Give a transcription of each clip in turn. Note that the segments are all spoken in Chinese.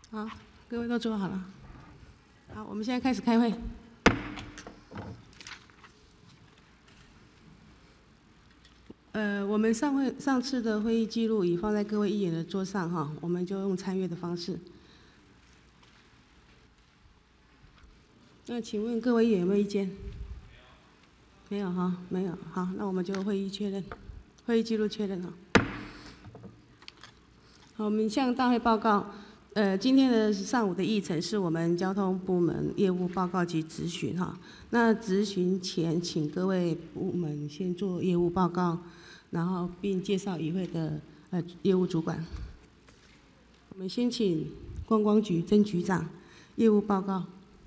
好，各位都坐好了。好，我们现在开始开会。我们上次的会议记录已放在各位议员的桌上哈，我们就用参阅的方式。那请问各位议员有没有意见？没有哈，没有。好，那我们就会议确认，会议记录确认哈。好，我们向大会报告。今天的上午的议程是我们交通部门业务报告及质询哈。那质询前，请各位部门先做业务报告，然后并介绍与会的业务主管。我们先请观光局曾局长业务报告。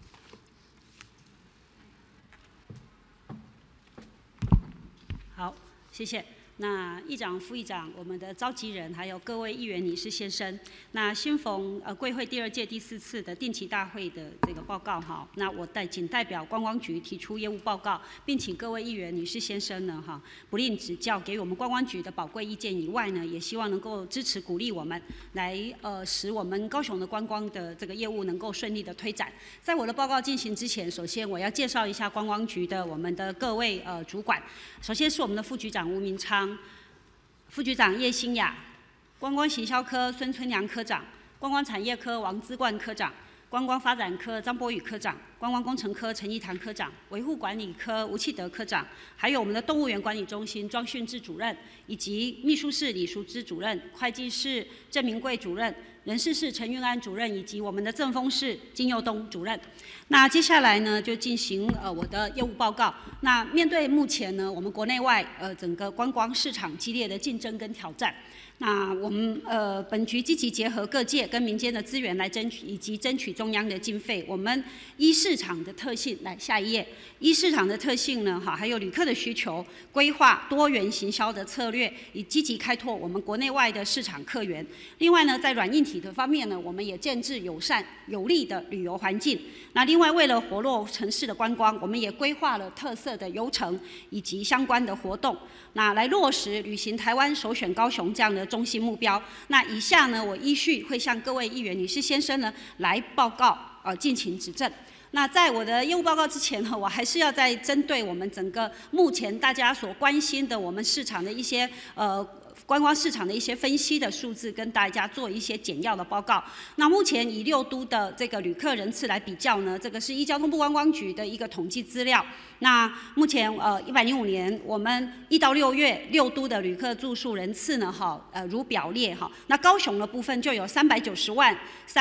好，谢谢。那议长、副议长、我们的召集人，还有各位议员、女士、先生，那新逢贵会第2届第4次的定期大会的这个报告哈，那我仅代表观光局提出业务报告，并请各位议员、女士、先生呢哈不吝指教，给我们观光局的宝贵意见以外呢，也希望能够支持鼓励我们，来使我们高雄的观光的这个业务能够顺利的推展。在我的报告进行之前，首先我要介绍一下观光局的我们的各位主管，首先是我们的副局长吴明昌。副局长叶欣雅，观光行销科孙春良科长，观光产业科王之冠科长，观光发展科张博宇科长，观光工程科陈义堂科长，维护管理科吴启德科长，还有我们的动物园管理中心庄训志主任，以及秘书室李淑芝主任，会计室郑明贵主任，人事室陈运安主任，以及我们的政风室金佑东主任。那接下来呢，就进行我的业务报告。那面对目前呢，我们国内外整个观光市场激烈的竞争跟挑战，那我们本局积极结合各界跟民间的资源来争取，以及争取中央的经费。我们依市场的特性，来下一页，依市场的特性呢，还有旅客的需求，规划多元行销的策略，以积极开拓我们国内外的市场客源。另外呢，在软硬体的方面呢，我们也建置友善有利的旅游环境。那另外，为了活络城市的观光，我们也规划了特色的游程以及相关的活动，那来落实旅行台湾首选高雄这样的中心目标。那以下呢，我依序会向各位议员、女士、先生呢来报告进行指正。那在我的业务报告之前呢，我还是要再针对我们整个目前大家所关心的我们市场的一些观光市场的一些分析的数字，跟大家做一些简要的报告。那目前以6都的这个旅客人次来比较呢，这个是依交通部观光局的一个统计资料。那目前105年我们1到6月6都的旅客住宿人次呢，如表列哈。那高雄的部分就有390万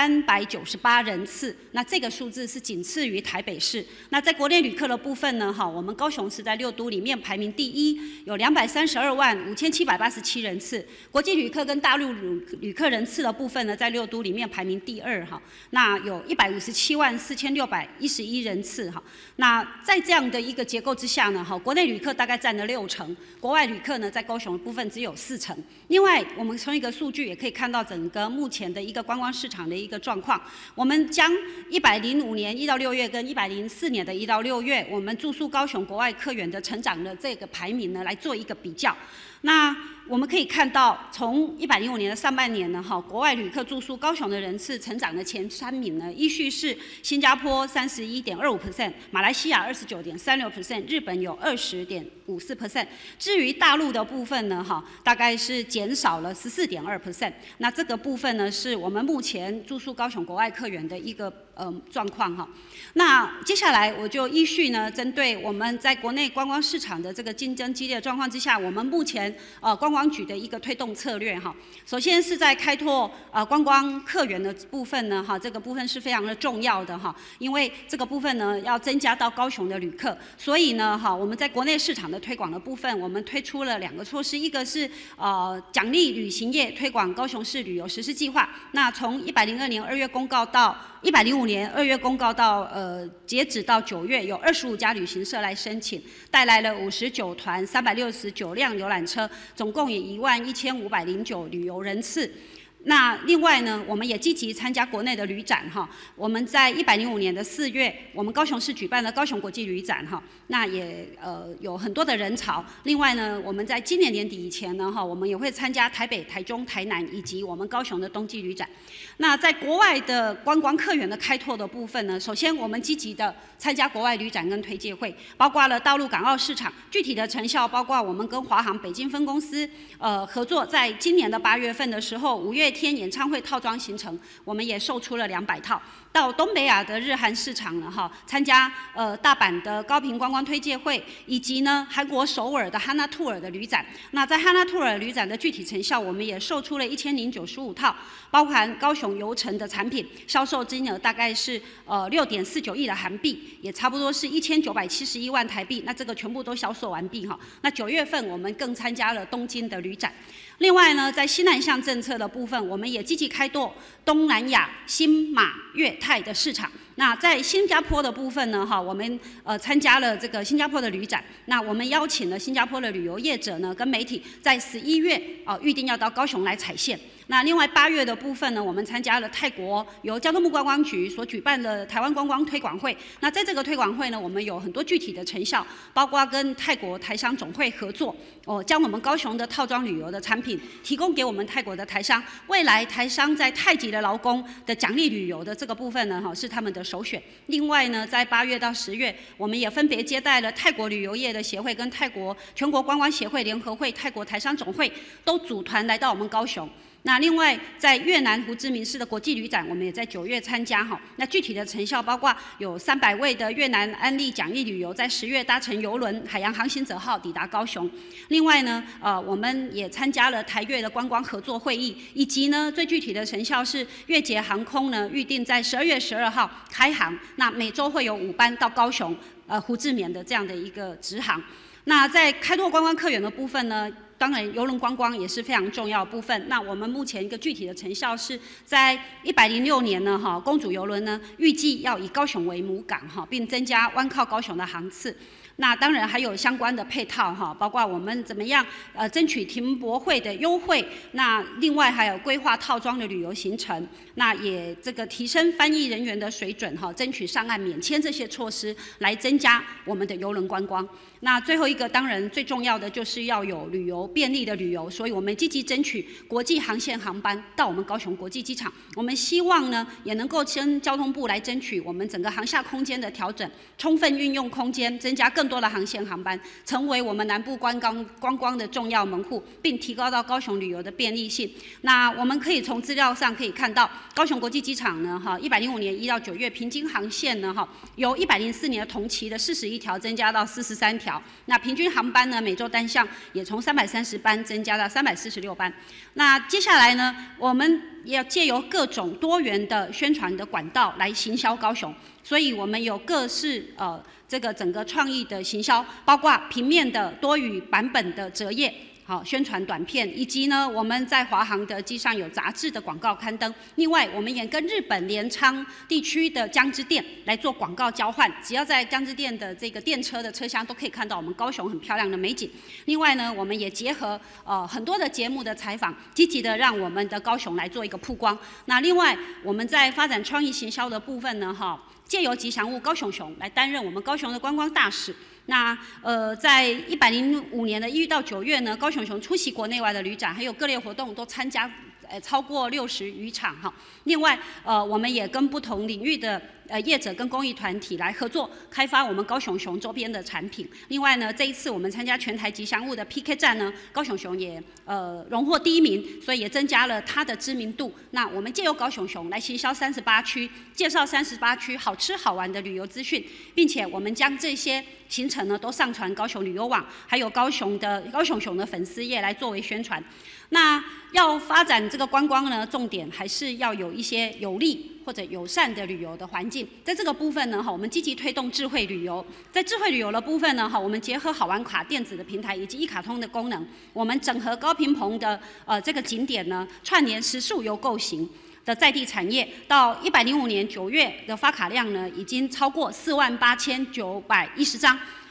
398人次，那这个数字是仅次于台北市。那在国内旅客的部分呢，我们高雄是在6都里面排名第1，有232万5787人次。国际旅客跟大陆旅客人次的部分呢，在6都里面排名第2哈。那有157万4611人次哈。那在这样的一个结构之下呢，国内旅客大概占了60%，国外旅客呢在高雄的部分只有40%。另外，我们从一个数据也可以看到整个目前的一个观光市场的一个状况。我们将105年1到6月跟104年的1到6月，我们住宿高雄国外客源的成长的这个排名呢，来做一个比较。那我们可以看到，从105年的上半年呢，国外旅客住宿高雄的人次成长的前3名呢，依序是新加坡31.25%，马来西亚29.36%，日本有20.54%。至于大陆的部分呢，大概是减少了14.2%。那这个部分呢，是我们目前住宿高雄国外客源的一个状况哈。那接下来我就依序呢，针对我们在国内观光市场的这个竞争激烈的状况之下，我们目前观光局的一个推动策略哈。首先是在开拓观光客源的部分呢，这个部分是非常的重要的哈，因为这个部分呢要增加到高雄的旅客，所以呢我们在国内市场的推广的部分，我们推出了2个措施，一个是奖励旅行业推广高雄市旅游实施计划。那从102年2月公告到105年2月公告到截止到9月，有25家旅行社来申请，带来了59团369辆游览车，总共也11509旅游人次。 那另外呢，我们也积极参加国内的旅展哈。我们在105年的4月，我们高雄市举办了高雄国际旅展哈，那也有很多的人潮。另外呢，我们在今年年底以前呢哈，我们也会参加台北、台中、台南以及我们高雄的冬季旅展。那在国外的观光客源的开拓的部分呢，首先我们积极的参加国外旅展跟推介会，包括了大陆港澳市场。具体的成效包括我们跟华航北京分公司合作，在今年的8月份的时候，5月天演唱会套装行程，我们也售出了200套。到东北亚的日韩市场呢，哈，参加大阪的高屏观光推介会，以及呢韩国首尔的哈娜兔尔的旅展。那在哈娜兔尔旅展的具体成效，我们也售出了1095套，包含高雄游程的产品，销售金额大概是6.49亿的韩币，也差不多是1971万台币。那这个全部都销售完毕哈。那9月份我们更参加了东京的旅展。另外呢，在西南向政策的部分，我们也积极开拓东南亚、新马、越泰的市场。那在新加坡的部分呢，哈，我们参加了这个新加坡的旅展。那我们邀请了新加坡的旅游业者呢，跟媒体在11月预定要到高雄来踩线。那另外8月的部分呢，我们参加了泰国由交通部观光局所举办的台湾观光推广会。那在这个推广会呢，我们有很多具体的成效，包括跟泰国台商总会合作，将我们高雄的套装旅游的产品提供给我们泰国的台商。未来台商在泰籍的劳工的奖励旅游的这个部分呢，是他们的首选。另外呢，在8月到10月，我们也分别接待了泰国旅游业的协会跟泰国全国观光协会联合会、泰国台商总会都组团来到我们高雄。那另外，在越南胡志明市的国际旅展，我们也在9月参加哈。那具体的成效包括有300位的越南安利奖励旅游在10月搭乘邮轮海洋航行者号抵达高雄。另外呢，我们也参加了台越的观光合作会议，以及呢最具体的成效是越捷航空呢预定在12月12号开航，那每周会有5班到高雄胡志明的这样的一个直航。那在开拓观光客源的部分呢，当然邮轮观光也是非常重要的部分。那我们目前一个具体的成效是在106年呢，哈，公主邮轮呢预计要以高雄为母港哈，并增加湾靠高雄的航次。那当然还有相关的配套哈，包括我们怎么样争取停泊会的优惠，那另外还有规划套装的旅游行程，那也这个提升翻译人员的水准哈，争取上岸免签这些措施来增加我们的邮轮观光。那最后一个当然最重要的就是要有旅游便利的旅游，所以我们积极争取国际航线航班到我们高雄国际机场。我们希望呢也能够跟交通部来争取我们整个航厦空间的调整，充分运用空间，增加更多的航线航班，成为我们南部观光的重要门户，并提高到高雄旅游的便利性。那我们可以从资料上可以看到，高雄国际机场呢，105年1到9月平均航线呢，由104年同期的41条增加到43条。那平均航班呢，每周单项也从330班增加到346班。那接下来呢，我们也要借由各种多元的宣传的管道来行销高雄，所以我们有各式这个整个创意的行销，包括平面的多语版本的折页。好，宣传短片，以及呢，我们在华航的机上有杂志的广告刊登。另外，我们也跟日本镰仓地区的江之电来做广告交换，只要在江之电的这个电车的车厢都可以看到我们高雄很漂亮的美景。另外呢，我们也结合很多的节目的采访，积极的让我们的高雄来做一个曝光。那另外，我们在发展创意行销的部分呢，借由吉祥物高雄熊来担任我们高雄的观光大使。那在105年的1月到9月呢，高雄熊出席国内外的旅展，还有各类活动都参加，超过60余场哈。另外，我们也跟不同领域的业者跟公益团体来合作，开发我们高雄熊周边的产品。另外呢，这一次我们参加全台吉祥物的 PK 战呢，高雄熊也荣获第1名，所以也增加了它的知名度。那我们借由高雄熊来行销38区，介绍38区好吃好玩的旅游资讯，并且我们将这些行程呢都上传高雄旅游网，还有高雄熊的粉丝页来作为宣传。那要发展这个观光呢，重点还是要有一些有利或者友善的旅游的环境。在这个部分呢，我们积极推动智慧旅游。在智慧旅游的部分呢，我们结合好玩卡电子的平台以及一卡通的功能，我们整合高屏棚的这个景点呢，串联食宿游构型的在地产业，到105年9月的发卡量呢，已经超过48910张。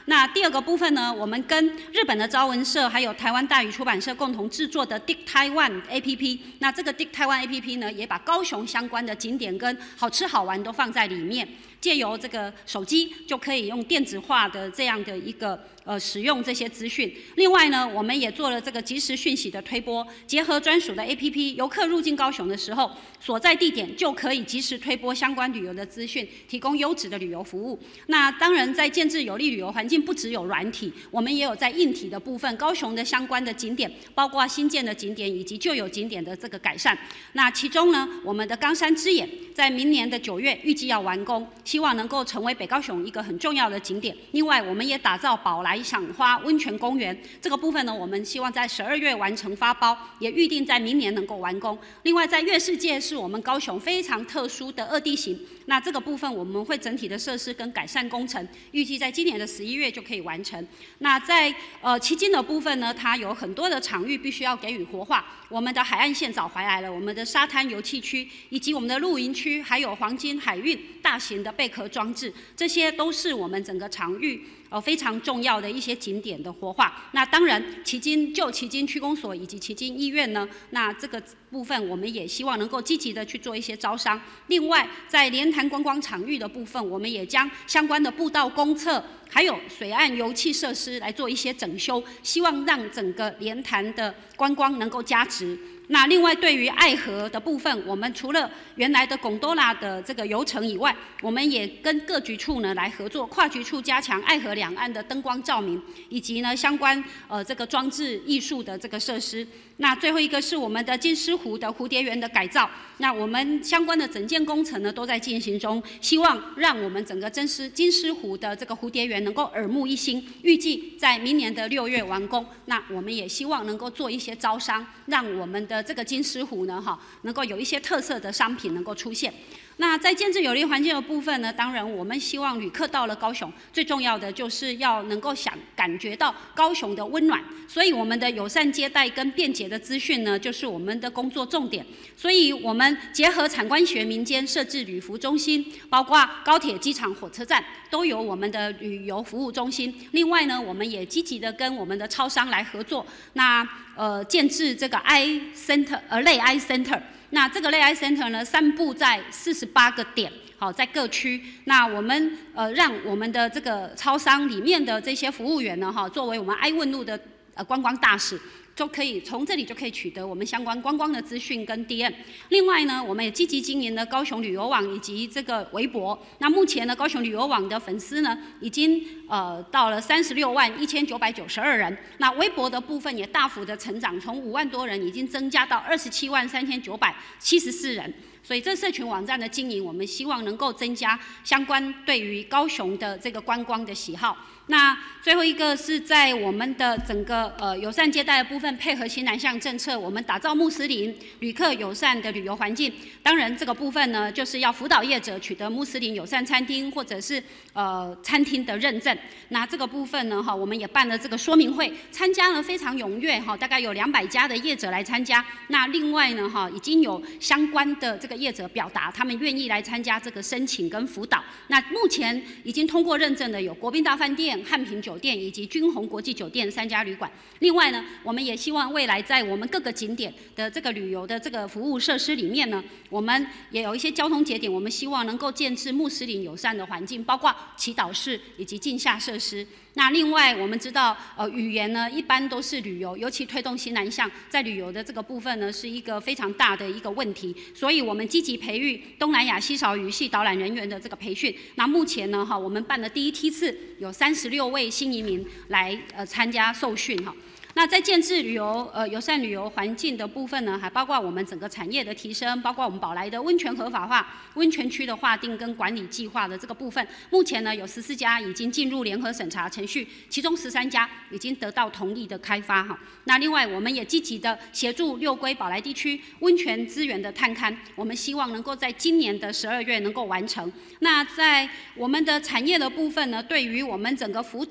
那第二个部分呢，我们跟日本的朝文社还有台湾大宇出版社共同制作的 Dig Taiwan APP， 那这个 Dig Taiwan APP 呢，也把高雄相关的景点跟好吃好玩都放在里面，借由这个手机就可以用电子化的这样的一个使用这些资讯。另外呢，我们也做了这个即时讯息的推播，结合专属的 APP， 游客入境高雄的时候，所在地点就可以即时推播相关旅游的资讯，提供优质的旅游服务。那当然，在建制有利旅游环境，不只有软体，我们也有在硬体的部分，高雄的相关的景点，包括新建的景点以及旧有景点的这个改善。那其中呢，我们的冈山之眼在明年的9月预计要完工，希望能够成为北高雄一个很重要的景点。另外，我们也打造宝来赏花温泉公园，这个部分呢，我们希望在12月完成发包，也预定在明年能够完工。另外，在月世界是我们高雄非常特殊的2地形，那这个部分我们会整体的设施跟改善工程，预计在今年的11月就可以完成。那在旗津的部分呢，它有很多的场域必须要给予活化。我们的海岸线找回来了，我们的沙滩油气区，以及我们的露营区，还有黄金海运大型的贝壳装置，这些都是我们整个场域非常重要的一些景点的活化。那当然，旗津区公所以及旗津医院呢，那这个部分我们也希望能够积极的去做一些招商。另外，在莲潭观光场域的部分，我们也将相关的步道公厕，还有水岸油气设施来做一些整修，希望让整个莲潭的观光能够加值。那另外，对于爱河的部分，我们除了原来的贡多拉的这个游程以外，我们也跟各局处呢来合作，跨局处加强爱河两岸的灯光照明，以及呢相关这个装置艺术的这个设施。那最后一个是我们的金狮湖的蝴蝶园的改造，那我们相关的整件工程呢都在进行中，希望让我们整个金狮湖的这个蝴蝶园能够耳目一新，预计在明年的6月完工。那我们也希望能够做一些招商，让我们的这个金狮湖呢能够有一些特色的商品能够出现。那在建制有利环境的部分呢，当然我们希望旅客到了高雄，最重要的就是要能够感觉到高雄的温暖，所以我们的友善接待跟便捷的资讯呢，就是我们的工作重点。所以我们结合产官学民间设置旅服中心，包括高铁、机场、火车站都有我们的旅游服务中心。另外呢，我们也积极的跟我们的超商来合作，那建制这个类 I Center。那这个类 I Center 呢，散布在48个点，在各区。那我们让我们的这个超商里面的这些服务员呢，作为我们 I 问路的观光大使，就可以从这里就可以取得我们相关观光的资讯跟 DM。另外呢，我们也积极经营了高雄旅游网以及这个微博。那目前呢，高雄旅游网的粉丝呢，已经到了361992人。那微博的部分也大幅的成长，从5万多人已经增加到273974人。所以这社群网站的经营，我们希望能够增加相关对于高雄的这个观光的喜好。那最后一个是在我们的整个友善接待的部分，配合新南向政策，我们打造穆斯林旅客友善的旅游环境。当然这个部分呢，就是要辅导业者取得穆斯林友善餐厅或者是餐厅的认证。那这个部分呢，我们也办了这个说明会，参加了非常踊跃，大概有200家的业者来参加。那另外呢，已经有相关的这个业者表达他们愿意来参加这个申请跟辅导。那目前已经通过认证的有国宾大饭店、汉品酒店以及君鸿国际酒店3家旅馆。另外呢，我们也希望未来在我们各个景点的这个旅游的这个服务设施里面呢，我们也有一些交通节点，我们希望能够建置穆斯林友善的环境，包括祈祷室以及静下设施。那另外我们知道，语言呢一般都是旅游，尤其推动新南向，在旅游的这个部分呢是一个非常大的一个问题，所以我们积极培育东南亚稀少语系导览人员的这个培训。那目前呢，我们办了第1梯次，有36位新移民来参加受训哈。那在建制旅游友善旅游环境的部分呢，还包括我们整个产业的提升，包括我们宝来的温泉合法化、温泉区的划定跟管理计划的这个部分。目前呢，有14家已经进入联合审查程序，其中13家已经得到同意的开发哈。那另外，我们也积极的协助六龟宝来地区温泉资源的探勘，我们希望能够在今年的12月能够完成。那在我们的产业的部分呢，对于我们整个辅导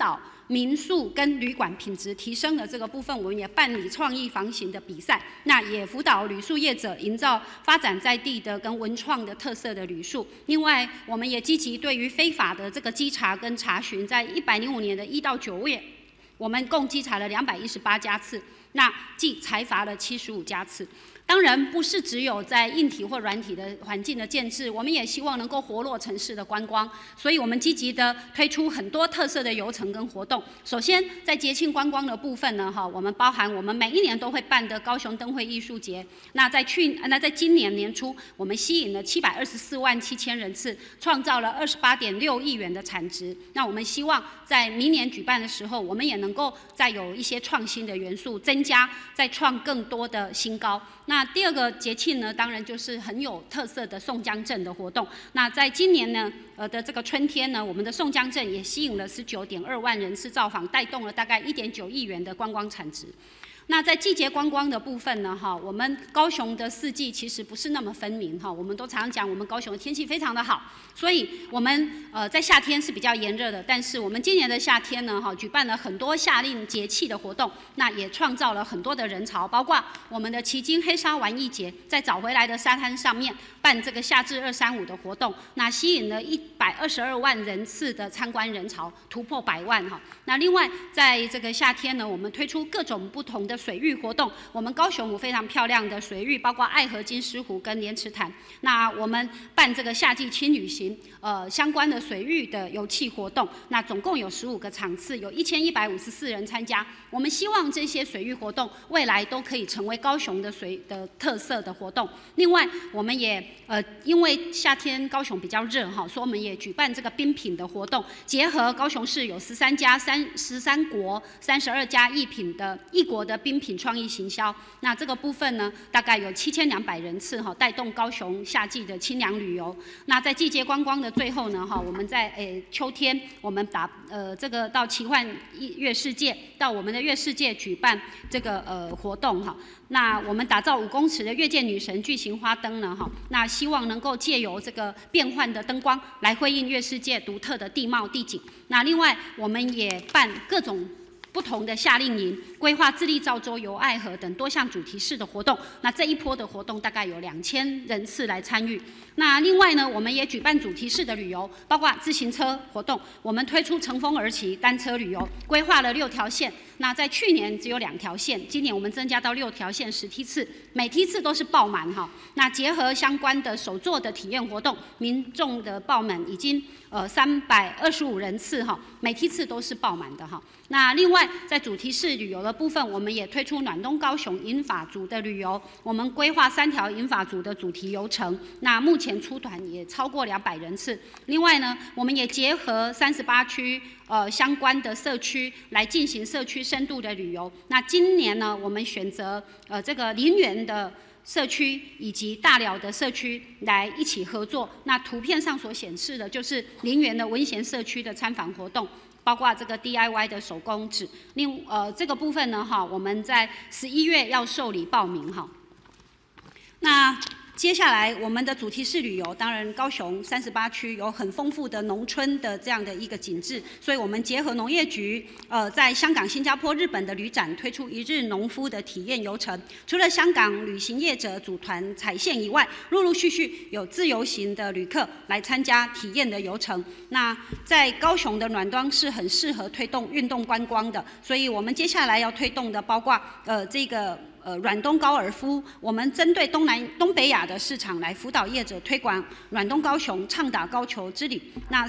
民宿跟旅馆品质提升的这个部分，我们也办理创意房型的比赛，那也辅导旅宿业者营造发展在地的跟文创的特色的旅宿。另外，我们也积极对于非法的这个稽查跟查询，在105年的1到9月，我们共稽查了218家次，那计裁罚了75家次。当然，不是只有在硬体或软体的环境的建制，我们也希望能够活络城市的观光，所以我们积极的推出很多特色的游程跟活动。首先，在节庆观光的部分呢，我们包含我们每一年都会办的高雄灯会艺术节。那在今年年初，我们吸引了724万7千人次，创造了28.6亿元的产值。那我们希望在明年举办的时候，我们也能够再有一些创新的元素增加，再创更多的新高。那第二个节庆呢，当然就是很有特色的宋江镇的活动。那在今年呢，的这个春天呢，我们的宋江镇也吸引了19.2万人次造访，带动了大概1.9亿元的观光产值。那在季节观光的部分呢，我们高雄的四季其实不是那么分明，我们都常讲我们高雄的天气非常的好，所以我们在夏天是比较炎热的，但是我们今年的夏天呢，举办了很多夏令节气的活动，那也创造了很多的人潮，包括我们的旗津黑沙玩艺节，在找回来的沙滩上面办这个夏至235的活动，那吸引了122万人次的参观人潮，突破100万哈。那另外在这个夏天呢，我们推出各种不同的水域活动，我们高雄有非常漂亮的水域，包括爱河、金狮湖跟莲池潭。那我们办这个夏季轻旅行，相关的水域的游憩活动，那总共有15个场次，有1154人参加。我们希望这些水域活动未来都可以成为高雄的水的特色的活动。另外，我们也因为夏天高雄比较热哈，所以我们也举办这个冰品的活动，结合高雄市有13国32家异国的冰品创意行销。那这个部分呢，大概有7200人次哈，带动高雄夏季的清凉旅游。那在季节观光的最后呢，我们在秋天我们这个到奇幻月世界，到我们的月世界举办这个活动哈。那我们打造5公尺的月见女神巨型花灯呢，那希望能够借由这个变换的灯光来辉映月世界独特的地貌地景。那另外，我们也办各种不同的夏令营，规划自立造舟、游爱河等多项主题式的活动。那这一波的活动大概有2000人次来参与。那另外呢，我们也举办主题式的旅游，包括自行车活动，我们推出乘风而骑单车旅游，规划了6条线。那在去年只有2条线，今年我们增加到6条线10梯次，每梯次都是爆满哈。那结合相关的手作的体验活动，民众的报满已经325人次哈，每梯次都是爆满的哈。那另外在主题式旅游的部分，我们也推出暖冬高雄银发族的旅游，我们规划3条银发族的主题游程，那目前出团也超过200人次。另外呢，我们也结合38区相关的社区来进行社区深度的旅游。那今年呢，我们选择这个林园的社区以及大寮的社区来一起合作。那图片上所显示的就是林园的文贤社区的参访活动，包括这个 DIY 的手工纸。这个部分呢，我们在11月要受理报名哈。那接下来我们的主题式旅游，当然高雄38区有很丰富的农村的这样的一个景致，所以我们结合农业局在香港、新加坡、日本的旅展推出1日农夫的体验游程。除了香港旅行业者组团踩线以外，陆续有自由行的旅客来参加体验的游程。那在高雄的暖冬是很适合推动运动观光的，所以我们接下来要推动的包括这个软冬高尔夫，我们针对东北亚的市场来辅导业者推广软冬高雄，畅打高球之旅。那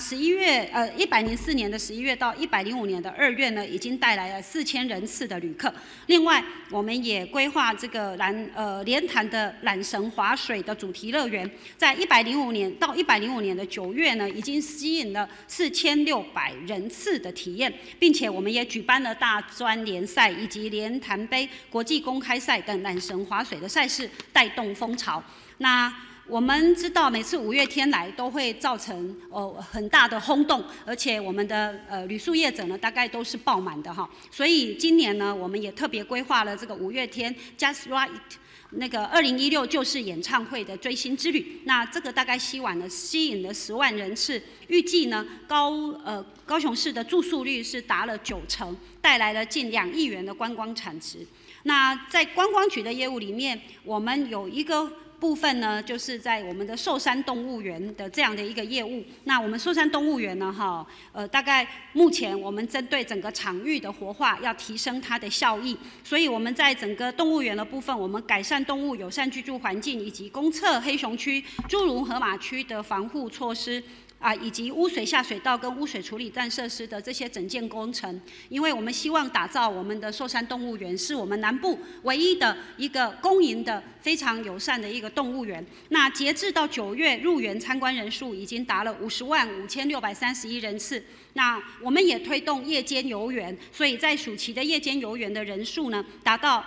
104年的11月到105年的2月呢，已经带来了4000人次的旅客。另外，我们也规划这个莲潭的缆绳滑水的主题乐园，在105年到105年的9月呢，已经吸引了4600人次的体验，并且我们也举办了大专联赛以及莲潭杯国际公开赛等缆绳滑水的赛事，带动风潮。那我们知道，每次5月天来都会造成很大的轰动，而且我们的旅宿业者呢，大概都是爆满的哈。所以今年呢，我们也特别规划了这个5月天 Just Right 那个2016就是演唱会的追星之旅，那这个大概吸引了10万人次，预计呢高雄市的住宿率是达了90%，带来了近2亿元的观光产值。那在观光局的业务里面，我们有一个部分呢，就是在我们的寿山动物园的这样的一个业务。那我们寿山动物园呢，大概目前我们针对整个场域的活化，要提升它的效益，所以我们在整个动物园的部分，我们改善动物友善居住环境，以及公厕、黑熊区、诸如河马区的防护措施。以及污水下水道跟污水处理站设施的这些整建工程，因为我们希望打造我们的寿山动物园是我们南部唯一的一个公营的非常友善的一个动物园。那截至到9月，入园参观人数已经达了505631人次。那我们也推动夜间游园，所以在暑期的夜间游园的人数呢，达到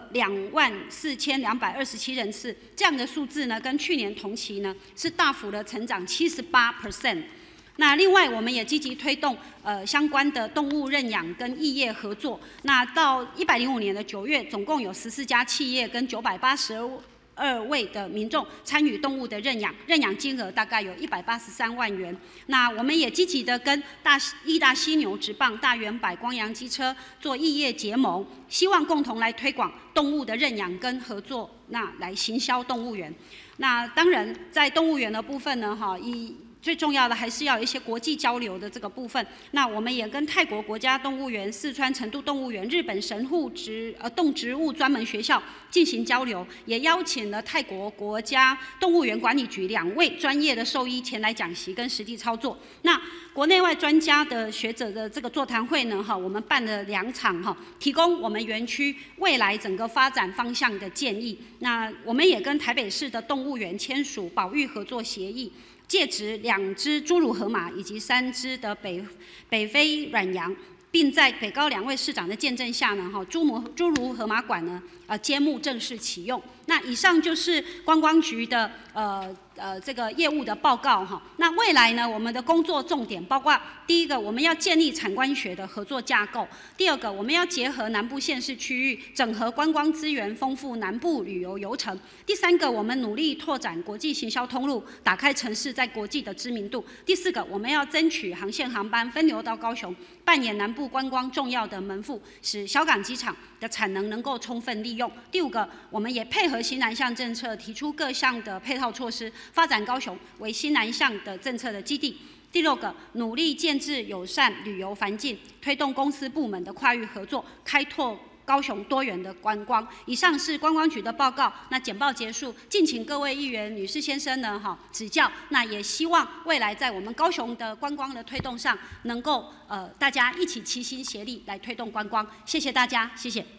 24227人次，这样的数字呢，跟去年同期呢是大幅的成长78%。那另外，我们也积极推动相关的动物认养跟异业合作。那到105年的9月，总共有14家企业跟982位的民众参与动物的认养，认养金额大概有183万元。那我们也积极的跟义大犀牛职棒、大圆柏光阳机车做异业结盟，希望共同来推广动物的认养跟合作，那来行销动物园。那当然，在动物园的部分呢，最重要的还是要有一些国际交流的这个部分。那我们也跟泰国国家动物园、四川成都动物园、日本神户动植物专门学校进行交流，也邀请了泰国国家动物园管理局2位专业的兽医前来讲习跟实地操作。那国内外专家的学者的这个座谈会呢，我们办了2场，提供我们园区未来整个发展方向的建议。那我们也跟台北市的动物园签署保育合作协议。借植2只侏儒河马以及3只的北非软羊，并在北高2位市长的见证下呢，侏儒河马馆呢，揭幕正式启用。那以上就是观光局的这个业务的报告哈。那未来呢，我们的工作重点包括：第一个，我们要建立产官学的合作架构；第二个，我们要结合南部县市区域，整合观光资源，丰富南部旅游游程；第三个，我们努力拓展国际行销通路，打开城市在国际的知名度；第四个，我们要争取航线航班分流到高雄，扮演南部观光重要的门户，使小港机场的产能够充分利用；第五个，我们也配合新南向政策，提出各项的配套措施，发展高雄为新南向的政策的基地。第六个，努力建置友善旅游环境，推动公司部门的跨域合作，开拓高雄多元的观光。以上是观光局的报告。那简报结束，敬请各位议员、女士、先生呢指教。那也希望未来在我们高雄的观光的推动上，能够大家一起齐心协力来推动观光。谢谢大家，谢谢。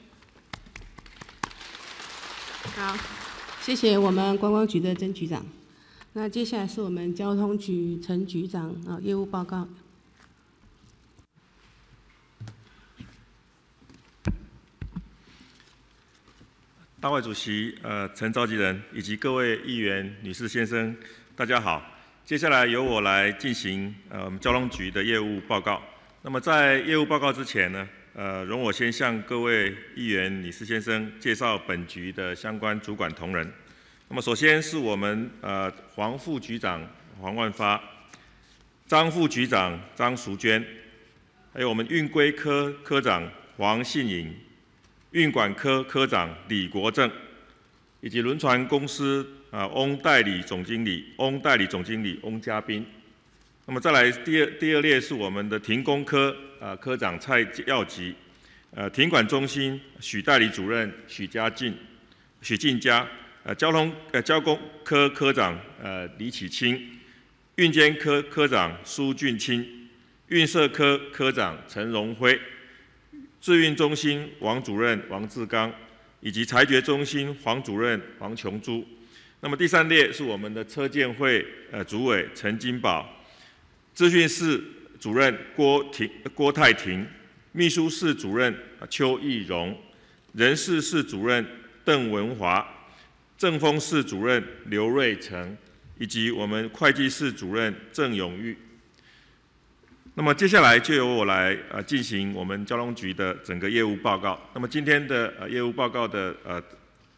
好，谢谢我们观光局的曾局长。那接下来是我们交通局陈局长业务报告。 大会主席陈召集人以及各位议员、女士、先生，大家好。接下来由我来进行我们交通局的业务报告。那么在业务报告之前呢，容我先向各位议员、女士、先生介绍本局的相关主管同仁。那么首先是我们黄副局长黄万发，张副局长张淑娟，还有我们运规科科长黄信颖，运管科科长李国正，以及轮船公司翁代理总经理翁家斌。那么再来第二列是我们的停工科科长蔡耀吉，停管中心许代理主任许进家，交工科科长李启清，运监科科长苏俊清，运社科科长陈荣辉，智运中心王主任王志刚，以及裁决中心黄主任黄琼珠。那么第三列是我们的车建会主委陈金宝，资讯室主任郭泰廷，秘书室主任邱义荣，人事室主任邓文华，政风室主任刘瑞成，以及我们会计室主任郑永玉。那么接下来就由我来进行我们交通局的整个业务报告。那么今天的业务报告的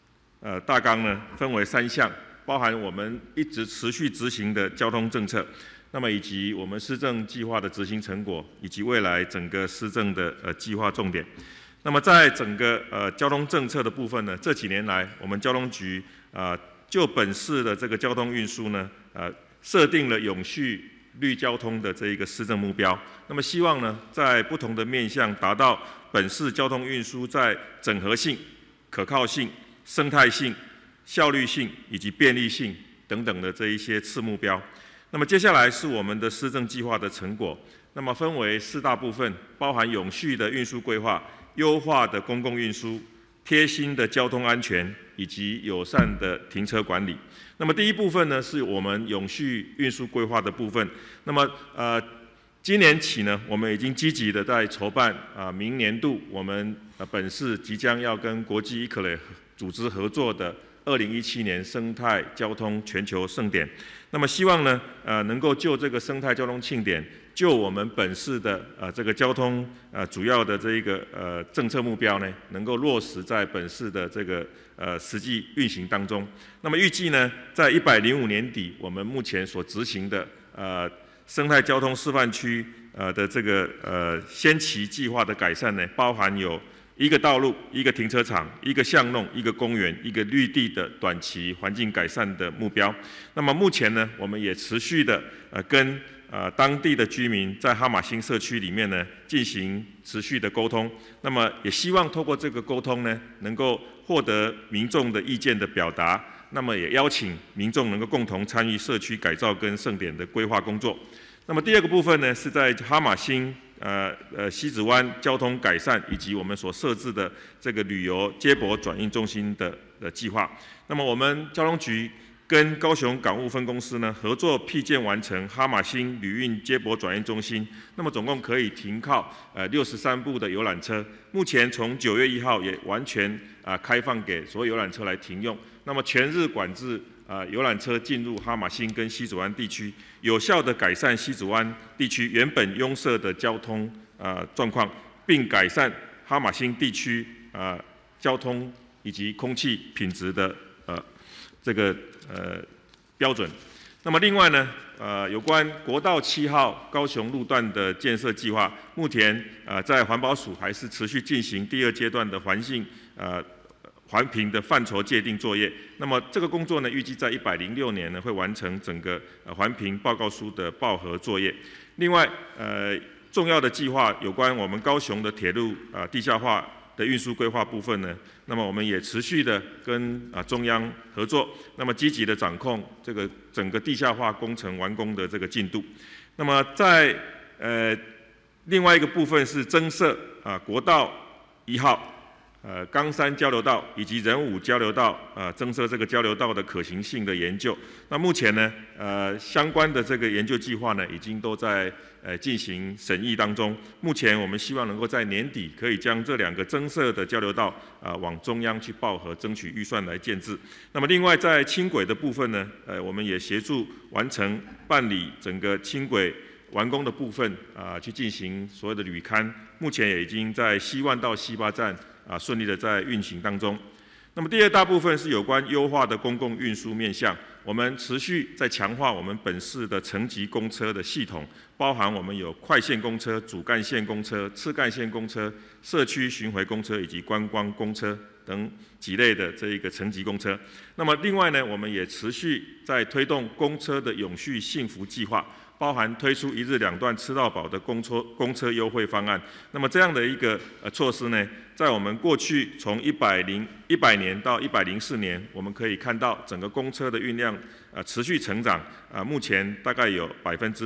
大纲呢分为3项，包含我们一直持续执行的交通政策，那么以及我们施政计划的执行成果，以及未来整个施政的计划重点。那么在整个交通政策的部分呢，这几年来我们交通局就本市的这个交通运输呢设定了永续绿交通的这一个施政目标。那么希望呢在不同的面向达到本市交通运输在整合性、可靠性、生态性、效率性以及便利性等等的这一些次目标。那么接下来是我们的施政计划的成果，那么分为4大部分，包含永续的运输规划、优化的公共运输、贴心的交通安全以及友善的停车管理。那么第一部分呢，是我们永续运输规划的部分。那么今年起呢，我们已经积极的在筹办明年度我们本市即将要跟国际 ICLEI 组织合作的2017年生态交通全球盛典。那么希望呢能够就这个生态交通庆典，就我们本市的这个交通主要的这一个政策目标呢，能够落实在本市的这个实际运行当中。那么预计呢，在105年底，我们目前所执行的生态交通示范区的这个先期计划的改善呢，包含有1个道路、1个停车场、1个巷弄、1个公园、1个绿地的短期环境改善的目标。那么目前呢，我们也持续的跟当地的居民在哈马星社区里面呢进行持续的沟通。那么也希望透过这个沟通呢，能够获得民众的意见的表达。那么也邀请民众能够共同参与社区改造跟盛典的规划工作。那么第2个部分呢，是在哈马星西子湾交通改善以及我们所设置的这个旅游接驳转运中心的计划。那么我们交通局跟高雄港务分公司呢合作辟建完成哈马星旅运接驳转运中心。那么总共可以停靠63部的游览车。目前从9月1号也完全开放给所有游览车来停用。那么全日管制游览车进入哈马星跟西子湾地区，有效的改善西子湾地区原本拥塞的交通状况，并改善哈马星地区交通以及空气品质的这个标准。那么另外呢，有关国道7号高雄路段的建设计划，目前在环保署还是持续进行第2阶段的环评的范畴界定作业。那么这个工作呢，预计在106年呢会完成整个环评报告书的报核作业。另外，重要的计划有关我们高雄的铁路地下化的运输规划部分呢，那么我们也持续的跟中央合作，那么积极的掌控这个整个地下化工程完工的这个进度。那么在另外一个部分是增设国道1号。冈山交流道以及仁武交流道增设这个交流道的可行性的研究。那目前呢，相关的这个研究计划呢，已经都在进行审议当中。目前我们希望能够在年底可以将这2个增设的交流道往中央去报核，争取预算来建制。那么另外在轻轨的部分呢，我们也协助完成办理整个轻轨完工的部分去进行所有的履勘。目前也已经在西万到西八站顺利的在运行当中。那么第2大部分是有关优化的公共运输面向，我们持续在强化我们本市的层级公车的系统，包含我们有快线公车、主干线公车、次干线公车、社区巡回公车以及观光公车等几类的这一个层级公车。那么另外呢，我们也持续在推动公车的永续幸福计划，包含推出1日2段吃到饱的公车优惠方案。那么这样的一个措施呢，在我们过去从100年到104年，我们可以看到整个公车的运量持续成长，目前大概有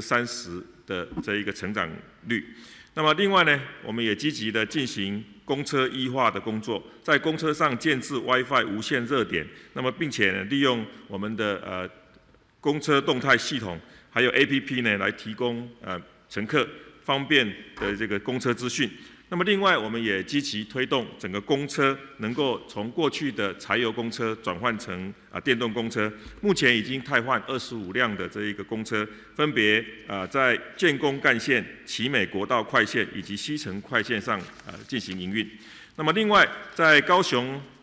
30%的这一个成长率。那么另外呢，我们也积极的进行公车E化的工作，在公车上建置 WiFi 无线热点，那么并且呢，利用我们的公车动态系统，还有 APP 呢，来提供乘客方便的这个公车资讯。那么另外，我们也积极推动整个公车能够从过去的柴油公车转换成电动公车。目前已经汰换25辆的这一个公车，分别在建工干线、奇美国道快线以及西城快线上进行营运。那么另外，在高雄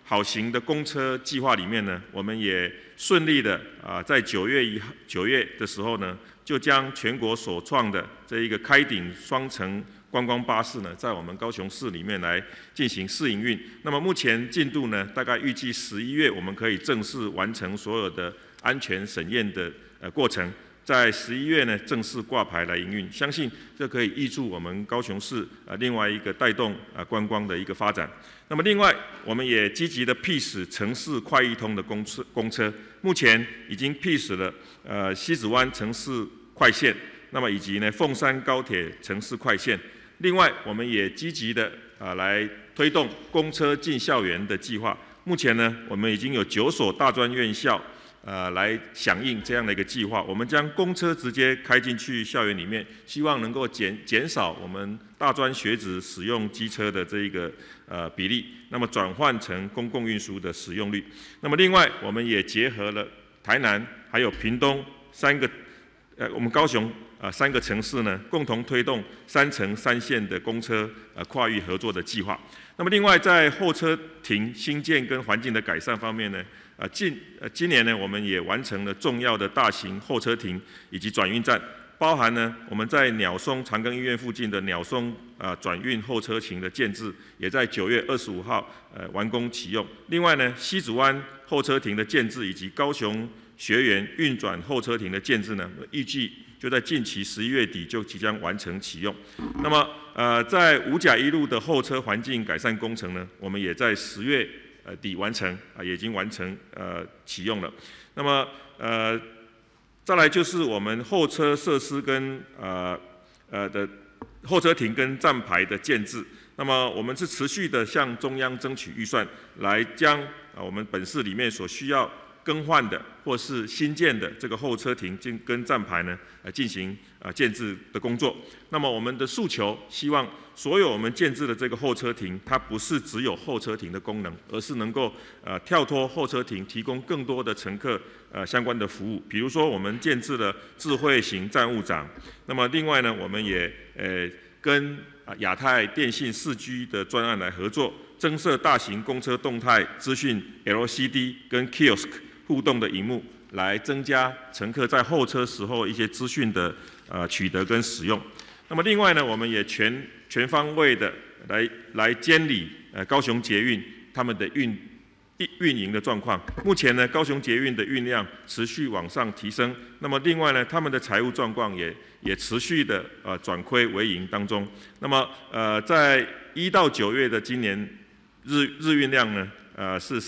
好行的公车计划里面呢，我们也顺利的在9月的时候呢，就将全国首创的这一个开顶双层观光巴士呢，在我们高雄市里面来进行试营运。那么目前进度呢，大概预计11月我们可以正式完成所有的安全审验的过程，在11月呢正式挂牌来营运。相信这可以挹注我们高雄市另外一个带动观光的一个发展。那么另外，我们也积极的辟驶城市快易通的公车，目前已经辟驶了西子湾城市快线，那么以及呢凤山高铁城市快线。另外，我们也积极的来推动公车进校园的计划。目前呢，我们已经有9所大专院校来响应这样的一个计划。我们将公车直接开进去校园里面，希望能够减少我们大专学子使用机车的这一个比例，那么转换成公共运输的使用率。那么另外，我们也结合了台南还有屏东我们高雄3个城市呢，共同推动3城3线的公车跨域合作的计划。那么另外，在候车亭新建跟环境的改善方面呢，今年呢，我们也完成了重要的大型候车亭以及转运站，包含呢我们在鸟松长庚医院附近的鸟松转运候车亭的建制，也在9月25号完工启用。另外呢，西子湾候车亭的建制以及高雄学园运转候车亭的建制呢，预计就在近期11月底就即将完成启用。那么在5甲1路的候车环境改善工程呢，我们也在10月底完成也已经完成启用了。那么再来就是我们候车设施跟的候车亭跟站牌的建制。那么我们是持续的向中央争取预算，来将我们本市里面所需要更换的或是新建的这个候车亭跟站牌呢，进行建制的工作。那么我们的诉求，希望所有我们建制的这个候车亭，它不是只有候车亭的功能，而是能够跳脱候车亭，提供更多的乘客相关的服务。比如说，我们建制了智慧型站务长。那么另外呢，我们也跟亚太电信4G 的专案来合作，增设大型公车动态资讯 LCD 跟 Kiosk 互动的萤幕，来增加乘客在候车时候一些资讯的取得跟使用。那么另外呢，我们也全方位的来监理高雄捷运他们的运营的状况。目前呢，高雄捷运的运量持续往上提升。那么另外呢，他们的财务状况也持续的转亏为盈当中。那么在1到9月的今年日运量呢，是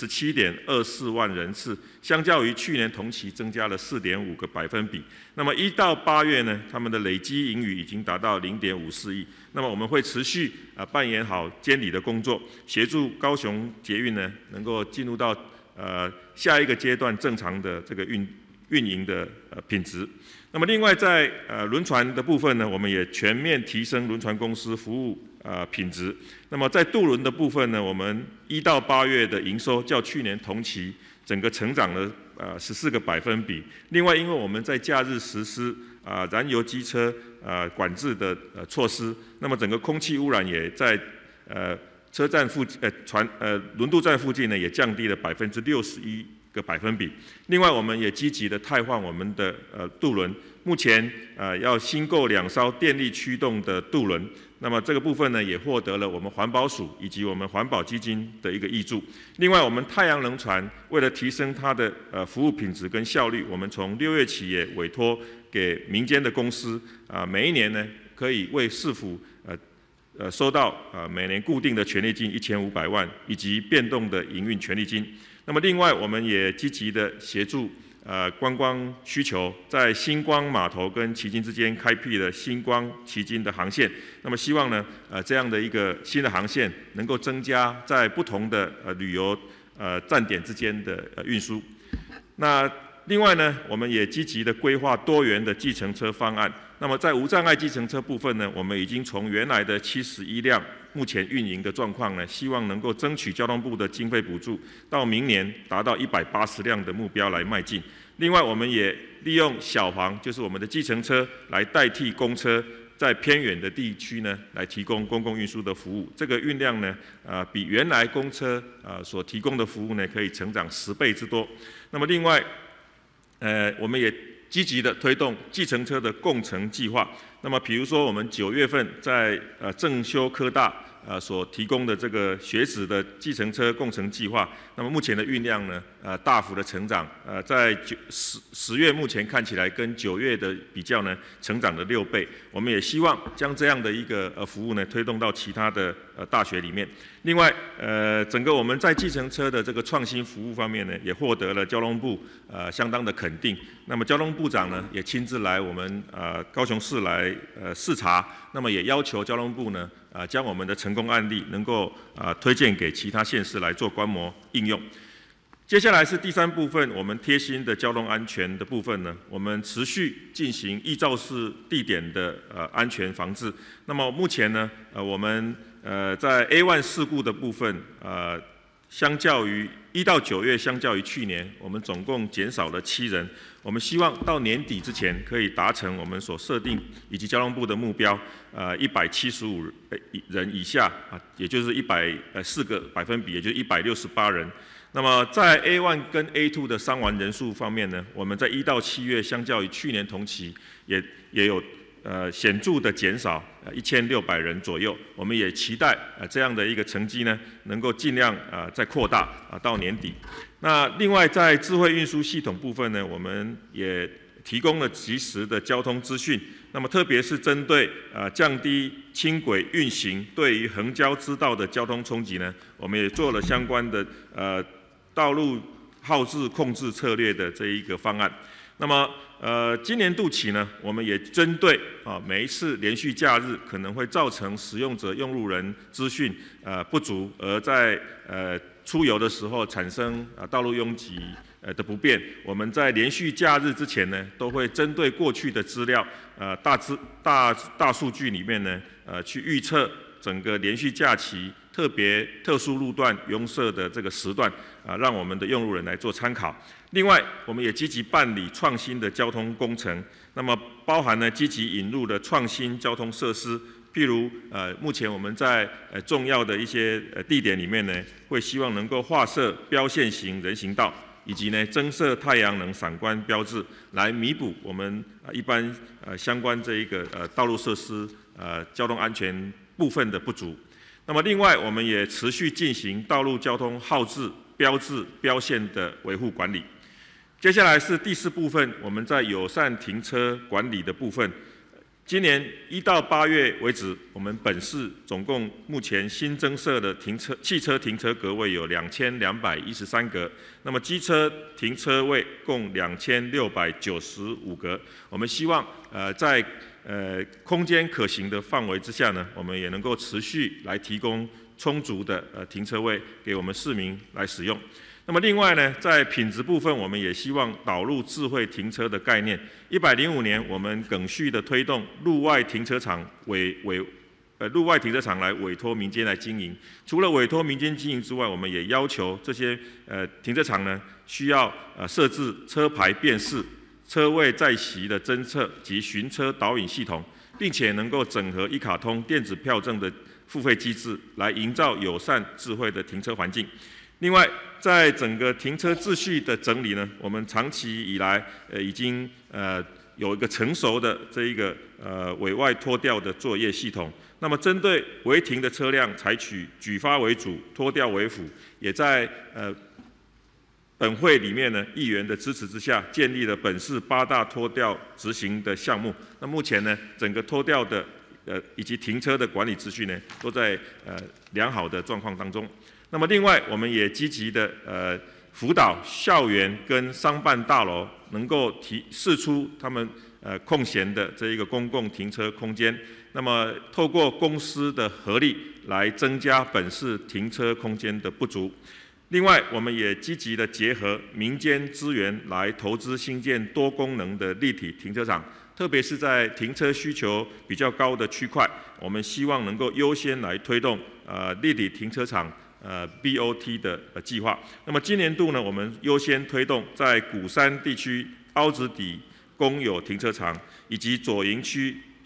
17.24万人次，相较于去年同期增加了4.5个百分比。那么1到8月呢，他们的累积盈余已经达到0.54亿。那么我们会持续扮演好监理的工作，协助高雄捷运呢能够进入到下一个阶段正常的这个运营的品质。那么另外在轮船的部分呢，我们也全面提升轮船公司服务品质。那么在渡轮的部分呢，我们1到8月的营收较去年同期整个成长了14个百分比。另外，因为我们在假日实施燃油机车管制的措施，那么整个空气污染也在车站轮渡站附近呢也降低了61个百分比。另外，我们也积极的汰换我们的渡轮，目前要新购2艘电力驱动的渡轮。那么这个部分呢，也获得了我们环保署以及我们环保基金的一个挹注。另外，我们太阳能船为了提升它的服务品质跟效率，我们从6月起也委托给民间的公司每一年呢可以为市府收到每年固定的权利金1500万，以及变动的营运权利金。那么另外，我们也积极的协助观光需求，在星光码头跟旗津之间开辟了星光旗津的航线。那么希望呢，这样的一个新的航线能够增加在不同的旅游站点之间的运输。那另外呢，我们也积极的规划多元的计程车方案。那么在无障碍计程车部分呢，我们已经从原来的71辆目前运营的状况呢，希望能够争取交通部的经费补助，到明年达到180辆的目标来迈进。另外，我们也利用小黄，就是我们的计程车来代替公车， 在偏远的地区呢，来提供公共运输的服务。这个运量呢，比原来公车所提供的服务呢，可以成长10倍之多。那么另外，我们也积极的推动计程车的共乘计划。那么比如说，我们9月份在正修科大所提供的这个学子的计程车共乘计划，那么目前的运量呢，大幅的成长，在10月目前看起来跟9月的比较呢，成长了6倍。我们也希望将这样的一个服务呢，推动到其他的大学里面。另外，整个我们在计程车的这个创新服务方面呢，也获得了交通部相当的肯定。那么交通部长呢，也亲自来我们高雄市来视察，那么也要求交通部呢，将我们的成功案例能够推荐给其他县市来做观摩应用。接下来是第3部分，我们贴心的交通安全的部分呢，我们持续进行易肇事地点的安全防治。那么目前呢，我们在 A1 事故的部分，相较于1到9月，相较于去年，我们总共减少了7人。我们希望到年底之前可以达成我们所设定以及交通部的目标，175人以下也就是104个百分比，也就是168人。那么在 A1 跟 A2 的伤亡人数方面呢，我们在1到7月，相较于去年同期也有显著的减少，1600人左右。我们也期待这样的一个成绩呢，能够尽量再扩大到年底。那另外在智慧运输系统部分呢，我们也提供了及时的交通资讯。那么特别是针对降低轻轨运行对于横交支道的交通冲击呢，我们也做了相关的道路耗资控制策略的这一个方案。那么今年度起呢，我们也针对每一次连续假日可能会造成使用者用路人资讯不足，而在出游的时候产生道路拥挤的不便，我们在连续假日之前呢，都会针对过去的资料大数据里面呢去预测整个连续假期特殊路段拥塞的这个时段让我们的用路人来做参考。另外，我们也积极办理创新的交通工程，那么包含呢积极引入的创新交通设施，譬如目前我们在重要的一些地点里面呢，会希望能够划设标线型人行道，以及呢增设太阳能闪光标志，来弥补我们一般相关这一个道路设施交通安全部分的不足。那么另外，我们也持续进行道路交通号志、标志、标线的维护管理。接下来是第4部分，我们在友善停车管理的部分。今年1到8月为止，我们本市总共目前新增设的汽车停车格位有2213格，那么机车停车位共2695格。我们希望在空间可行的范围之下呢，我们也能够持续来提供充足的停车位给我们市民来使用。那么另外呢，在品质部分，我们也希望导入智慧停车的概念。105年，我们耿续的推动路外停车场来委托民间来经营。除了委托民间经营之外，我们也要求这些停车场呢，需要设置车牌辨识、车位在席的侦测及寻车导引系统，并且能够整合一卡通电子票证的付费机制，来营造友善智慧的停车环境。另外，在整个停车秩序的整理呢，我们长期以来已经有一个成熟的这一个委外拖吊的作业系统。那么针对违停的车辆，采取举发为主，拖吊为辅，也在本会里面呢，议员的支持之下，建立了本市8大拖吊执行的项目。那目前呢，整个拖吊的以及停车的管理秩序呢，都在良好的状况当中。那么另外，我们也积极的辅导校园跟商办大楼能够释出他们空闲的这一个公共停车空间，那么透过公司的合力来增加本市停车空间的不足。另外，我们也积极的结合民间资源来投资兴建多功能的立体停车场，特别是在停车需求比较高的区块，我们希望能够优先来推动立体停车场BOT 的计划。那么今年度呢，我们优先推动在鼓山地区凹子底公有停车场以及左营区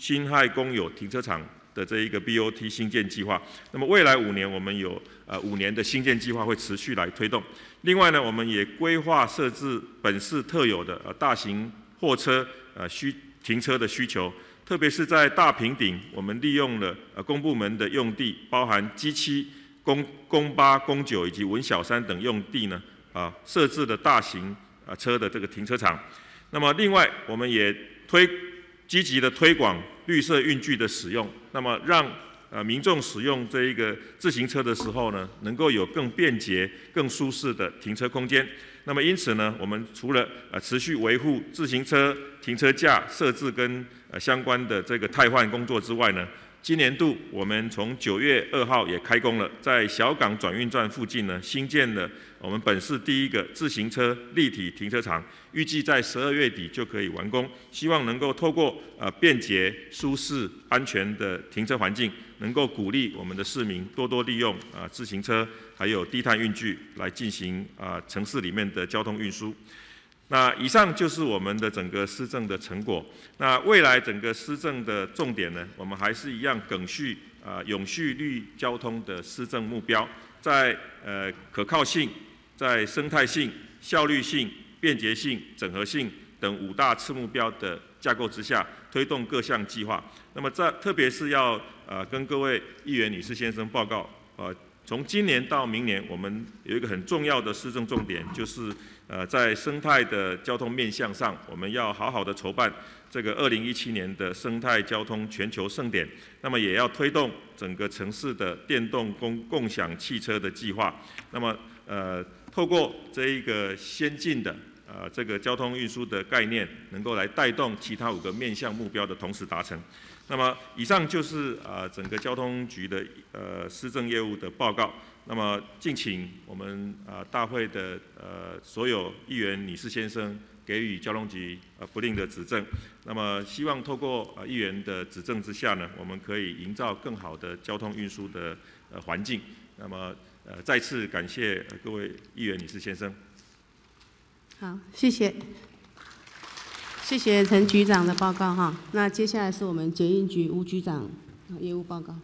辛亥公有停车场的这一个 BOT 新建计划。那么未来5年，我们有5年的新建计划会持续来推动。另外呢，我们也规划设置本市特有的大型货车停车的需求，特别是在大坪顶，我们利用了公部门的用地，包含基7、公8、公9以及文小3等用地呢，设置了大型车的这个停车场。那么另外，我们也积极的推广绿色运具的使用，那么让民众使用这一个自行车的时候呢，能够有更便捷、更舒适的停车空间。那么因此呢，我们除了持续维护自行车停车架设置跟相关的这个汰换工作之外呢，今年度我们从9月2号也开工了，在小港转运站附近呢，新建了我们本市第一个自行车立体停车场，预计在12月底就可以完工。希望能够透过便捷、舒适、安全的停车环境，能够鼓励我们的市民多多利用自行车还有低碳运具来进行城市里面的交通运输。那以上就是我们的整个施政的成果。那未来整个施政的重点呢，我们还是一样永续绿交通的施政目标，在可靠性、在生态性、效率性、便捷性、整合性等5大次目标的架构之下，推动各项计划。那么特别是要跟各位议员、女士、先生报告，从今年到明年，我们有一个很重要的施政重点，就是在生态的交通面向上，我们要好好的筹办这个2017年的生态交通全球盛典。那么也要推动整个城市的电动共享汽车的计划。那么透过这一个先进的这个交通运输的概念，能够来带动其他5个面向目标的同时达成。那么以上就是整个交通局的施政业务的报告。那么敬请我们大会的所有议员、女士、先生给予交通局不吝的指正。那么希望透过议员的指正之下呢，我们可以营造更好的交通运输的环境。那么再次感谢各位议员、女士、先生。 好，谢谢。谢谢陈局长的报告哈。那接下来是我们捷运局吴局长业务报告。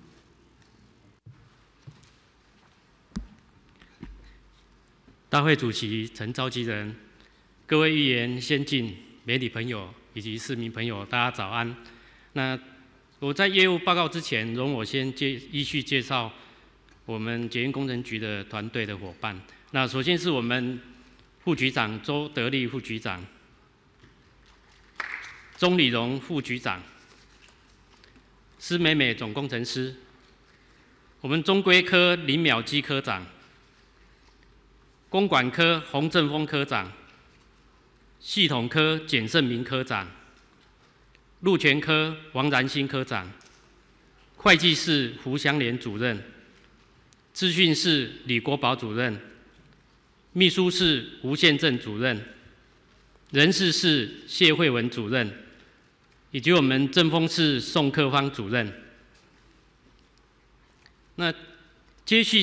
大会主席陈召集人、各位议员、先进、媒体朋友以及市民朋友，大家早安。那我在业务报告之前，容我先依序介绍我们捷运工程局的团队的伙伴。那首先是我们副局长周德利副局长。钟礼荣副局长，施美美总工程师，我们中规科林淼基科长，公管科洪正峰科长，系统科简胜明科长，路权科王然新科长，会计室胡香莲主任，资讯室李国宝主任，秘书室吴宪正主任，人事室谢慧文主任，以及我们政风室宋克芳主任。那接续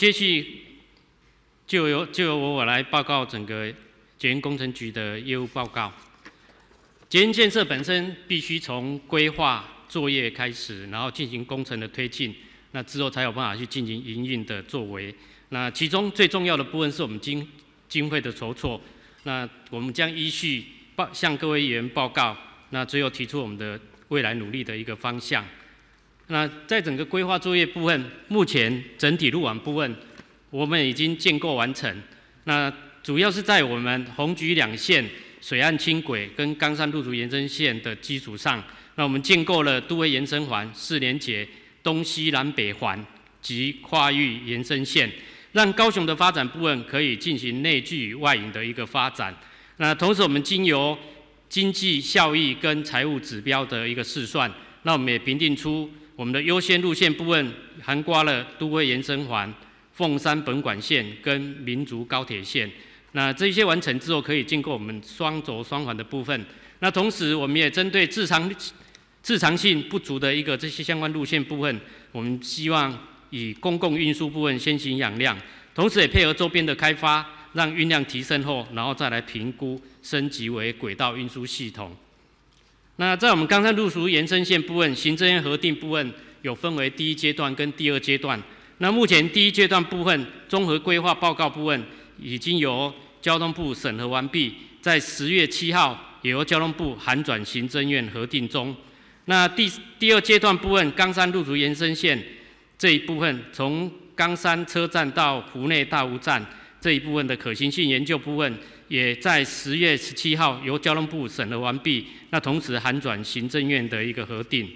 就由我来报告整个捷运工程局的业务报告。捷运建设本身必须从规划作业开始，然后进行工程的推进，那之后才有办法去进行营运的作为。那其中最重要的部分是我们经费的筹措。那我们将依序向各位议员报告，那最后提出我们的未来努力的一个方向。那在整个规划作业部分，目前整体路网部分我们已经建构完成。那主要是在我们红橘2线水岸轻轨跟冈山路竹延伸线的基础上，那我们建构了都会延伸环、4连结、东西南北环及跨域延伸线，让高雄的发展部分可以进行内聚与外引的一个发展。那同时，我们经由经济效益跟财务指标的一个试算，那我们也评定出我们的优先路线部分，涵盖了都会延伸环、凤山本馆线跟民族高铁线。那这些完成之后，可以建构我们双轴双环的部分。那同时，我们也针对自偿性不足的一个这些相关路线部分，我们希望以公共运输部分先行养量，同时也配合周边的开发，让运量提升后，然后再来评估升级为轨道运输系统。 那在我们冈山路竹延伸线部分，行政院核定部分有分为第一阶段跟第二阶段。那目前第一阶段部分综合规划报告部分已经由交通部审核完毕，在10月7号也由交通部函转行政院核定中。那第二阶段部分，冈山路竹延伸线这一部分，从冈山车站到湖内大湖站这一部分的可行性研究部分，也在10月17号由交通部审核完毕，那同时函转行政院的一个核定。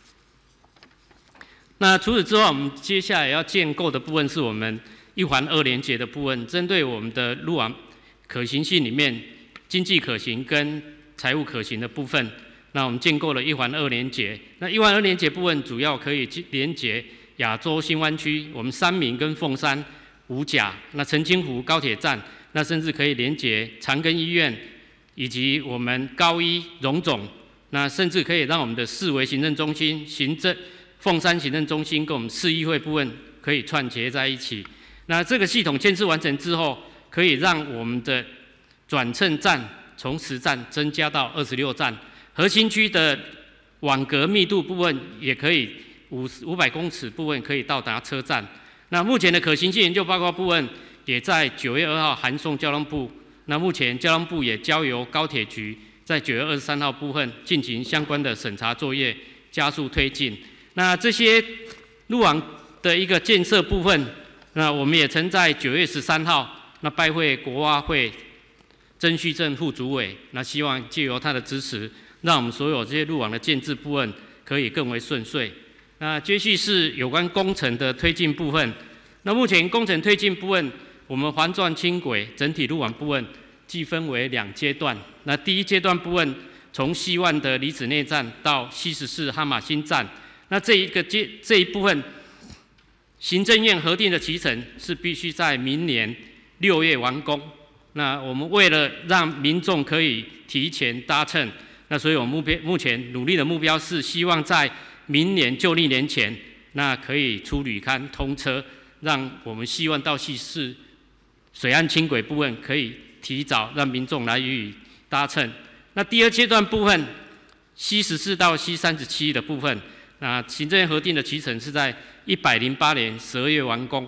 那除此之外，我们接下来要建构的部分是我们1环2连结的部分，针对我们的路网可行性里面经济可行跟财务可行的部分，那我们建构了1环2连结。那1环2连结部分主要可以连结亚洲新湾区，我们三民跟凤山、五甲，那澄清湖高铁站，那甚至可以连结长庚医院以及我们高医、荣总，那甚至可以让我们的四维行政中心、凤山行政中心跟我们市议会部分可以串结在一起。那这个系统建设完成之后，可以让我们的转乘站从10站增加到26站，核心区的网格密度部分也可以500公尺部分可以到达车站。那目前的可行性研究报告部分也在9月2号函送交通部，那目前交通部也交由高铁局在9月23号部分进行相关的审查作业，加速推进。那这些路网的一个建设部分，那我们也曾在9月13号那拜会国挖会曾旭正副主委，那希望借由他的支持，让我们所有这些路网的建制部分可以更为顺遂。那接续是有关工程的推进部分。那目前工程推进部分，我们环状轻轨整体路网部分计分为2阶段。那第一阶段部分，从西万的李子内站到西14哈马星站，那这一部分，行政院核定的期程是必须在明年6月完工。那我们为了让民众可以提前搭乘，那所以我们目前努力的目标是希望在明年旧历年前，那可以出履勘通车，让我们希望到西市水岸轻轨部分可以提早让民众来予以搭乘。那第二阶段部分，西14到西37的部分，那行政院核定的期程是在108年12月完工。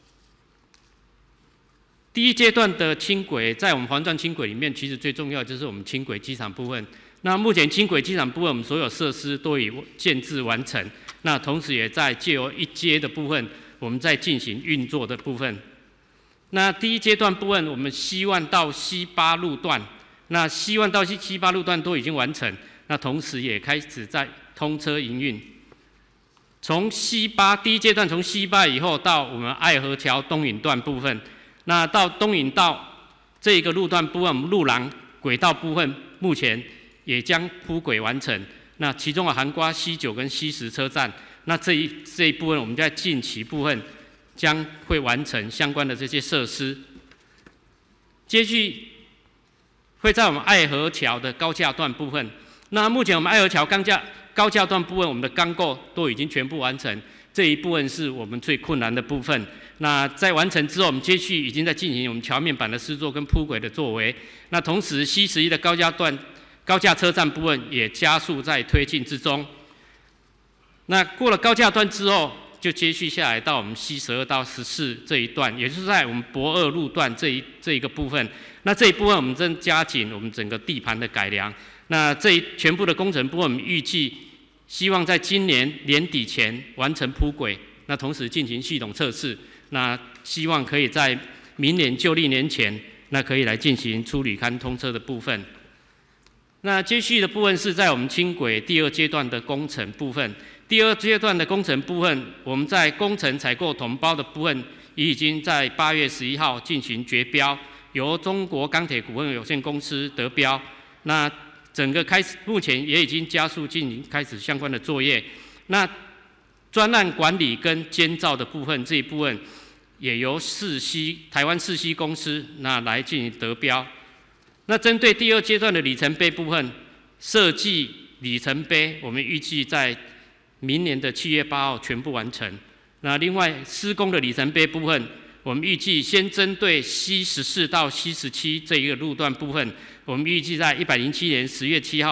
第一阶段的轻轨，在我们环状轻轨里面，其实最重要的就是我们轻轨机场部分。那目前轻轨机场部分，我们所有设施都已建置完成。那同时也在借由1阶的部分，我们在进行运作的部分。那第一阶段部分，我们希望到西8路段，那希望到西8路段都已经完成。那同时也开始在通车营运。从西8第一阶段从西8以后到我们爱河桥东引段部分，那到东引道这一个路段部分，我们路廊轨道部分目前也将铺轨完成。那其中涵盖西9跟西10车站，那这一部分我们在近期部分将会完成相关的这些设施。接续会在我们爱河桥的高架段部分，那目前我们爱河桥高架段部分，我们的钢构都已经全部完成，这一部分是我们最困难的部分。那在完成之后，我们接续已经在进行我们桥面板的施作跟铺轨的作为。那同时西11的高架车站部分也加速在推进之中。那过了高架段之后，就接续下来到我们西12到14这一段，也就是在我们博2路段这一个部分。那这一部分我们正加紧我们整个地盘的改良。那全部的工程部分，我们预计希望在今年年底前完成铺轨，那同时进行系统测试。那希望可以在明年旧历年前，那可以来进行出履勘通车的部分。那接续的部分是在我们轻轨第2阶段的工程部分。第2阶段的工程部分，我们在工程采购统包的部分，已经在8月11号进行决标，由中国钢铁股份有限公司得标。那整个目前也已经加速进行开始相关的作业。那专案管理跟监造的部分，这一部分也由台湾世熙公司那来进行得标。那针对第2阶段的里程碑部分，设计里程碑我们预计在明年的7月8号全部完成。那另外施工的里程碑部分，我们预计先针对西14到西17这一个路段部分，我们预计在107年10月7号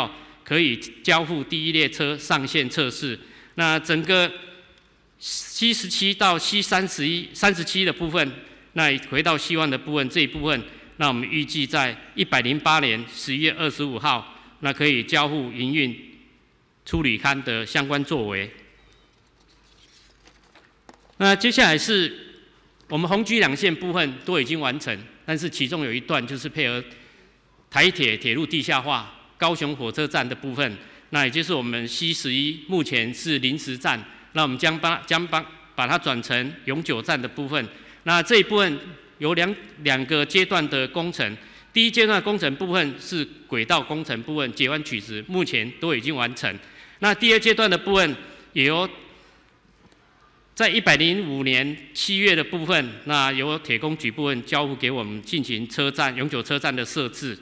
可以交付第一列车上线测试。那整个 C17 到 C37的部分，那回到希望的部分这一部分，那我们预计在108年11月25号，那可以交付营运出履勘的相关作为。那接下来是我们红橘两线部分都已经完成，但是其中有一段就是配合台铁铁路地下化高雄火车站的部分，那也就是我们 C11目前是临时站，那我们将把它转成永久站的部分。那这一部分有两个阶段的工程，第一阶段的工程部分是轨道工程部分，截弯取直，目前都已经完成。那第二阶段的部分也由在105年7月的部分，那由铁工局部分交付给我们进行永久车站的设置。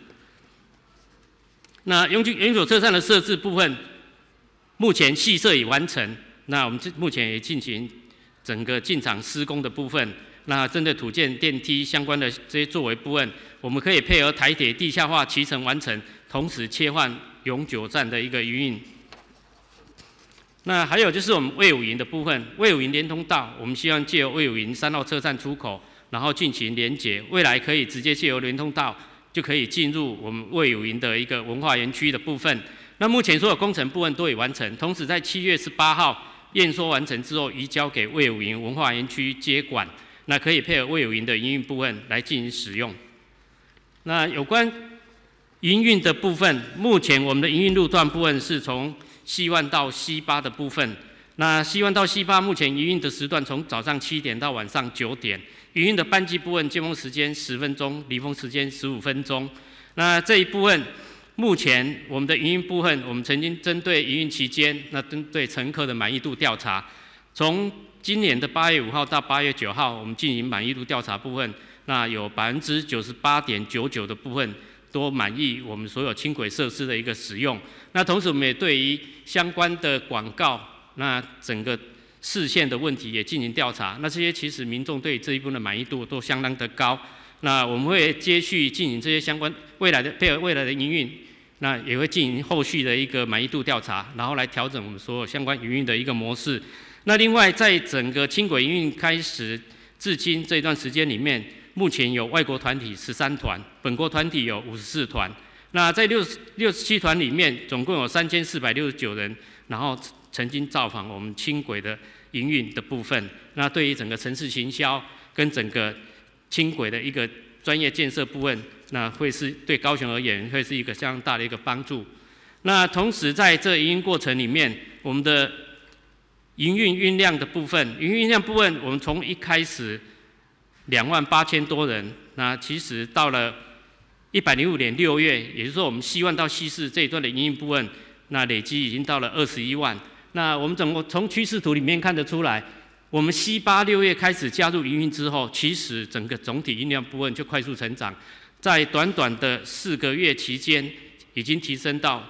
那永久车站的设置部分，目前细设已完成。那我们目前也进行整个进场施工的部分。那针对土建、电梯相关的这些作为部分，我们可以配合台铁地下化期程完成，同时切换永久站的一个营运。那还有就是我们卫武营的部分，卫武营连通道，我们希望借由卫武营3号车站出口，然后进行连结，未来可以直接借由连通道就可以进入我们卫武营的一个文化园区的部分。那目前所有工程部分都已完成，同时在7月18号验收完成之后，移交给卫武营文化园区接管。那可以配合卫武营的营运部分来进行使用。那有关营运的部分，目前我们的营运路段部分是从西湾到西八的部分。那西湾到西八目前营运的时段从早上7点到晚上9点，营运的班机部分尖峰时间10分钟，离峰时间15分钟。那这一部分，目前我们的营运部分，我们曾经针对营运期间，那针对乘客的满意度调查，从今年的8月5号到8月9号，我们进行满意度调查部分，那有98.99%的部分都满意我们所有轻轨设施的一个使用。那同时我们也对于相关的广告，那整个视线的问题也进行调查。那这些其实民众对这一部分的满意度都相当的高。那我们会接续进行这些相关配合未来的营运，那也会进行后续的一个满意度调查，然后来调整我们所有相关营运的一个模式。那另外，在整个轻轨营运开始至今这一段时间里面，目前有外国团体13团，本国团体有54团。那在67团里面，总共有3469人，然后曾经造访我们轻轨的营运的部分。那对于整个城市行销跟整个轻轨的一个专业建设部分，那会是对高雄而言会是一个相当大的一个帮助。那同时在这营运过程里面，我们的营运运量的部分，营运运量部分，我们从一开始28000多人，那其实到了105年6月，也就是说我们西湾到西市这一段的营运部分，那累积已经到了21万。那我们整个从趋势图里面看得出来，我们西八6月开始加入营运之后，其实整个总体运量部分就快速成长，在短短的4个月期间，已经提升到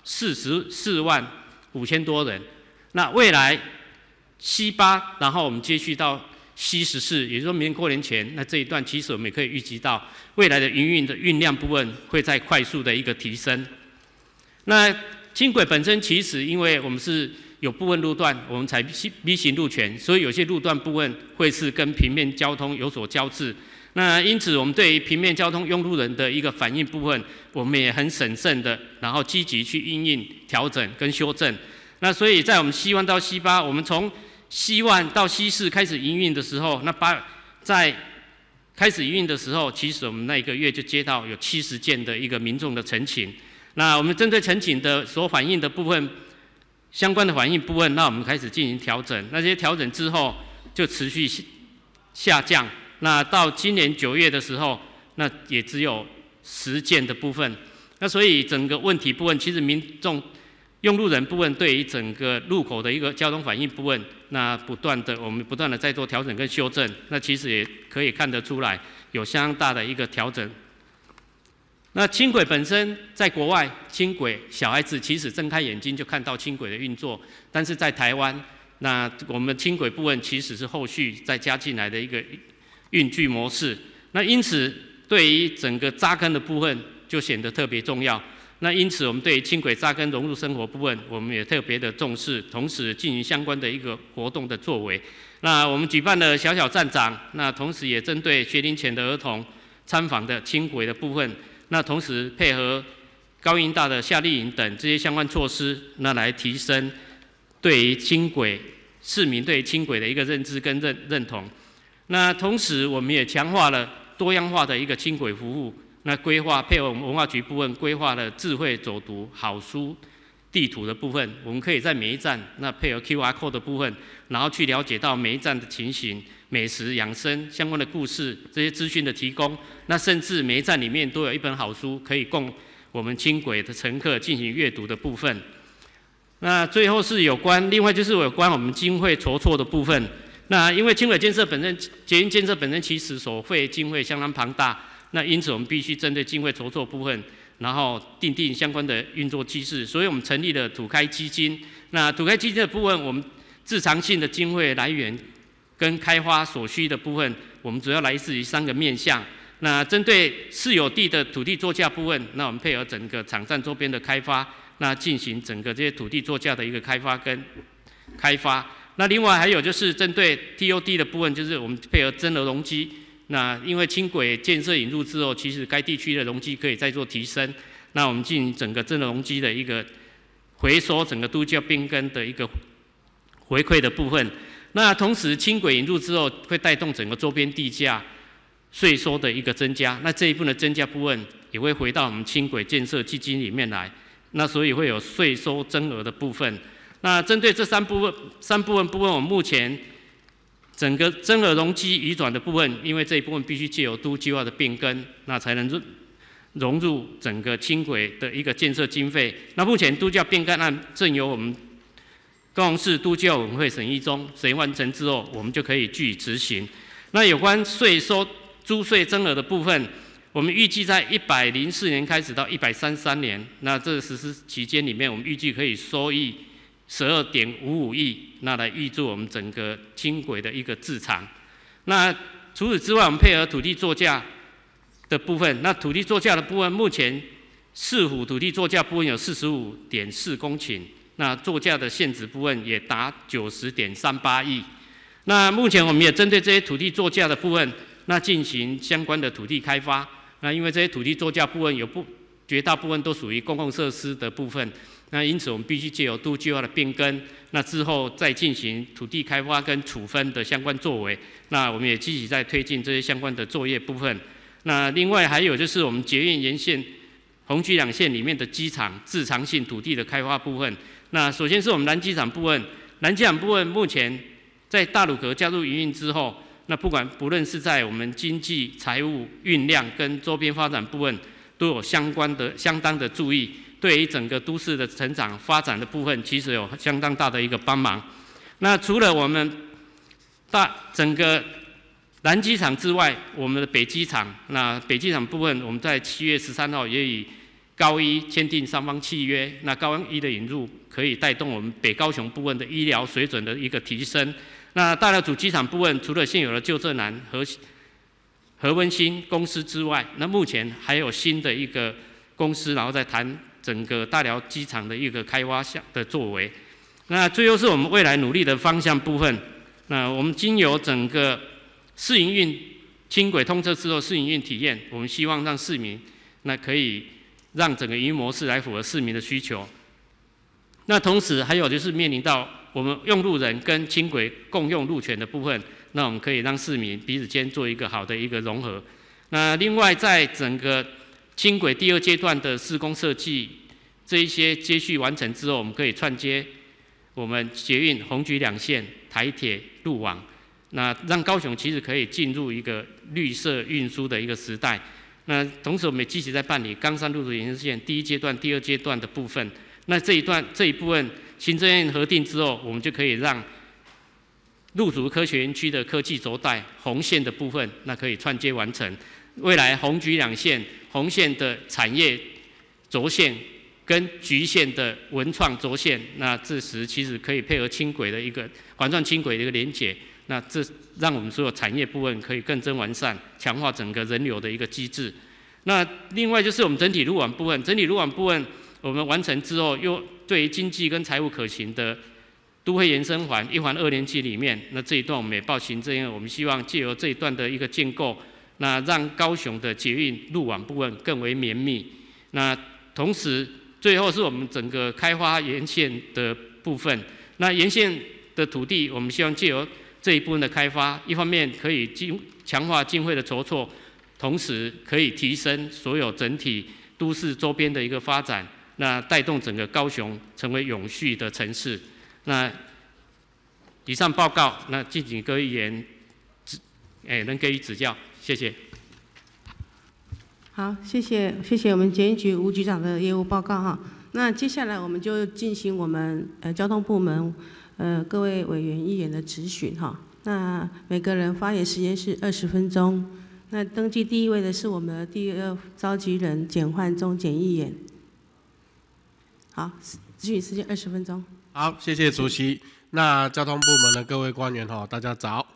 44万5千多人。那未来西八，然后我们接续到西14，也就是说明年过年前，那这一段其实我们也可以预计到未来的营运的运量部分会在快速的一个提升。那轻轨本身其实因为我们是有部分路段我们采 B 型路权，所以有些路段部分会是跟平面交通有所交织。那因此我们对于平面交通用路人的一个反应部分，我们也很审慎的，然后积极去因应调整跟修正。那所以在我们西湾到西八，我们从西湾到西四开始营运的时候，在开始营运的时候，其实我们那一个月就接到有70件的一个民众的陈情。那我们针对陈情的所反映的部分，相关的反应部分，那我们开始进行调整。那这些调整之后，就持续下降。那到今年9月的时候，那也只有10件的部分。那所以整个问题部分，其实民众用路人部分对于整个路口的一个交通反应部分，那我们不断的在做调整跟修正，那其实也可以看得出来有相当大的一个调整。那轻轨本身在国外，轻轨小孩子其实睁开眼睛就看到轻轨的运作，但是在台湾，那我们轻轨部分其实是后续再加进来的一个运具模式。那因此对于整个扎根的部分就显得特别重要。 那因此，我们对轻轨扎根融入生活部分，我们也特别的重视，同时进行相关的一个活动的作为。那我们举办了小小站长，那同时也针对学龄前的儿童参访的轻轨的部分，那同时配合高音大的夏令营等这些相关措施，那来提升对于轻轨市民对轻轨的一个认知跟认同。那同时，我们也强化了多样化的一个轻轨服务。那规划配合我们文化局部分规划了智慧走读好书地图的部分，我们可以在每一站那配合 QR code 的部分，然后去了解到每一站的情形、美食、养生相关的故事这些资讯的提供。那甚至每一站里面都有一本好书可以供我们轻轨的乘客进行阅读的部分。那最后是另外就是有关我们经费筹措的部分。那因为轻轨建设本身、捷运建设本身其实所费经费相当庞大。那因此，我们必须针对经费筹措部分，然后订定相关的运作机制。所以我们成立了土开基金。那土开基金的部分，我们自偿性的经费来源跟开发所需的部分，我们主要来自于3个面向。那针对私有地的土地作价部分，那我们配合整个场站周边的开发，那进行整个这些土地作价的一个开发跟开发。那另外还有就是针对 TOD 的部分，就是我们配合增额容积。那因为轻轨建设引入之后，其实该地区的容积可以再做提升。那我们进行整个增额容积的一个回收，整个都价变更的一个回馈的部分。那同时轻轨引入之后，会带动整个周边地价税收的一个增加。那这一部分的增加部分也会回到我们轻轨建设基金里面来。那所以会有税收增额的部分。那针对这三部分，我们目前整个增额容积移转的部分，因为这一部分必须藉由都计划的变更，那才能融入整个轻轨的一个建设经费。那目前都计划变更案正由我们高雄市都计划委员会审议中，审议完成之后，我们就可以据以执行。那有关税收租税增额的部分，我们预计在104年开始到133年，那这实施期间里面，我们预计可以收益12.55亿，那来挹注我们整个轻轨的一个自偿。那除此之外，我们配合土地作价的部分，那土地作价的部分，目前市府土地作价部分有45.4公顷，那作价的现值部分也达90.38亿。那目前我们也针对这些土地作价的部分，那进行相关的土地开发。那因为这些土地作价部分绝大部分都属于公共设施的部分。那因此，我们必须藉由都计划的变更，那之后再进行土地开发跟处分的相关作为。那我们也积极在推进这些相关的作业部分。那另外还有就是我们捷运沿线红橘两线里面的机场自偿性土地的开发部分。那首先是我们南机场部分，南机场部分目前在大鲁阁加入营运之后，那不论是在我们经济、财务、运量跟周边发展部分，都有相当的注意。对于整个都市的成长发展的部分，其实有相当大的一个帮忙。那除了我们整个南机场之外，我们的北机场，那北机场部分，我们在7月13号也与高医签订3方契约。那高医的引入可以带动我们北高雄部分的医疗水准的一个提升。那大寮主机场部分，除了现有的旧正南和温馨公司之外，那目前还有新的一个公司，然后再谈整个大寮机场的一个开发的作为。那最后是我们未来努力的方向部分。那我们经由整个试营运轻轨通车之后试营运体验，我们希望让市民那可以让整个营运模式来符合市民的需求。那同时还有就是面临到我们用路人跟轻轨共用路权的部分，那我们可以让市民彼此间做一个好的一个融合。那另外在整个轻轨第2阶段的施工设计这一些接续完成之后，我们可以串接我们捷运红橘两线、台铁路网，那让高雄其实可以进入一个绿色运输的一个时代。那同时我们也积极在办理冈山路途延伸线第1阶段、第2阶段的部分。那这一部分行政院核定之后，我们就可以让路竹科学园区的科技轴带红线的部分，那可以串接完成。未来红橘两线红线的产业轴线跟橘线的文创轴线，那这时其实可以配合轻轨的一个环状轻轨的一个连结，那这让我们所有产业部分可以更臻完善，强化整个人流的一个机制。 那另外就是我们整体路网部分，整体路网部分我们完成之后，又对于经济跟财务可行的都会延伸环1环2年期里面，那这一段我们也报行政院，我们希望借由这一段的一个建构，那让高雄的捷运路网部分更为绵密。那同时，最后是我们整个开发沿线的部分。那沿线的土地，我们希望借由这一部分的开发，一方面可以强化经费的筹措，同时可以提升所有整体都市周边的一个发展，那带动整个高雄成为永续的城市。那以上报告，那敬请各位议员能给予指教，谢谢。 好，谢谢我们检疫局吴局长的业务报告哈。那接下来我们就进行我们交通部门各位委员议员的质询哈。那每个人发言时间是20分钟。那登记第一位的是我们的第2召集人简焕忠简议员。好，质询时间20分钟。 好，谢谢主席。那交通部门的各位官员哈，大家早。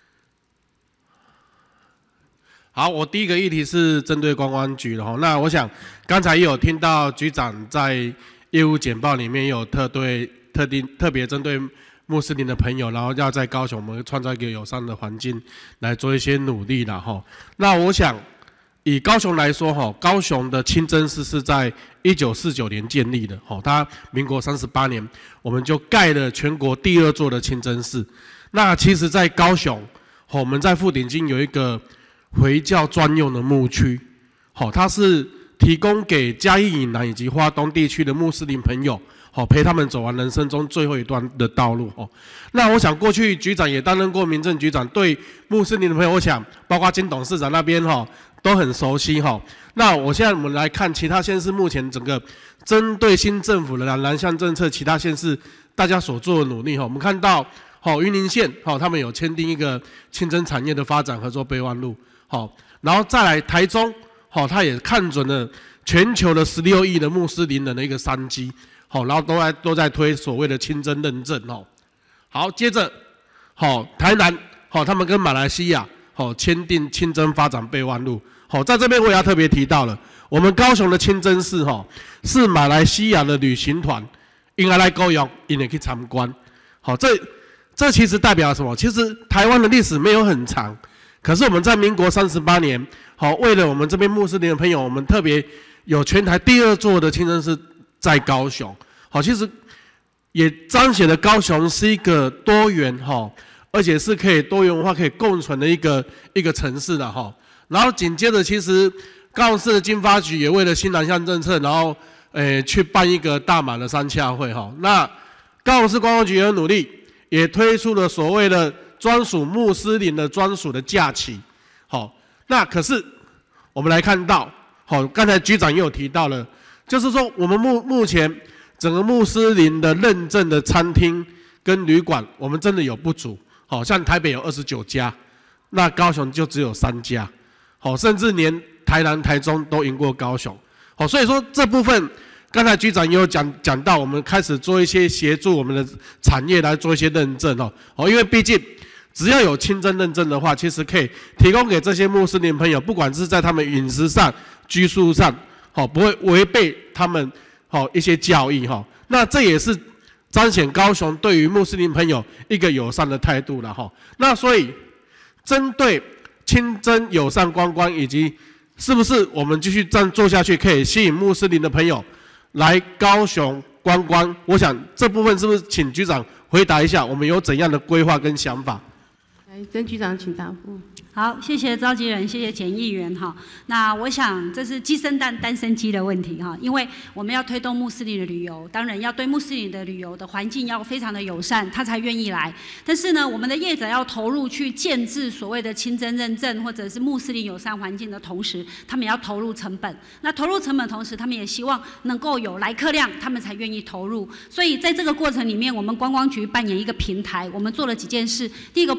好，我第一个议题是针对观光局的哈。那我想刚才也有听到局长在业务简报里面也有特别针对穆斯林的朋友，然后要在高雄我们创造一个友善的环境来做一些努力啦哈。那我想以高雄来说哈，高雄的清真寺是在1949年建立的哈，它民国38年我们就盖了全国第2座的清真寺。那其实在高雄，我们在富鼎金有一个回教专用的牧区，它是提供给嘉义以南以及花东地区的穆斯林朋友，陪他们走完人生中最后一段的道路。那我想过去局长也担任过民政局长，对穆斯林的朋友，我想包括金董事长那边都很熟悉。那我现在我们来看其他县市目前整个针对新政府的南向政策，其他县市大家所做的努力。我们看到云林县他们有签订一个清真产业的发展合作备忘录。然后再来台中，他也看准了全球的16亿的穆斯林人的一个商机，然后都在推所谓的清真认证。好，接着台南他们跟马来西亚签订清真发展备忘录。在这边我也要特别提到了，我们高雄的清真寺是马来西亚的旅行团应该来高雄，应该去参观。这其实代表什么？其实台湾的历史没有很长。可是我们在民国38年，为了我们这边穆斯林的朋友，我们特别有全台第2座的清真寺在高雄。其实也彰显了高雄是一个多元而且是可以多元文化可以共存的一个城市的然后紧接着，其实高雄市的经发局也为了新南向政策，然后去办一个大马的三洽会那高雄市观光局也有努力，也推出了所谓的专属穆斯林的专属的假期。那可是我们来看到，刚才局长也有提到了，就是说我们目前整个穆斯林的认证的餐厅跟旅馆，我们真的有不足。像台北有29家，那高雄就只有3家，甚至连台南、台中都赢过高雄。所以说这部分，刚才局长也有讲到，我们开始做一些协助我们的产业来做一些认证因为毕竟只要有清真认证的话，其实可以提供给这些穆斯林朋友，不管是在他们饮食上、居住上，不会违背他们一些教义那这也是彰显高雄对于穆斯林朋友一个友善的态度了那所以针对清真友善观光，以及是不是我们继续这样做下去，可以吸引穆斯林的朋友来高雄观光，我想这部分是不是请局长回答一下，我们有怎样的规划跟想法？ 曾局长请答复。 好，谢谢召集人，谢谢简议员哈。那我想这是鸡生蛋，蛋生鸡的问题哈，因为我们要推动穆斯林的旅游，当然要对穆斯林的旅游的环境要非常的友善，他才愿意来。但是呢，我们的业者要投入去建制所谓的清真认证或者是穆斯林友善环境的同时，他们也要投入成本。那投入成本的同时，他们也希望能够有来客量，他们才愿意投入。所以在这个过程里面，我们观光局扮演一个平台，我们做了几件事。第一个部分，我们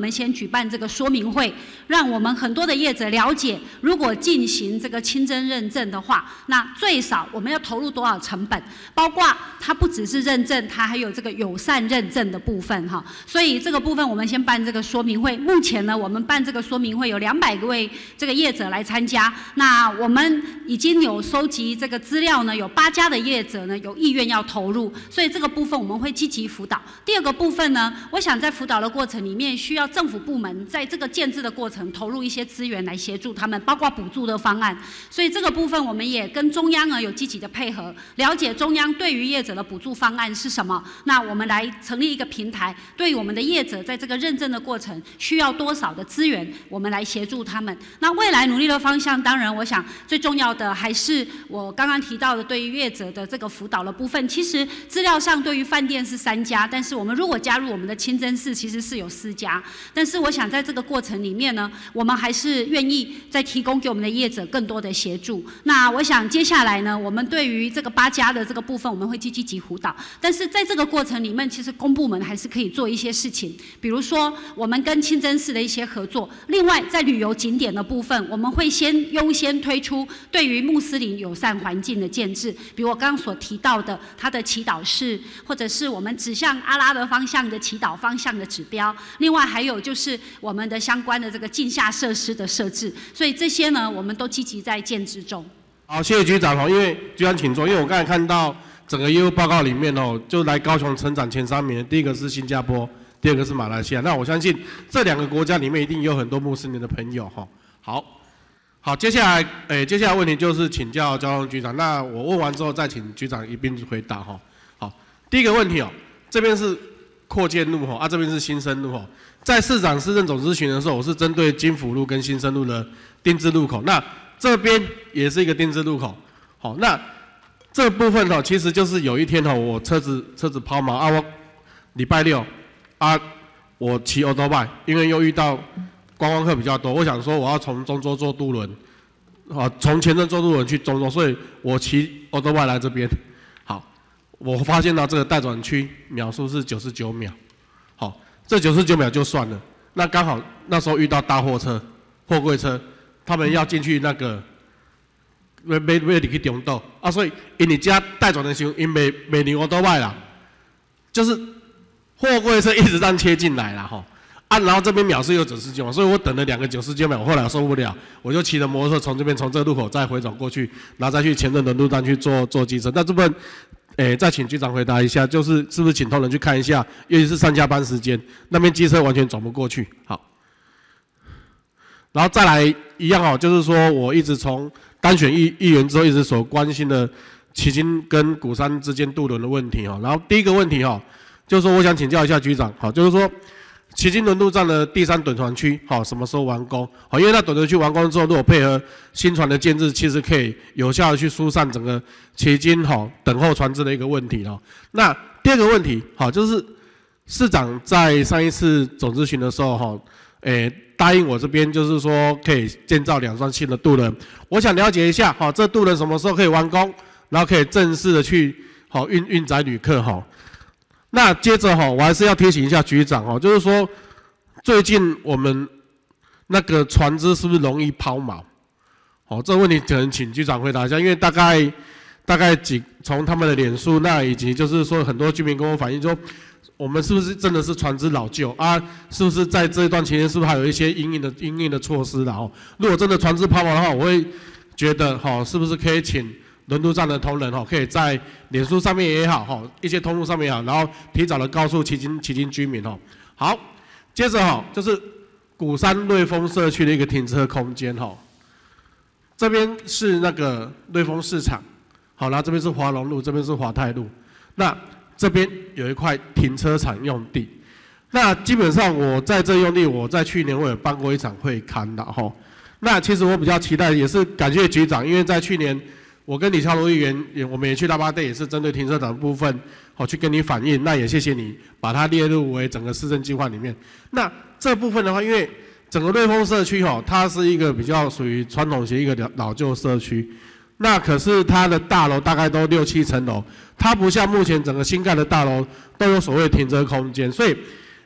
们先举办这个说明会，让我们很多的业者了解，如果进行这个清真认证的话，那最少我们要投入多少成本？包括它不只是认证，它还有这个友善认证的部分哈。所以这个部分我们先办这个说明会。目前呢，我们办这个说明会有200位这个业者来参加。那我们已经有收集这个资料呢，有8家的业者呢有意愿要投入，所以这个部分我们会积极辅导。第二个部分呢，我想在辅导的过程里面，需要政府部门在这个建制的过程投入一些资源来协助他们，包括补助的方案。所以这个部分我们也跟中央呢有积极的配合，了解中央对于业者的补助方案是什么。那我们来成立一个平台，对于我们的业者在这个认证的过程需要多少的资源，我们来协助他们。那未来努力的方向，当然我想最重要的还是我刚刚提到的对于业者的这个辅导的部分。其实资料上对于饭店是3家，但是我们如果加入我们的清真寺，其实是有4家。但是我想在这个过程里面呢，我们还是愿意再提供给我们的业者更多的协助。那我想接下来呢，我们对于这个8家的这个部分，我们会积极辅导。但是在这个过程里面，其实公部门还是可以做一些事情，比如说我们跟清真寺的一些合作。另外，在旅游景点的部分，我们会先优先推出对于穆斯林友善环境的建制，比如我刚刚所提到的它的祈祷室，或者是我们指向阿拉的方向的祈祷方向的指标。另外还有就是我们的相关的这个镜下设施的设置。所以这些呢，我们都积极在建制中。 好，谢谢局长哦。因为局长请坐，因为我刚才看到整个业务报告里面哦，就来高雄成长前3名，第一个是新加坡，第2个是马来西亚。那我相信这2个国家里面一定有很多穆斯林的朋友哈。好，接下来问题就是请教交通局长。那我问完之后再请局长一并回答哈。好，第一个问题哦，这边是扩建路哈，这边是新生路哈。在市长市政总咨询的时候，我是针对金福路跟新生路的丁字路口，那这边也是一个丁字路口。好，那这部分哦，其实就是有一天哦，我车子抛锚啊，我礼拜6啊，我骑欧多拜，因为又遇到观光客比较多，我想说我要从中州坐渡轮，从前镇坐渡轮去中州，所以我骑欧多拜来这边。好，我发现到这个待转区秒数是99秒。好，这99秒就算了，那刚好那时候遇到大货柜车，他们要进去那个要入去中道啊，所以因你家待转的时候，因没让欧多拜啦，就是货柜车一直这样切进来啦吼。然后这边秒数有99秒，所以我等了2个99秒，我后来受不了，我就骑着摩托车从这个路口再回转过去，然后再去前镇轮渡站去坐机车。那这部分，再请局长回答一下，就是是不是请同仁去看一下，尤其是上下班时间，那边机车完全转不过去。好，然后再来一样哦，就是说我一直从单选议员之后，一直所关心的旗津跟鼓山之间渡轮的问题哦。然后第一个问题哦，就是说我想请教一下局长，好，就是说。旗津轮渡站的第3趸船区，好，什么时候完工？好，因为那趸船区完工之后，如果配合新船的建制，其实可以有效的去疏散整个旗津等候船只的一个问题哦。那第2个问题，好，就是市长在上一次总咨询的时候，答应我这边就是说可以建造2艘新的渡轮。我想了解一下，好，这渡轮什么时候可以完工，然后可以正式的去运载旅客哈。那接着我还是要提醒一下局长就是说最近我们那个船只是不是容易抛锚？这个问题可能请局长回答一下，因为大概从他们的脸书那以及就是说很多居民跟我反映说，我们是不是真的是船只老旧啊？是不是在这一段期间是不是还有一些因应的措施啦？如果真的船只抛锚的话，我会觉得是不是可以请轮渡站的同仁可以在脸书上面也好一些通路上面也好，然后提早的告诉旗津居民好，接着就是鼓山瑞丰社区的一个停车空间这边是那个瑞丰市场，然后这边是华龙路，这边是华泰路，那这边有一块停车场用地。那基本上我在这用地，我在去年我有办过一场会刊的那其实我比较期待，也是感谢局长，因为在去年。我跟李孝罗议员我们也去大巴队，也是针对停车场的部分，去跟你反映。那也谢谢你把它列入为整个市政计划里面。那这部分的话，因为整个瑞丰社区它是一个比较属于传统型一个老旧社区，那可是它的大楼大概都6、7层楼，它不像目前整个新盖的大楼都有所谓的停车空间，所以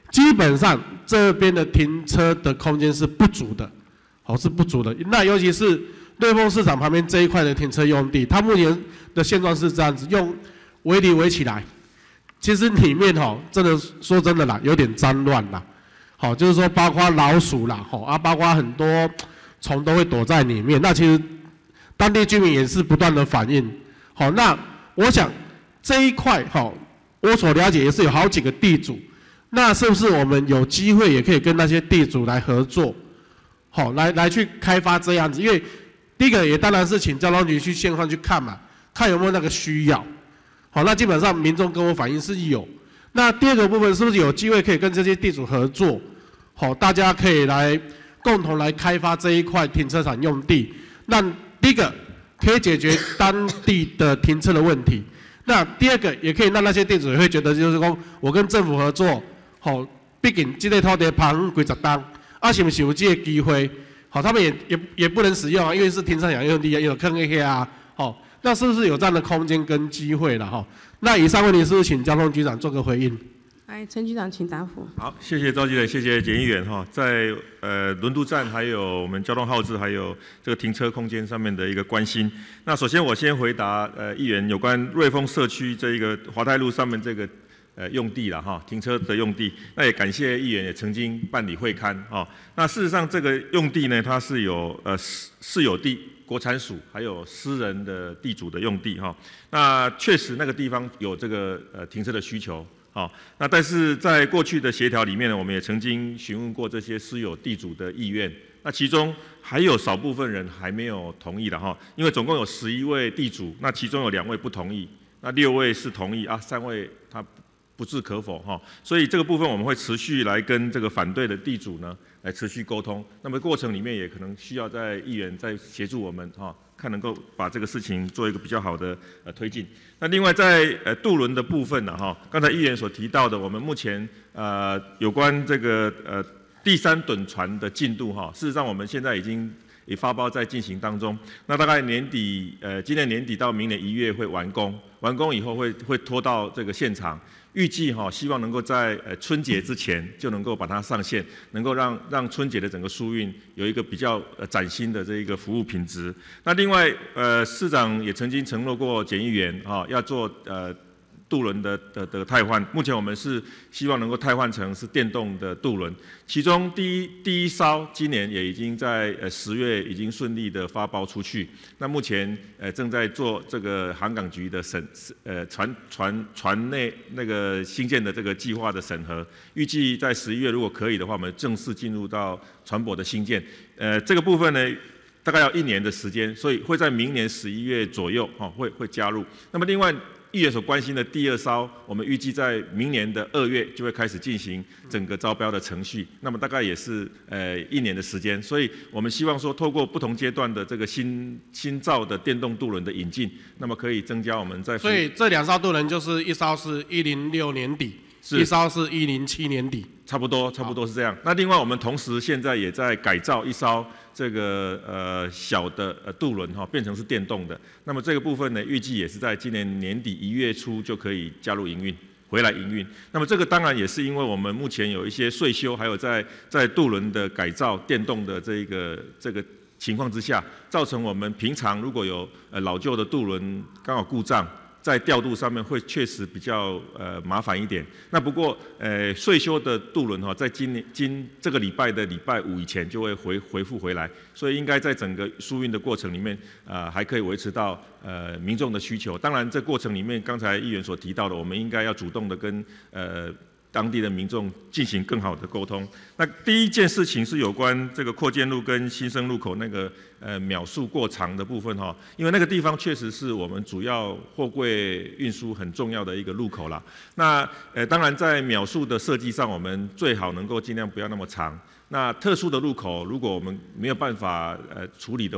基本上这边的停车的空间是不足的，是不足的。那尤其是瑞丰市场旁边这一块的停车用地，它目前的现状是这样子，用围篱围起来，其实里面真的说真的啦，有点脏乱啦。就是说包括老鼠啦，包括很多虫都会躲在里面。那其实当地居民也是不断的反映。那我想这一块我所了解也是有好几个地主，那是不是我们有机会也可以跟那些地主来合作，来去开发这样子？因为第一个也当然是请交通局去现况去看嘛，看有没有那个需要。那基本上民众跟我反映是有。那第二个部分是不是有机会可以跟这些地主合作？大家可以来共同来开发这一块停车场用地。那第一个可以解决当地的停车的问题。那第二个也可以让那些地主也会觉得，就是说我跟政府合作，毕竟这个土地旁几十档，是不是有这个机会？他们也不能使用啊，因为是停车场用地，有坑那些啊，那是不是有这样的空间跟机会了？那以上问题是不是请交通局长做个回应？ 来，陈局长请答复。 好，谢谢召集人，谢谢简议员在轮渡站还有我们交通号志还有这个停车空间上面的一个关心。那首先我先回答议员有关瑞丰社区这一个华泰路上面这个用地啦停车的用地。那也感谢议员也曾经办理会勘那事实上这个用地呢，它是有私有地、国产署还有私人的地主的用地那确实那个地方有这个停车的需求。那但是在过去的协调里面呢，我们也曾经询问过这些私有地主的意愿，那其中还有少部分人还没有同意的因为总共有11位地主，那其中有2位不同意，那6位是同意3位他不置可否所以这个部分我们会持续来跟这个反对的地主呢来持续沟通，那么过程里面也可能需要在议员再协助我们看能够把这个事情做一个比较好的推进。那另外在渡轮的部分刚才议员所提到的，我们目前有关这个第3趸船的进度事实上我们现在已经发包在进行当中。那大概年底今年年底到明年1月会完工，完工以后会拖到这个现场。预计希望能够在春节之前就能够把它上线，能够让春节的整个疏运有一个比较崭新的这一个服务品质。那另外市长也曾经承诺过简议员要做渡轮的汰换，目前我们是希望能够汰换成是电动的渡轮，其中第一艘今年也已经在10月已经顺利的发包出去，那目前正在做这个航港局的船内那个新建的这个计划的审核，预计在11月如果可以的话，我们正式进入到船舶的新建，这个部分呢大概要1年的时间，所以会在明年11月左右会加入。那么另外议员所关心的第2艘，我们预计在明年的2月就会开始进行整个招标的程序，那么大概也是1年的时间，所以我们希望说，透过不同阶段的这个新造的电动渡轮的引进，那么可以增加我们在。 所以这2艘渡轮就是一艘是106年底，一艘是107年底。 差不多是这样。那另外我们同时现在也在改造一艘这个小的渡轮变成是电动的。那么这个部分呢，预计也是在今年年底1月初就可以加入营运，回来营运。那么这个当然也是因为我们目前有一些税修，还有在渡轮的改造电动的这个情况之下，造成我们平常如果有老旧的渡轮刚好故障，在调度上面会确实比较麻烦一点。那不过税修的渡轮在这个礼拜的礼拜5以前就会恢复回来，所以应该在整个疏运的过程里面还可以维持到民众的需求。当然这过程里面刚才议员所提到的，我们应该要主动的跟当地的民众进行更好的沟通。那第一件事情是有关这个扩建路跟新生路口那个秒数过长的部分因为那个地方确实是我们主要货柜运输很重要的一个路口啦。那当然在秒数的设计上，我们最好能够尽量不要那么长。那特殊的路口，如果我们没有办法处理的话，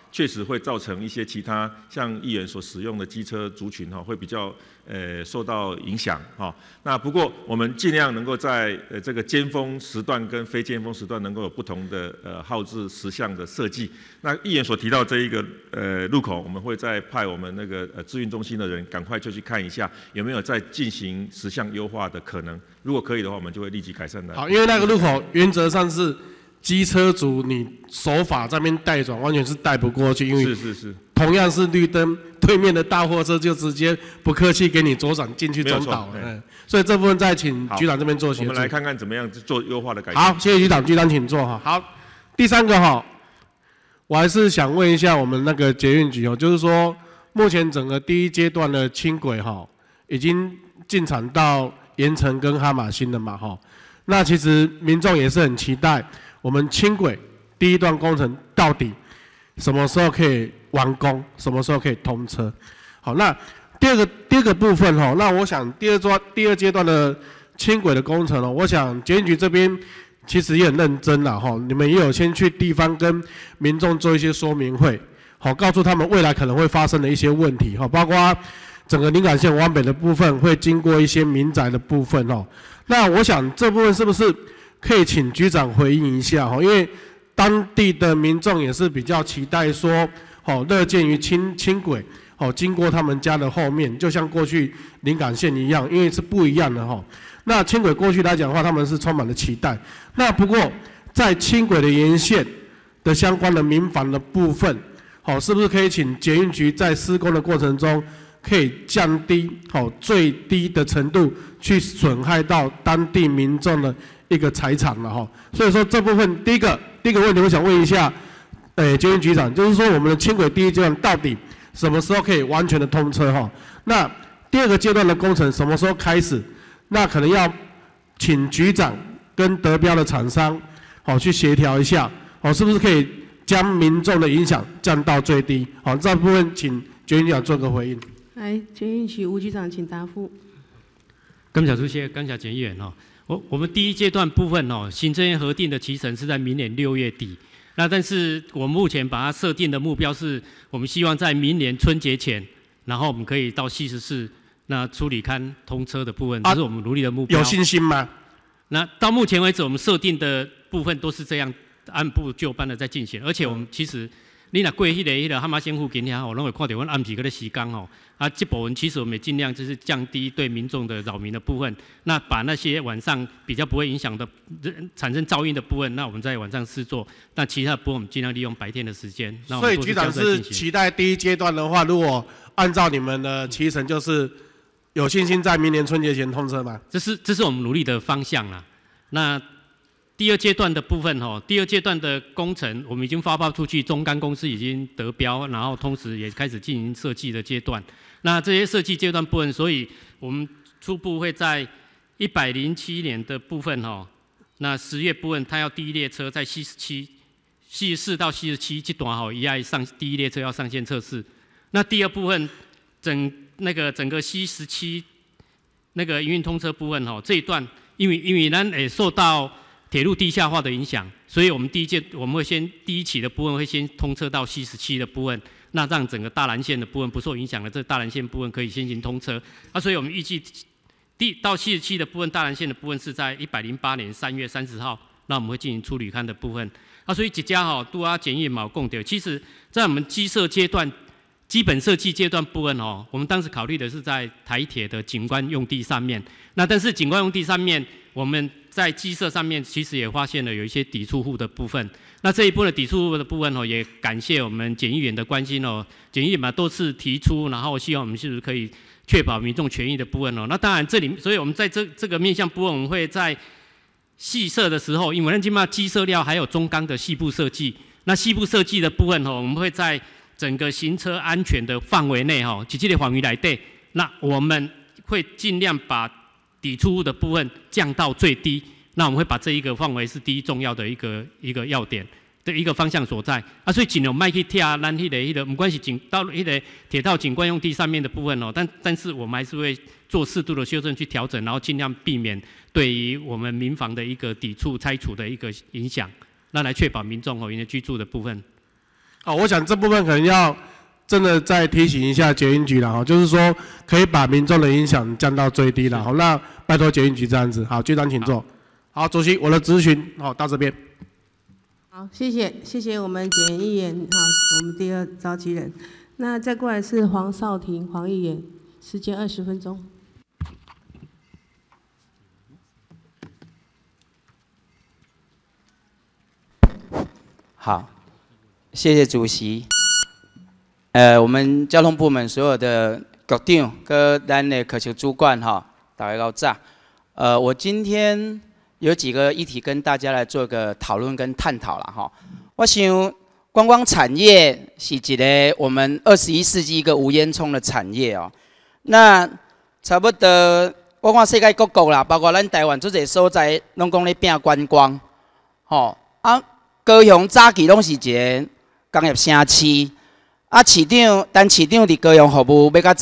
确实会造成一些其他像议员所使用的机车族群会比较受到影响那不过我们尽量能够在这个尖峰时段跟非尖峰时段能够有不同的号志时相的设计。那议员所提到这一个路口，我们会再派我们那个资讯中心的人赶快就去看一下有没有在进行时相优化的可能。如果可以的话，我们就会立即改善的。 好，因为那个路口原则上是机车族你手法在那边带转，完全是带不过去，因为是同样是绿灯，对面的大货车就直接不客气给你左转进去中岛，所以这部分再请局长这边做协助。 我们来看看怎么样做优化的改进。 好，谢谢局长，局长请坐哈。好，第三个哈，我还是想问一下我们那个捷运局就是说目前整个第一阶段的轻轨已经进场到盐埕跟哈马星了嘛那其实民众也是很期待我们轻轨第一段工程到底什么时候可以完工，什么时候可以通车。好，那第二个部分那我想第二阶段的轻轨的工程我想捷运局这边其实也很认真啦你们也有先去地方跟民众做一些说明会，告诉他们未来可能会发生的一些问题包括整个临港线往北的部分会经过一些民宅的部分那我想这部分是不是可以请局长回应一下因为当地的民众也是比较期待说乐见于轻轨经过他们家的后面，就像过去临港线一样，因为是不一样的那轻轨过去来讲的话，他们是充满了期待。那不过在轻轨的沿线的相关的民房的部分是不是可以请捷运局在施工的过程中可以降低最低的程度去损害到当地民众的一个财产了所以说这部分第一个问题，我想问一下，捷运局长，就是说我们的轻轨第一阶段到底什么时候可以完全的通车那第二个阶段的工程什么时候开始？那可能要请局长跟得标的厂商去协调一下是不是可以将民众的影响降到最低？这部分请捷运局长做个回应。 来，捷运局吴局长请答复。 感谢主席，感谢简议员我们第一阶段部分行政院核定的期程是在明年6月底，那但是我们目前把它设定的目标是，我们希望在明年春节前，然后我们可以到74那处理勘通车的部分，这是我们努力的目标。 有信心吗？ 那到目前为止，我们设定的部分都是这样按部就班的在进行，而且我们其实你若过迄个哈马星附近遐拢会看到阮暗时搁咧施工这部分其实我们也尽量就是降低对民众的扰民的部分，那把那些晚上比较不会影响的产生噪音的部分，那我们在晚上施作，那其他的部分我们尽量利用白天的时间。 所以局长是期待第一阶段的话，如果按照你们的期程，就是有信心在明年春节前通车吗？ 这是我们努力的方向啦。那第二阶段的部分第二阶段的工程我们已经发包出去，中钢公司已经得标，然后同时也开始进行设计的阶段。那这些设计阶段部分，所以我们初步会在107年的部分那10月部分，它要第一列车在74到77这段一爱上第一列车要上线测试。那第二部分整个77那个营运通车部分这一段，因为咱也受到铁路地下化的影响，所以我们我们会先第一期的部分会先通车到77的部分，那让整个大兰线的部分不受影响的，这大兰线部分可以先行通车。所以我们预计到77的部分，大兰线的部分是在108年3月30号，那我们会进行初履勘的部分。所以一家都要检验嘛，供掉。其实，在我们基本设计阶段部分我们当时考虑的是在台铁的景观用地上面。那但是景观用地上面，我们在基设上面其实也发现了有一些抵触户的部分。那这一部分的抵触户的部分也感谢我们检议员的关心检议员多次提出，然后希望我们是不是可以确保民众权益的部分那当然所以我们在这个面向部分，我们会在细设的时候，因为咱今嘛基设料还有中钢的细部设计。那细部设计的部分我们会在整个行车安全的范围内在这个范围内底，那我们会尽量把抵触物的部分降到最低。那我们会把这一个范围是第一重要的一个要点的一个方向所在所以尽量卖去贴咱迄个不管是到迄个铁道景观用地上面的部分但是我们还是会做适度的修正去调整，然后尽量避免对于我们民房的一个抵触拆除的一个影响，那来确保民众因为居住的部分。 哦，我想这部分可能要真的再提醒一下捷运局了哈，就是说可以把民众的影响降到最低了。好，那拜托捷运局这样子。好，局长请坐。好，主席，我的质询好到这边。 好，谢谢我们简议员哈，我们第二召集人。那再过来是黄少廷黄议员，时间20分钟。 好，谢谢主席。我们交通部门所有的局长跟咱的科学主管哈，大家到早。我今天有几个议题跟大家来做个讨论跟探讨了哈。我想观光产业是一个我们21世纪一个无烟囱的产业哦。那差不多我看世界各国啦，包括咱台湾做这所在，拢讲咧拼观光，吼啊。高雄早期拢是一个工业城市，啊，市长伫高雄服务要到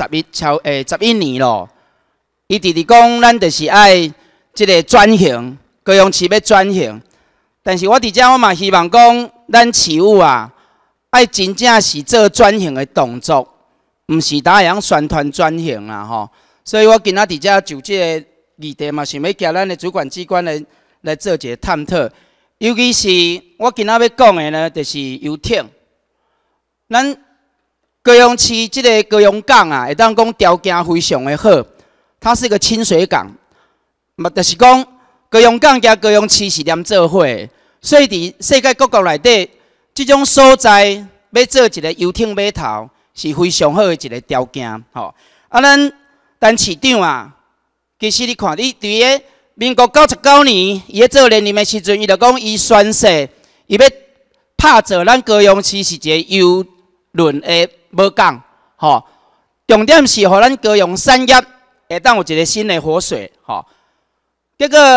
11年咯。伊直讲咱就是爱即个转型，高雄市要转型。但是我伫遮我嘛希望讲，咱市府啊，爱真正是做转型的动作，毋是打样宣传转型啦吼。所以我今仔伫遮就即个议题嘛，想要交咱的主管机关来做一个探讨。尤其是我今仔要讲的呢，就是游艇。咱高雄市这个高雄港啊，会当讲条件非常的好，它是一个清水港，嘛就是讲高雄港加高雄市是连做伙的，所以伫世界各国内底，这种所在要做一个游艇码头是非常好的一个条件。吼，啊，咱市长啊，其实你看你伫个。民国99年，伊咧做连任的时阵，伊就讲伊宣誓，伊要拍造咱高雄市是一个邮轮的母港，吼。重点是，互咱高雄产业会当有一个新的活水，吼。结果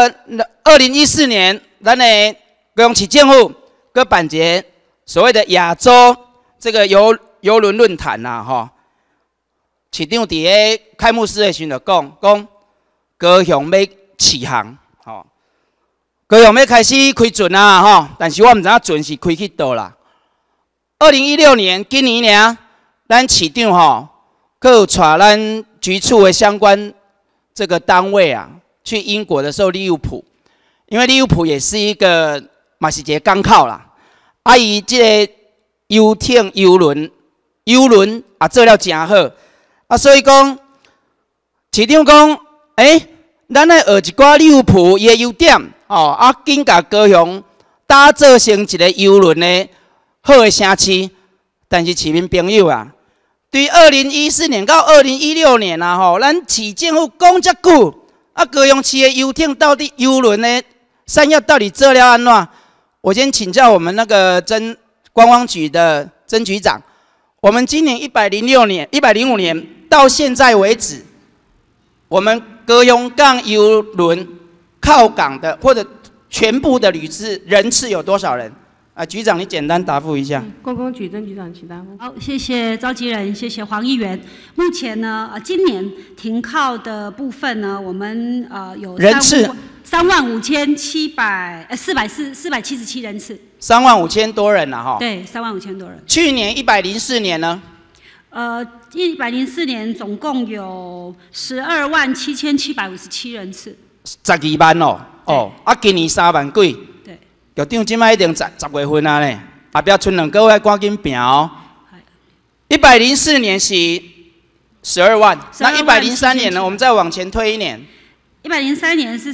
2014年，咱的高雄市政府佮办一个所谓的亚洲这个邮轮论坛呐，吼。市长伫个开幕式的时阵就讲高雄要起航，吼，高雄要开始开船啊，吼，但是我毋知影船是开去倒啦。2016年，今年呢，咱市长吼，佮有带咱局处的相关这个单位啊，去英国的时候利物浦，因为利物浦也是一个嘛是一个港口啦，啊，伊这个游艇、游轮啊做了真好，啊，所以讲市长讲，咱来学一寡利物浦伊的优点，哦，啊，紧甲高雄打造成一个邮轮的好的城市。但是市民朋友啊，对2014年到2016年啊，吼，咱市政府讲遮久，啊，高雄市的游艇到底邮轮的产业到底做了安怎？我先请教我们那个观光局的曾局长，我们今年105年到现在为止，我们高雄港邮轮靠港的或者全部的人次有多少人？啊，局长，你简单答复一下。 观光局曾局长，请答复。 好，谢谢召集人，谢谢黄议员。目前呢，今年停靠的部分呢，我们有人次 477人次。 35000多人了哈。 对，35000多人。 去年104年呢 ？104年总共有127757人次。 12万哦，哦，啊，今年3万几。 对。 局长即摆一定10月份啊咧，后壁剩2个月赶紧拼哦。104年是12万，那103年呢？我们再往前推一年。 103年是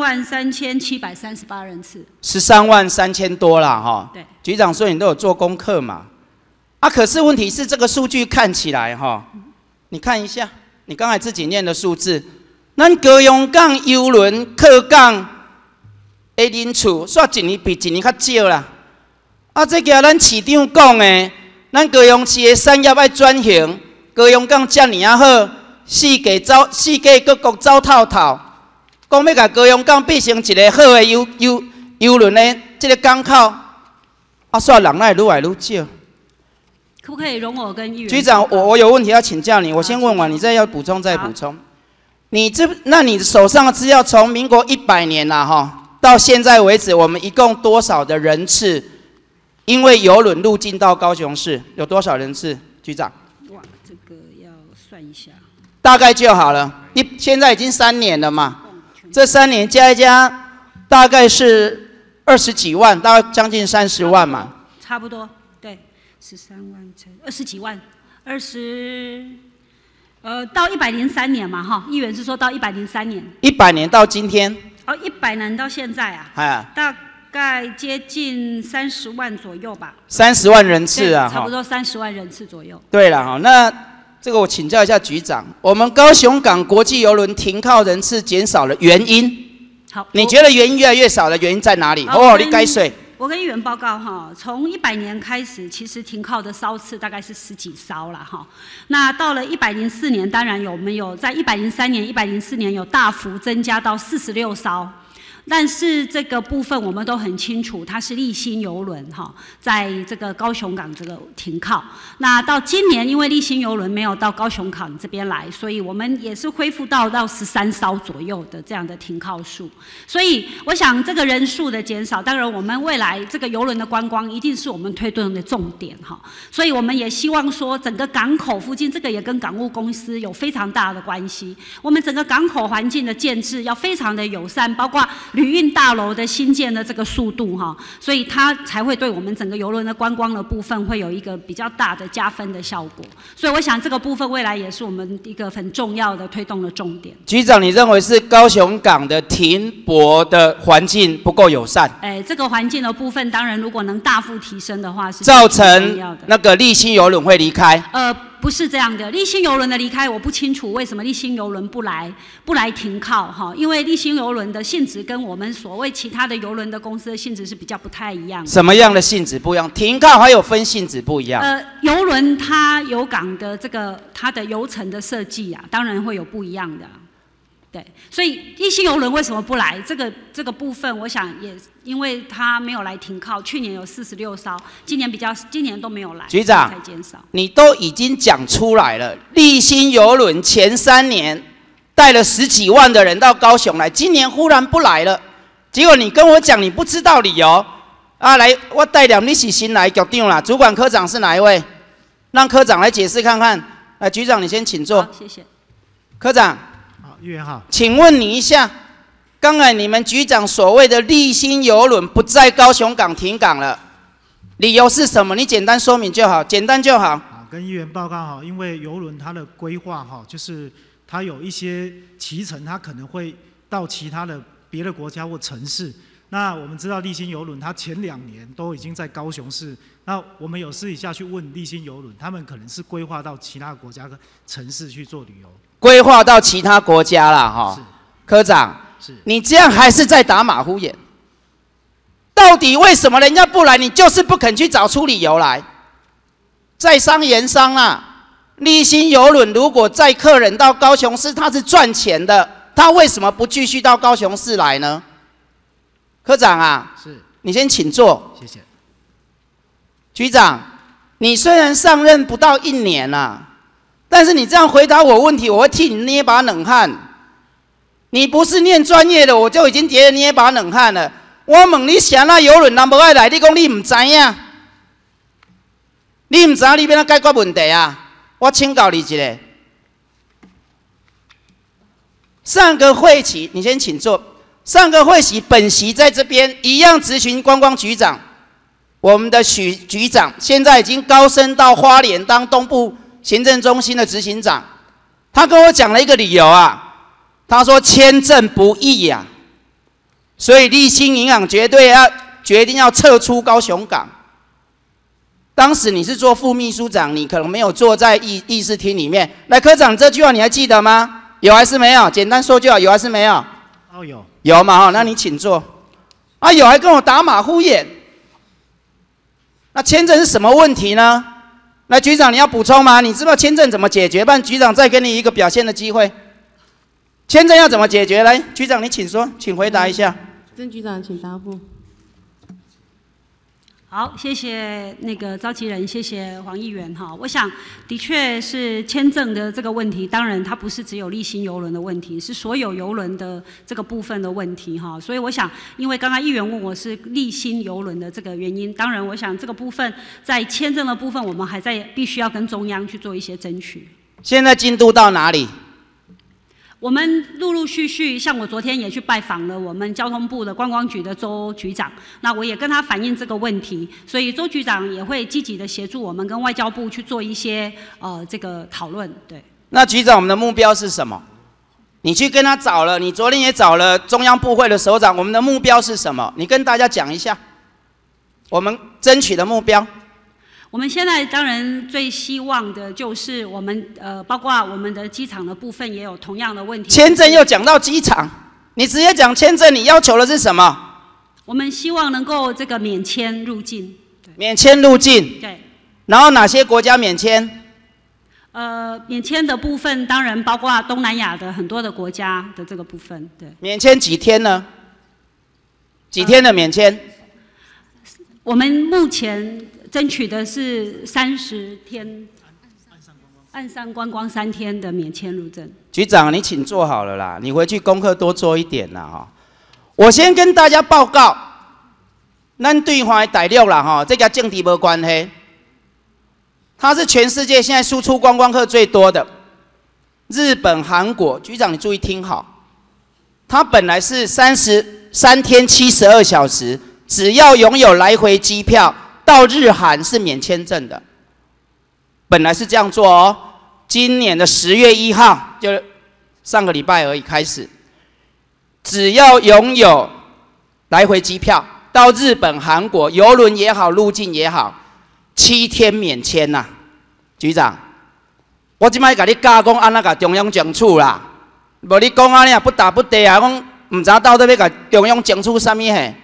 133738人次。 133000多啦，哈。 对。 局长说你都有做功课嘛？啊，可是问题是这个数据看起来哈，你看一下，你刚才自己念的数字，咱高雄港邮轮客港的人次，煞一年比一年较少啦。啊，这个咱市长讲的，咱高雄市的产业要转型，高雄港遮尔啊好，世界各国走透透，讲要甲高雄港变成一个好的邮轮的这个港口，啊，煞人会愈来愈少。 可不可以容我跟议员？ 局长，我有问题要请教你，我先问完，你再要补充再补充。那你手上的资料从民国100年啦哈，到现在为止，我们一共多少的人次因为邮轮入境到高雄市有多少人次？局长？ 哇，这个要算一下。 大概就好了。现在已经3年了嘛，这3年加一加，大概是20几万，大概将近30万嘛。 差不多，对，13万乘20几万，20，到103年嘛，哈，议员是说到103年。 100年到今天。 哦，100年到现在啊。 哎。 大概接近30万左右吧。 30万人次啊， 差不多30万人次左右。 对了哈，那这个我请教一下局长，我们高雄港国际邮轮停靠人次减少的原因？ 好， 你觉得原因越来越少的原因在哪里？你该睡。 我跟议员报告哈，从100年开始，其实停靠的艘次大概是10几艘啦哈。那到了104年，当然我们有在103年、104年有大幅增加到46艘。但是这个部分我们都很清楚，它是立新邮轮哈，在这个高雄港这个停靠。那到今年，因为立新邮轮没有到高雄港这边来，所以我们也是恢复到13艘左右的这样的停靠数。所以我想这个人数的减少，当然我们未来这个邮轮的观光一定是我们推动的重点哈。所以我们也希望说，整个港口附近这个也跟港务公司有非常大的关系。我们整个港口环境的建制要非常的友善，包括旅运大楼的新建的这个速度哈，所以它才会对我们整个邮轮的观光的部分会有一个比较大的加分的效果。所以我想这个部分未来也是我们一个很重要的推动的重点。 局长，你认为是高雄港的停泊的环境不够友善？ 这个环境的部分，当然如果能大幅提升的话，是造成那个立新邮轮会离开。 不是这样的，立新邮轮的离开我不清楚为什么立新邮轮不来停靠哈，因为立新邮轮的性质跟我们所谓其他的邮轮的公司的性质是比较不太一样的。 什么样的性质不一样？停靠还有分性质不一样。 邮轮它有港的这个它的游程的设计啊，当然会有不一样的。对，所以立新邮轮为什么不来？这个部分，我想也因为它没有来停靠，去年有46艘，今年都没有来， 局长才减少。 你都已经讲出来了，立新邮轮前3年带了10几万的人到高雄来，今年忽然不来了，结果你跟我讲你不知道理由啊！来，我代表你是新来局长啦，主管科长是哪一位？让科长来解释看看。来，局长你先请坐。 好，谢谢。 科长。 议员好， 请问你一下，刚才你们局长所谓的立新邮轮不在高雄港停港了，理由是什么？你简单说明就好，简单就好。 好，跟议员报告哈，因为邮轮它的规划哈，就是它有一些期程，它可能会到其他的别的国家或城市。那我们知道立新邮轮它前2年都已经在高雄市，那我们有私底下去问立新邮轮，他们可能是规划到其他国家跟城市去做旅游。 规划到其他国家了哈，科长，你这样还是在打马虎眼。到底为什么人家不来，你就是不肯去找出理由来？在商言商啊，立新邮轮如果载客人到高雄市，他是赚钱的，他为什么不继续到高雄市来呢？科长啊，你先请坐。 谢谢。 局长，你虽然上任不到1年啊。但是你这样回答我问题，我会替你捏把冷汗。你不是念专业的，我就已经觉得捏把冷汗了。我问你，谁那邮轮人无爱来？你讲你唔知影，你唔知你要怎解决问题啊？我请教你一下。上个会期，你先请坐。上个会期本席在这边一样咨询观光局长，我们的许局长现在已经高升到花莲当东部行政中心的执行长，他跟我讲了一个理由啊，他说签证不易呀，所以立新银行决定要撤出高雄港。当时你是做副秘书长，你可能没有坐在议事厅里面。来，科长这句话你还记得吗？有还是没有？简单说就好，有还是没有？ 哦，有。 有嘛哈？那你请坐。啊，有还跟我打马虎眼。那签证是什么问题呢？来，局长，你要补充吗？你知道签证怎么解决？不然局长再给你一个表现的机会。签证要怎么解决？来，局长你请说，请回答一下。 曾局长请答复。 好，谢谢那个召集人，谢谢黄议员哈。我想，的确是签证的这个问题，当然它不是只有立新邮轮的问题，是所有邮轮的这个部分的问题哈。所以我想，因为刚刚议员问我是立新邮轮的这个原因，当然我想这个部分在签证的部分，我们还在必须要跟中央去做一些争取。 现在进度到哪里？ 我们陆陆续续，像我昨天也去拜访了我们交通部的观光局的周局长，那我也跟他反映这个问题，所以周局长也会积极的协助我们跟外交部去做一些这个讨论。对。 那局长，我们的目标是什么？你去跟他找了，你昨天也找了中央部会的首长，我们的目标是什么？你跟大家讲一下，我们争取的目标。 我们现在当然最希望的就是我们包括我们的机场的部分也有同样的问题。 签证又讲到机场，你直接讲签证，你要求的是什么？ 我们希望能够这个免签入境。 免签入境。 对。 然后哪些国家免签？ 免签的部分当然包括东南亚的很多的国家的这个部分。对。免签几天呢？几天的免签？ 我们目前争取的是30天，岸上观光3天的免签入境。 局长，你请坐好了啦，你回去功课多做一点啦哈。我先跟大家报告，咱对方的大陆啦哈，这跟政治没关系。它是全世界现在输出观光客最多的，日本、韩国。局长，你注意听好，它本来是33天72小时。只要拥有来回机票到日韩是免签证的，本来是这样做哦。今年的10月1号，就上个礼拜而已开始，只要拥有来回机票到日本、韩国，邮轮也好，陆境也好，7天免签呐、局长，我即摆甲你教讲安怎甲中央争取啦，无你讲安尼也不打不得啊，讲唔知到底要甲中央争取啥物嘿？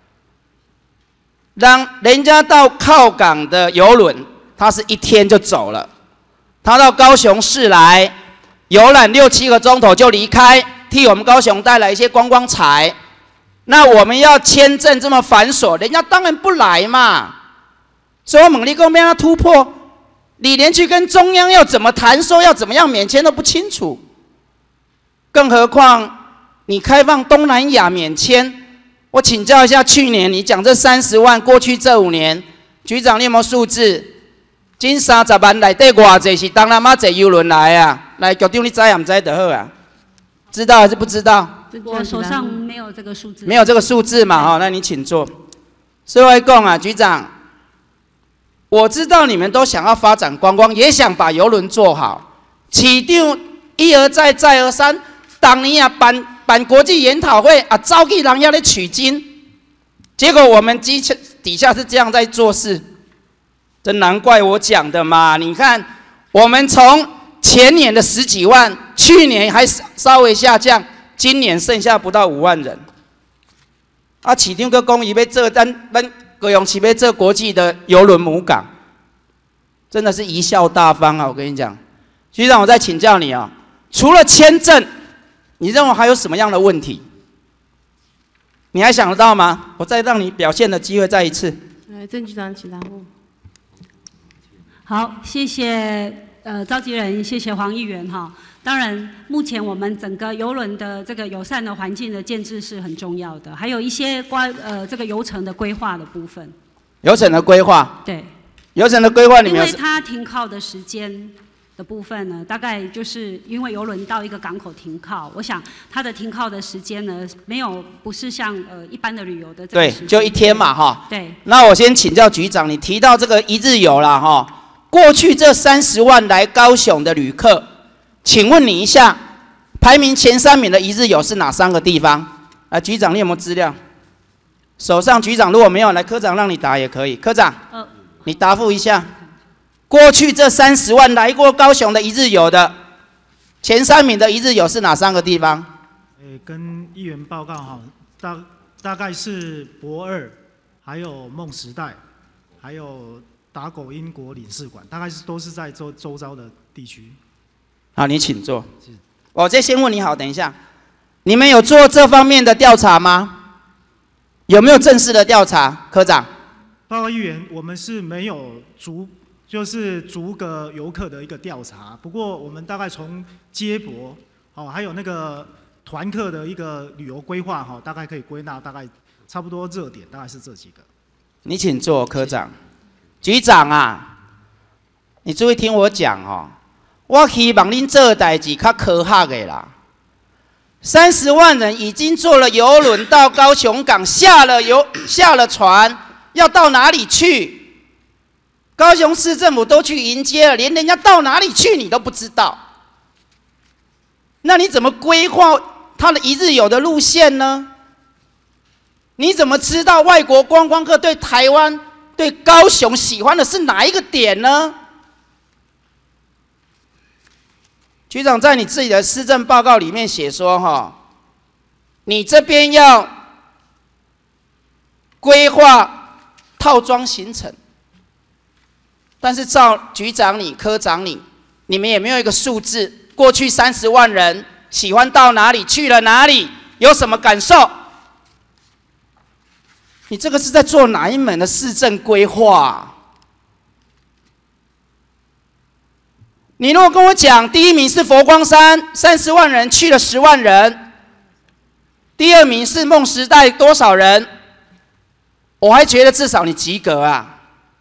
让人家到靠港的邮轮，他是1天就走了，他到高雄市来游览6、7个钟头就离开，替我们高雄带来一些观光财。那我们要签证这么繁琐，人家当然不来嘛。所以我问你讲要突破，你连去跟中央要怎么谈，说要怎么样免签都不清楚，更何况你开放东南亚免签。我请教一下，去年你讲这30万，过去这5年，局长你有没有数字？今30万内底偌济是东南亚坐邮轮来啊？来，局长你知也唔知就好啊？知道还是不知道？ 我手上没有这个数字。 没有这个数字嘛？哈，那你请坐。所以我讲啊，局长，我知道你们都想要发展观光，也想把邮轮做好。市长一而再，再而三，当年啊办国际研讨会啊，招去人要来取经，结果我们底下是这样在做事，真难怪我讲的嘛。你看，我们从前年的10几万，去年还稍微下降，今年剩下不到5万人。啊，市长阁讲伊要做咱高雄市要做国际的邮轮母港，真的是贻笑大方啊！我跟你讲，局长，我再请教你啊，除了签证。你认为还有什么样的问题？你还想得到吗？我再让你表现的机会再一次。 郑局长，请答复。 好，谢谢召集人，谢谢黄议员哈。当然，目前我们整个邮轮的这个友善的环境的建制是很重要的，还有一些这个游程的规划的部分。 游程的规划。对。游程的规划，你们有？ 因为它停靠的时间。的部分呢，大概就是因为邮轮到一个港口停靠，我想它的停靠的时间呢，不是像一般的旅游的这个时间， 对，就1天嘛哈。 对。 那我先请教局长，你提到这个1日游啦哈，过去这30万来高雄的旅客，请问你一下，排名前3名的1日游是哪3个地方？局长你有没有资料？手上局长如果没有，来科长让你答也可以。科长，你答复一下。过去这30万来过高雄的1日游的前3名的1日游是哪3个地方？ 跟议员报告哈，大概是博2，还有梦时代，还有打狗英国领事馆，大概都是在周遭的地区。 好，你请坐。我再先问你好，等一下，你们有做这方面的调查吗？有没有正式的调查，科长？ 报告议员，我们是没有逐个游客的一个调查，不过我们大概从接驳，还有那个团客的一个旅游规划，大概可以归纳大概差不多热点大概是这几个。 你请坐，科长。局长啊，你注意听我讲哦。我希望恁做代志较科学的啦。30万人已经坐了邮轮到高雄港，下了船，要到哪里去？高雄市政府都去迎接了，连人家到哪里去你都不知道。那你怎么规划他的一日游的路线呢？你怎么知道外国观光客对台湾、对高雄喜欢的是哪一个点呢？局长在你自己的施政报告里面写说，你这边要规划套装行程，但是照局长你、科长你们也没有一个数字，过去30万人喜欢到哪里，去了哪里，有什么感受？你这个是在做哪一门的市政规划？你如果跟我讲，第1名是佛光山，30万人去了10万人，第2名是梦时代多少人，我还觉得至少你及格啊。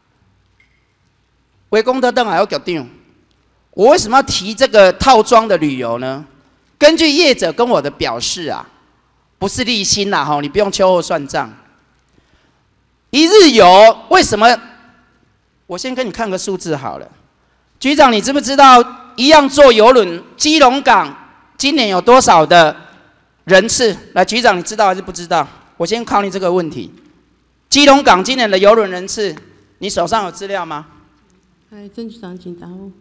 为公德灯还要局长，我为什么要提这个套装的旅游呢？根据业者跟我的表示啊，不是立新啦，你不用秋后算账。一日游为什么？我先跟你看个数字好了。局长，你知不知道一样坐邮轮，基隆港今年有多少的人次？来，局长，你知道还是不知道？我先考你这个问题。基隆港今年的邮轮人次，你手上有资料吗？ 郑局长，请答复。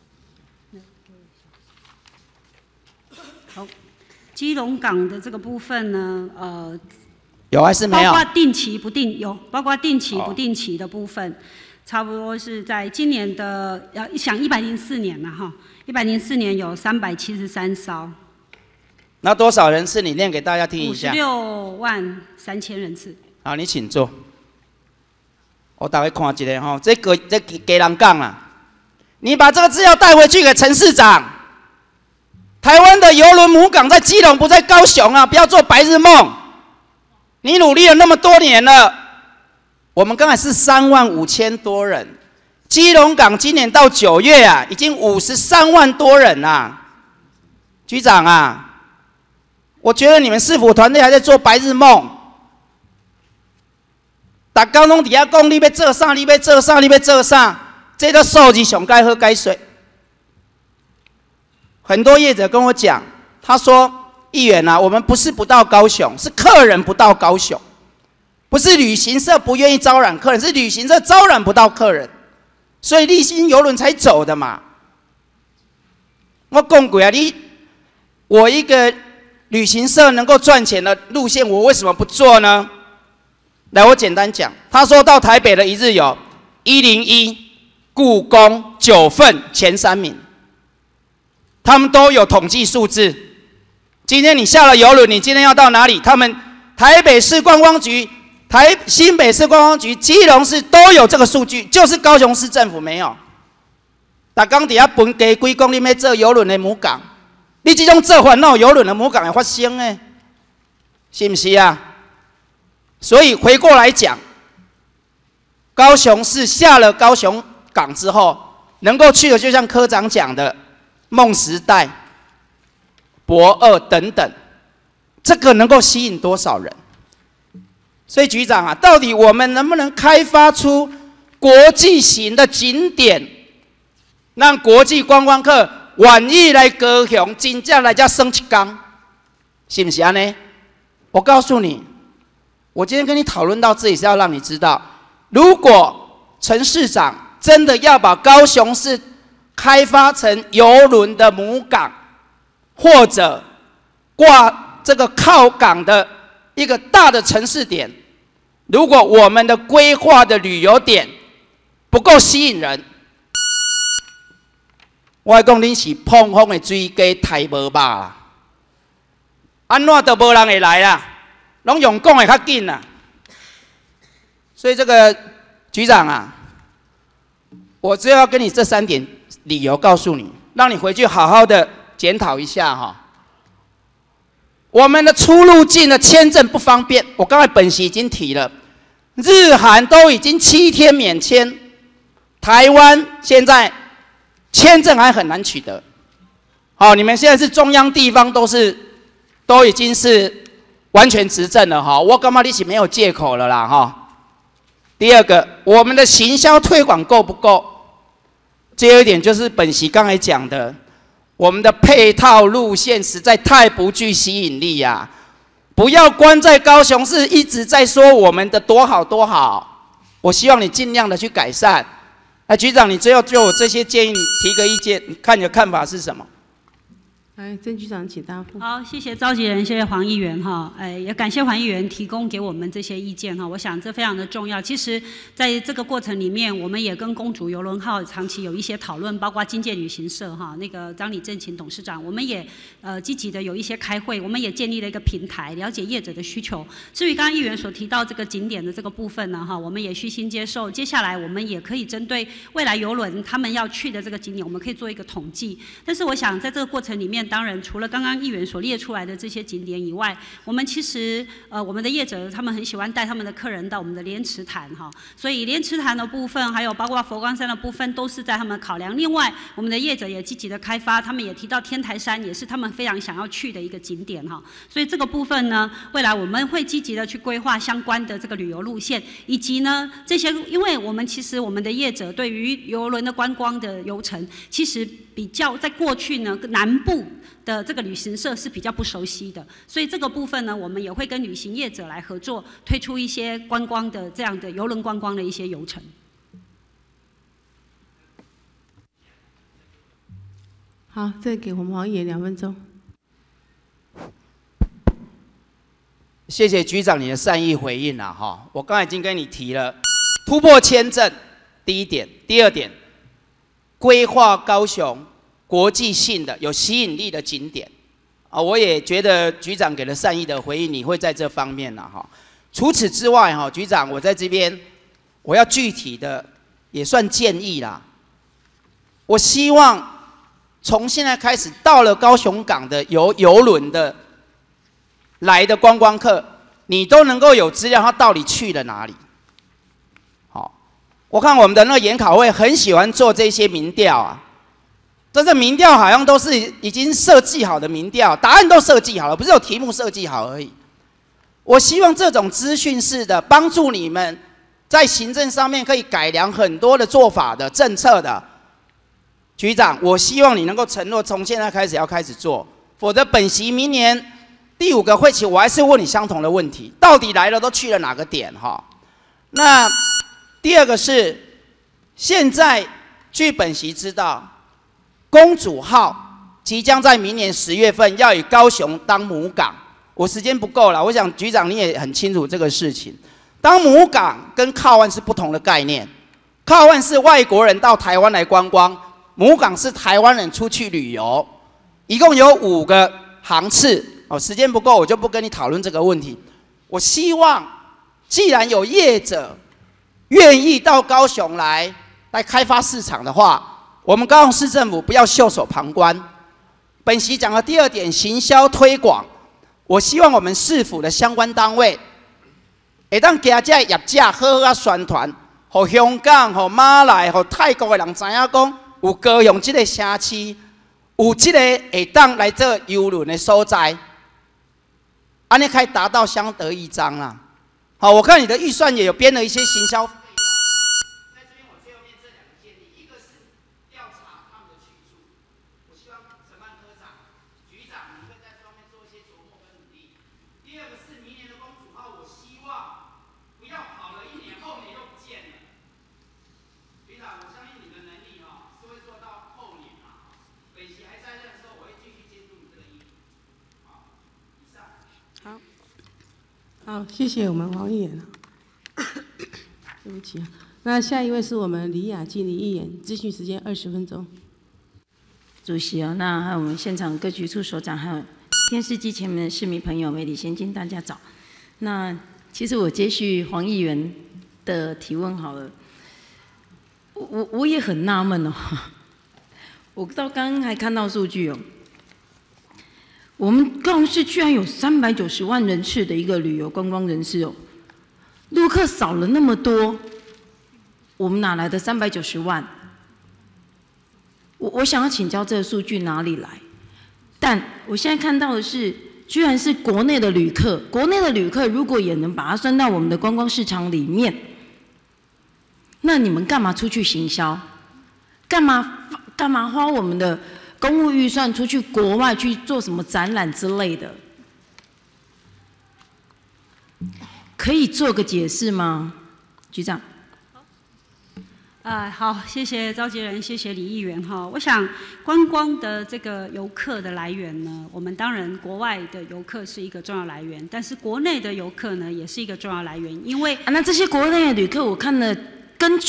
好，基隆港的这个部分呢， 有还是没有？ 包括定期不定有，包括定期不定期的部分。差不多是在今年的想104年了哈，104年有373艘。 那多少人次？你念给大家听一下。 563000人次。 好，你请坐。我大概看一下哈，这给人讲啦。你把这个资料带回去给陈市长。台湾的邮轮母港在基隆，不在高雄啊！不要做白日梦。你努力了那么多年了。我们刚才是35000多人，基隆港今年到9月啊，已经53万多人啦。局长啊，我觉得你们市府团队还在做白日梦。大家拢底下讲你要做啥，你要做啥，你要做啥，这个数字上该好该水。很多业者跟我讲，他说议员啊，我们不是不到高雄，是客人不到高雄。不是旅行社不愿意招揽客人，是旅行社招揽不到客人，所以立新邮轮才走的嘛。我讲过啊，我一个旅行社能够赚钱的路线，我为什么不做呢？来，我简单讲，他说到台北的一日游，101、故宫、9份前3名，他们都有统计数字。今天你下了邮轮，你今天要到哪里？他们台北市观光局。新北市观光局、基隆市都有这个数据，就是高雄市政府没有。大家底下分给几公里要做邮轮的母港，你这种做法，哪有邮轮的母港会发生呢？是不是啊？所以回过来讲，高雄市下了高雄港之后，能够去的，就像科长讲的，梦时代、博二等等，这个能够吸引多少人？所以局长啊，到底我们能不能开发出国际型的景点，让国际观光客愿意来高雄，真正来这生一天，是不是这样？我告诉你，我今天跟你讨论到这里是要让你知道，如果陈市长真的要把高雄市开发成邮轮的母港，或者挂这个靠港的一个大的城市点，如果我们的规划的旅游点不够吸引人，我讲你是碰风的水鸡抬无肉啦，安怎都无人会来啦，拢用讲的较紧啦。所以这个局长啊，我只要跟你这3点理由告诉你，让你回去好好的检讨一下哈。我们的出入境的签证不方便，我刚才本席已经提了，日韩都已经7天免签，台湾现在签证还很难取得。好，你们现在是中央地方都已经是完全执政了哈，我感觉你是没有借口了啦哈。第二个，我们的行销推广够不够？这有一点就是本席刚才讲的，我们的配套路线实在太不具吸引力呀！不要关在高雄市一直在说我们的多好多好，我希望你尽量的去改善。局长，你最后就我这些建议提个意见，看你的看法是什么？ 来，郑局长请答复。 好，谢谢召集人，谢谢黄议员哈，也感谢黄议员提供给我们这些意见哈，我想这非常的重要。其实，在这个过程里面，我们也跟公主邮轮号长期有一些讨论，包括金界旅行社哈，那个张李正勤董事长，我们也积极的有一些开会，我们也建立了一个平台，了解业者的需求。至于刚刚议员所提到这个景点的这个部分呢哈，我们也虚心接受。接下来我们也可以针对未来邮轮他们要去的这个景点，我们可以做一个统计。但是我想在这个过程里面，当然除了刚刚议员所列出来的这些景点以外，我们其实我们的业者他们很喜欢带他们的客人到我们的莲池潭哈，所以莲池潭的部分，还有包括佛光山的部分，都是在他们考量。另外，我们的业者也积极的开发，他们也提到天台山也是他们非常想要去的一个景点哈。所以这个部分呢，未来我们会积极的去规划相关的这个旅游路线，以及呢这些，因为我们其实我们的业者对于邮轮的观光的游程，其实比较在过去呢南部的这个旅行社是比较不熟悉的，所以这个部分呢，我们也会跟旅行业者来合作，推出一些观光的这样的邮轮观光的一些游程。 好，再给我们黄议员2分钟。 谢谢局长你的善意回应啦哈，我刚才已经跟你提了，突破签证，第一点，第二点，规划高雄国际性的有吸引力的景点啊，我也觉得局长给了善意的回应，你会在这方面啦哈。除此之外哈，局长我在这边我要具体的也算建议啦，我希望从现在开始到了高雄港的邮轮的来的观光客，你都能够有资料，他到底去了哪里？好，我看我们的那个研考会很喜欢做这些民调啊。但是民调好像都是已经设计好的民调，答案都设计好了，不是有题目设计好而已。我希望这种资讯式的帮助你们在行政上面可以改良很多的做法的政策的，局长，我希望你能够承诺从现在开始要开始做，否则本席明年第5个会期我还是问你相同的问题，到底来了都去了哪个点哈？那第二个是，现在据本席知道。公主号即将在明年10月份要以高雄当母港，我时间不够了，我想局长你也很清楚这个事情。当母港跟靠岸是不同的概念，靠岸是外国人到台湾来观光，母港是台湾人出去旅游，一共有5个航次。哦，时间不够，我就不跟你讨论这个问题。我希望，既然有业者愿意到高雄来开发市场的话，我们高雄市政府不要袖手旁观。本席讲的第2点，行销推广，我希望我们市府的相关单位，会当加这业者好好宣传，让香港、让马来、让泰国的人知影讲，有高雄这个城市，有这个会当来做邮轮的所在，安尼可以达到相得益彰啦。好，我看你的预算也有编了一些行销。 好，谢谢我们黄议员。对不起啊，那下一位是我们李雅静李议员，咨询时间20分钟。 主席哦，那还有我们现场各局处首长，还有电视机前面的市民朋友、媒体先进，大家早。那其实我接续黄议员的提问好了。 我也很纳闷哦，我到刚刚还看到数据哦，我们高雄市居然有390万人次的一个旅游观光人次哦，陆客少了那么多，我们哪来的390万？我想要请教这个数据哪里来？但我现在看到的是，居然是国内的旅客，国内的旅客如果也能把它算到我们的观光市场里面，那你们干嘛出去行销？干嘛花我们的公务预算出去国外去做什么展览之类的？可以做个解释吗，局长？ 好，谢谢召集人，谢谢李议员哈。我想观光的这个游客的来源呢，我们当然国外的游客是一个重要来源，但是国内的游客呢也是一个重要来源，因为那这些国内的旅客，我看了跟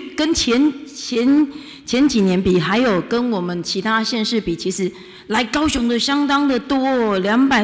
前几年比，还有跟我们其他县市比，其实来高雄的相当的多哦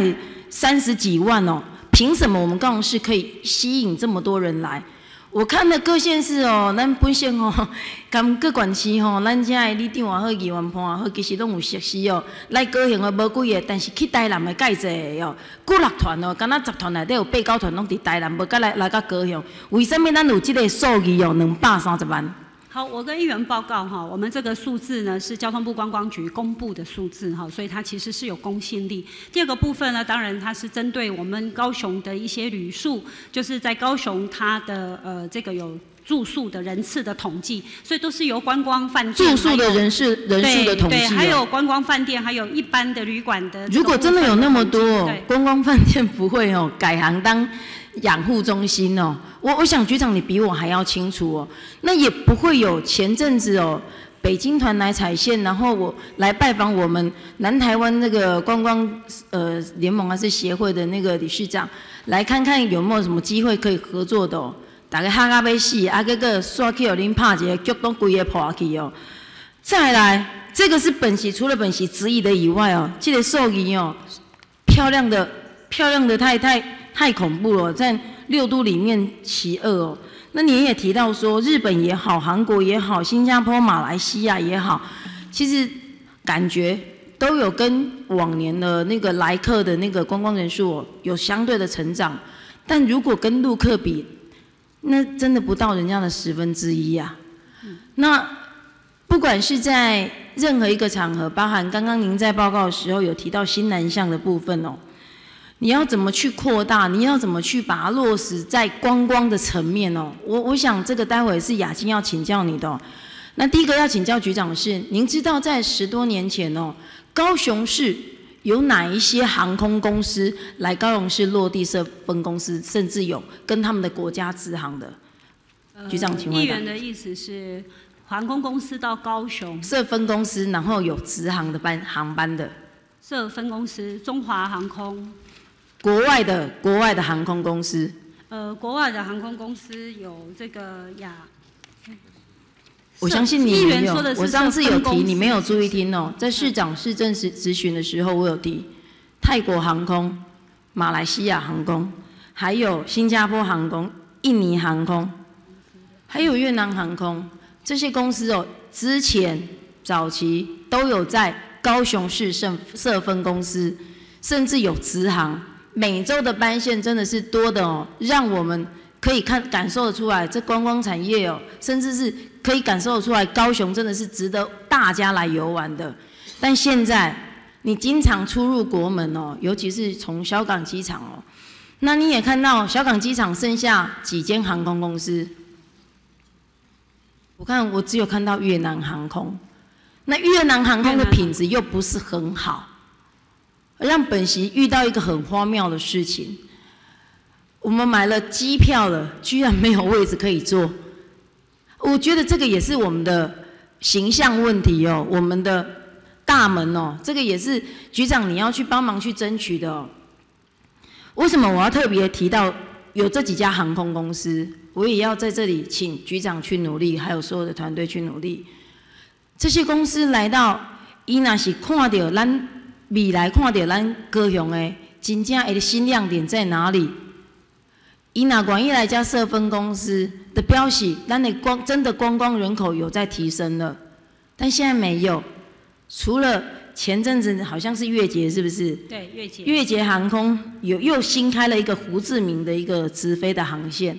，230几万哦。凭什么我们高雄市可以吸引这么多人来？我看了各县市哦，咱本县哦，跟各县市吼，咱遮的里长也好，议员判也好，其实拢有熟悉哦。来高雄的无几个，但是去台南的介济个哦，几6团哦，敢若10团内底有8、9团拢伫台南，无甲来到高雄。为什么咱有这个数据哦，230万？ 好，我跟议员报告哈，我们这个数字呢是交通部观光局公布的数字哈，所以它其实是有公信力。第二个部分呢，当然它是针对我们高雄的一些旅宿，就是在高雄它的这个有住宿的人次的统计，所以都是由观光饭店住宿的人数的统计、 对，还有观光饭店，还有一般的旅馆的。 如果真的有那么多，观光饭店不会哦改行当养护中心哦。我想局长你比我还要清楚哦。那也不会有前阵子哦，北京团来踩线，然后我来拜访我们南台湾那个观光联盟还是协会的那个理事长，来看看有没有什么机会可以合作的哦。大家哈到要死，结果煞去互恁拍一个局，拢规个破去哦。再来，这个是本席除了本席质疑的以外哦，这个数据哦，漂亮的太恐怖了，在6都里面其2哦。那你也提到说，日本也好，韩国也好，新加坡、马来西亚也好，其实感觉都有跟往年的那个来客的那个观光人数哦，有相对的成长。但如果跟陆客比，那真的不到人家的1/10呀。那不管是在任何一个场合，包含刚刚您在报告的时候有提到新南向的部分哦，你要怎么去扩大？你要怎么去把它落实在观光的层面哦？我想这个待会是雅晶要请教你的哦。那第一个要请教局长的是，您知道在10多年前哦，高雄市有哪一些航空公司来高雄市落地设分公司，甚至有跟他们的国家直航的？局长，请问。 议员的意思是，航空公司到高雄设分公司，然后有直航的航班的。 设分公司，中华航空。 国外的航空公司。 国外的航空公司有这个我相信你没有，我上次有提，你没有注意听哦。在市长市政质询的时候，我有提泰国航空、马来西亚航空，还有新加坡航空、印尼航空，还有越南航空。这些公司哦，之前早期都有在高雄市设分公司，甚至有直航。每周的班线真的是多的哦，让我们可以感受得出来，这观光产业哦，甚至是可以感受得出来，高雄真的是值得大家来游玩的。但现在你经常出入国门哦，尤其是从小港机场哦，那你也看到小港机场剩下几间航空公司。我只有看到越南航空，那越南航空的品质又不是很好。让本席遇到一个很荒谬的事情，我们买了机票了，居然没有位置可以坐。我觉得这个也是我们的形象问题哦，我们的大门哦，这个也是局长你要去帮忙去争取的哦。为什么我要特别提到有这几家航空公司？我也要在这里请局长去努力，还有所有的团队去努力。这些公司来到，伊若是看到咱未来看到咱高雄的真正的新亮点在哪里？ 伊哪管一来家设分公司的标示，咱的真的观光人口有在提升了，但现在没有。除了前阵子好像是越捷，是不是？ 对，越捷。 越捷航空又新开了一个胡志明的一个直飞的航线。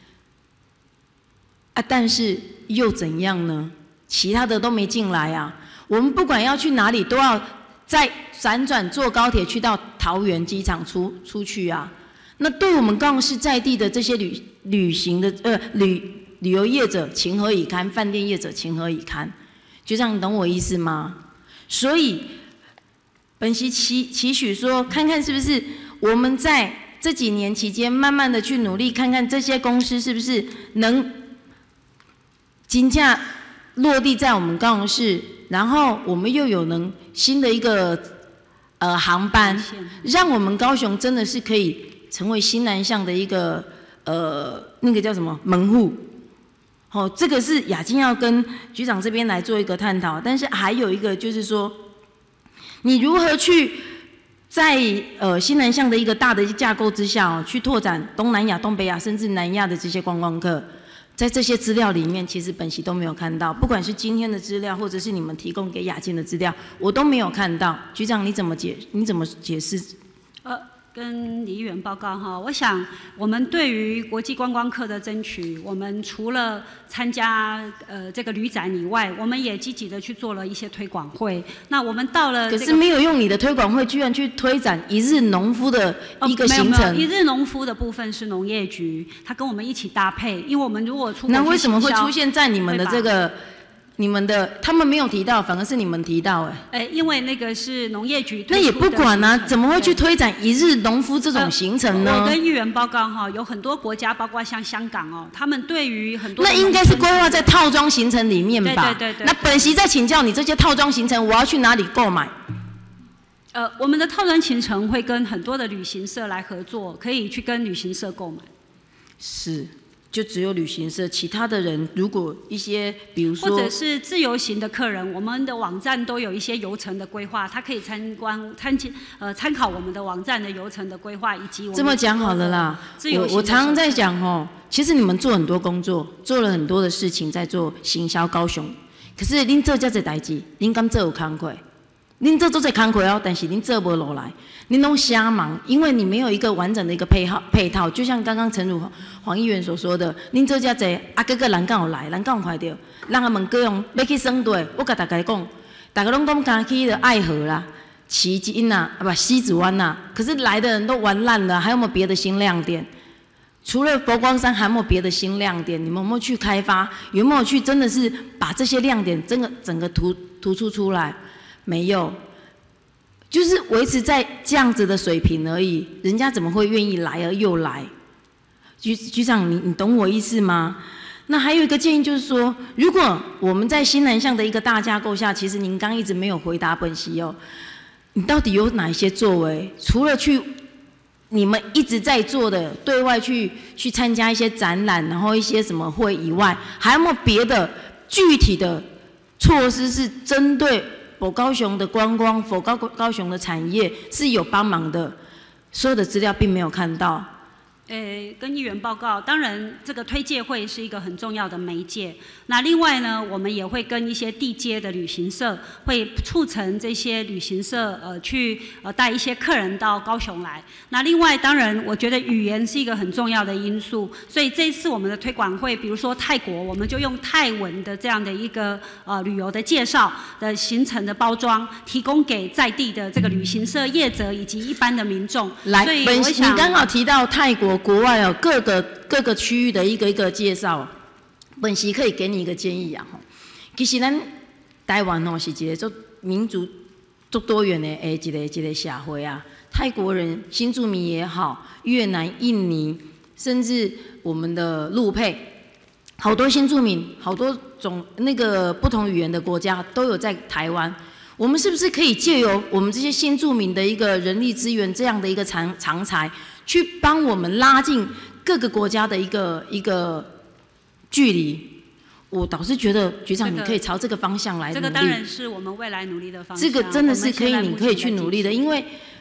啊，但是又怎样呢？其他的都没进来啊。我们不管要去哪里，都要再辗转坐高铁去到桃园机场出去啊。那对我们高雄市在地的这些旅行的旅游业者情何以堪？饭店业者情何以堪？局长，你懂我意思吗？所以本席期许说，看看是不是我们在这几年期间，慢慢的去努力，看看这些公司是不是能金价落地在我们高雄市，然后我们又有新的一个航班，让我们高雄真的是可以成为新南向的一个那个叫什么门户。哦，这个是雅静要跟局长这边来做一个探讨，但是还有一个就是说，你如何去在新南向的一个大的架构之下去拓展东南亚、东北亚甚至南亚的这些观光客，在这些资料里面，其实本席都没有看到，不管是今天的资料，或者是你们提供给雅静的资料，我都没有看到。局长，你怎么解释？ 跟李议员报告哈，我想我们对于国际观光客的争取，我们除了参加这个旅展以外，我们也积极的去做了一些推广会。那我们到了、可是没有用你的推广会，居然去推展一日农夫的一个行程。 没有，一日农夫的部分是农业局，他跟我们一起搭配，因为我们如果出国去行销， 那为什么会出现在你们的这个？你们的他们没有提到，反而是你们提到因为那个是农业局。 那也不管啊，怎么会去推展一日农夫这种行程呢？ 我跟议员报告哈，有很多国家，包括像香港哦，他们对于很多那应该是规划在套装行程里面吧？ 对。 那本席再请教你，这些套装行程我要去哪里购买？ 我们的套装行程会跟很多的旅行社来合作，可以去跟旅行社购买。 是。就只有旅行社，其他的人如果一些，比如说， 或者是自由行的客人，我们的网站都有一些游程的规划，他可以参考我们的网站的游程的规划，以及我们这么讲好了啦。我常常在讲哦，其实你们做很多工作，做了很多的事情，在做行销高雄。可是您做这些代志，您敢做有工课？您做这工课哦，但是您做不落来，您都瞎忙，因为你没有一个完整的一个配套。就像刚刚陈如黄议员所说的，您做这些各个人敢有来，人敢有快到，人家问各样要去省队，我甲大家讲，大家拢讲敢去的爱河啦、旗津呐、西子湾呐，可是来的人都玩烂了，还有没有别的新亮点？除了佛光山，还有没有别的新亮点？你们有没有去开发？有没有去真的是把这些亮点整个突出来？没有，就是维持在这样子的水平而已。人家怎么会愿意来而又来？局长，你懂我意思吗？那还有一个建议就是说，如果我们在新南向的一个大架构下，其实您刚一直没有回答本席哦，你到底有哪一些作为？除了你们一直在做的对外去参加一些展览，然后一些什么会以外，还有没有别的具体的措施是针对佛高雄的观光、佛高雄的产业是有帮忙的？所有的资料并没有看到。 跟议员报告，当然这个推介会是一个很重要的媒介。那另外呢，我们也会跟一些地接的旅行社，会促成这些旅行社去带一些客人到高雄来。那另外，当然我觉得语言是一个很重要的因素，所以这一次我们的推广会，比如说泰国，我们就用泰文的这样的一个旅游的介绍的行程的包装，提供给在地的这个旅行社业者以及一般的民众。 来，你刚好提到泰国。国外有各个区域的一个介绍，本席可以给你一个建议啊。其实咱台湾是一个做民族做多元的一个社会啊。泰国人、新住民也好，越南、印尼，甚至我们的陆配，好多新住民，好多种不同语言的国家都有在台湾。我们是不是可以借由我们这些新住民的一个人力资源这样的一个长才？去帮我们拉近各个国家的一个距离，我倒是觉得局长你可以朝这个方向来努力。 这个当然是我们未来努力的方向。 这个真的是你可以去努力的，因为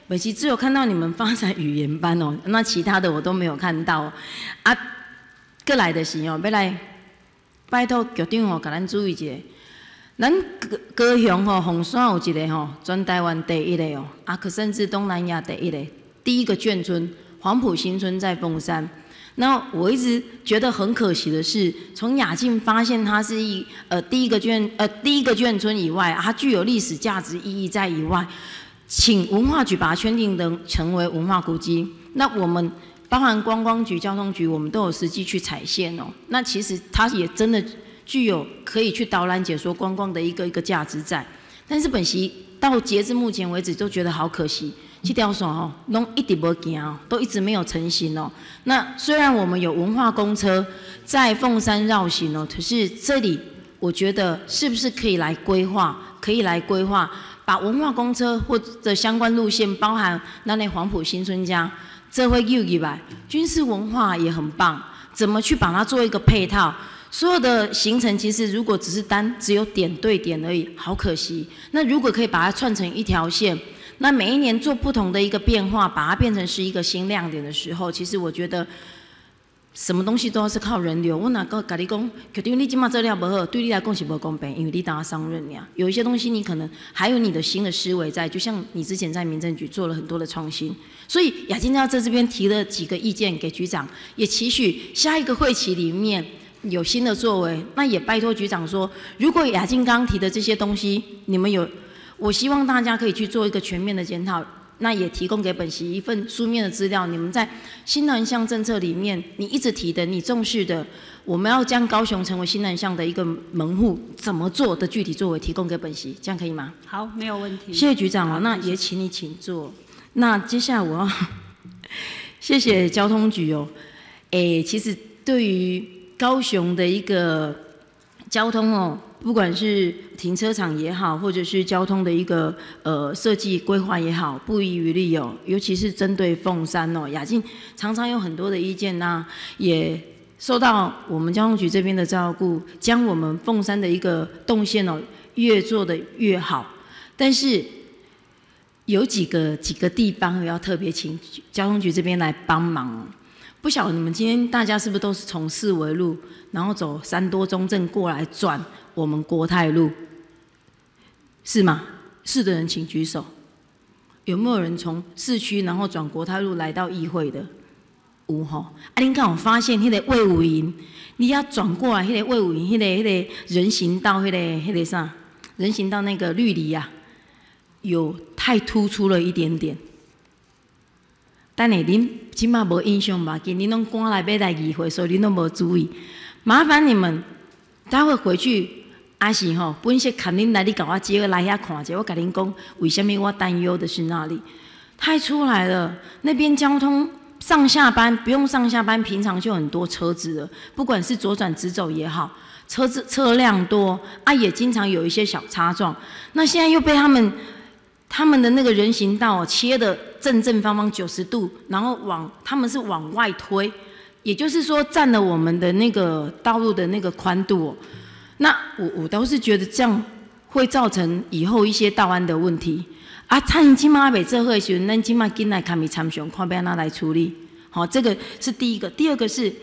本期只有看到你们发展语言班哦，那其他的我都没有看到啊。过来的是哦，要来拜托局长哦，甲咱注意一下。咱高雄吼，凤山有一个吼，全台湾第一个哦，可甚至东南亚第一个。第一个眷村黄埔新村在凤山。那我一直觉得很可惜的是，从雅境发现它是第一个眷村以外，它具有历史价值意义在以外，请文化局把它圈定成为文化古迹。那我们包含观光局、交通局，我们都有实际去踩线哦。那其实它也真的具有可以去导览解说观光的一个价值在。但是本席到截至目前为止都觉得好可惜。这条线哦，拢一直没行哦，都一直没有成型哦。那虽然我们有文化公车在凤山绕行哦，可是这里我觉得是不是可以来规划？把文化公车或者相关路线，包含那类黄埔新村家，这会又一来军事文化也很棒，怎么去把它做一个配套？所有的行程其实如果只有点对点而已，好可惜。那如果可以把它串成一条线。那每一年做不同的一个变化，把它变成是一个新亮点的时候，其实我觉得什么东西都要是靠人流。我哪个跟你讲，局长你今嘛做了不好，对你来讲是不公平，因为你当商人呀。有一些东西你可能还有你的新的思维在，就像你之前在民政局做了很多的创新。所以雅金要在这边提了几个意见给局长，也期许下一个会期里面有新的作为。那也拜托局长说，如果雅金刚提的这些东西，你们有。我希望大家可以去做一个全面的检讨，那也提供给本席一份书面的资料。你们在新南向政策里面，你一直提的、你重视的，我们要将高雄成为新南向的一个门户，怎么做的具体作为提供给本席，这样可以吗？ 好，没有问题。 谢谢局长哦，那也请你请坐。那接下来我要谢谢交通局哦，其实对于高雄的一个交通哦。不管是停车场也好，或者是交通的一个设计规划也好，不遗余力哦。尤其是针对凤山哦，雅静常常有很多的意见呐，也受到我们交通局这边的照顾，将我们凤山的一个动线哦越做的越好。但是有几个地方要特别请交通局这边来帮忙哦。不晓得你们今天大家是不是都是从四维路，然后走3多中正过来转我们国泰路，是吗？是的人请举手。有没有人从市区然后转国泰路来到议会的？有吼。恁敢有发现迄个卫武营，你要转过来迄个卫武营，迄个人行道，迄个啥？人行道那个绿篱啊，有太突出了一点点。等下恁即马无印象吧？今恁拢赶来要来议会，所以恁都无注意。麻烦你们待会回去，还是吼，本席看恁来，你甲我接来遐看者。我甲恁讲，为什么我担忧的是那里？太出来了，那边交通上下班不用上下班，平常就很多车子了，不管是左转直走也好，车辆多啊，也经常有一些小擦撞。那现在又被他们的那个人行道切的正方方90度，然后他们是往外推，也就是说占了我们的那个道路的那个宽度哦。那我倒是觉得这样会造成以后一些道安的问题啊。趁今嘛袂做好的时候，咱今嘛紧来看咪参详，看要安怎来处理。好，这个是第一个。第二个是，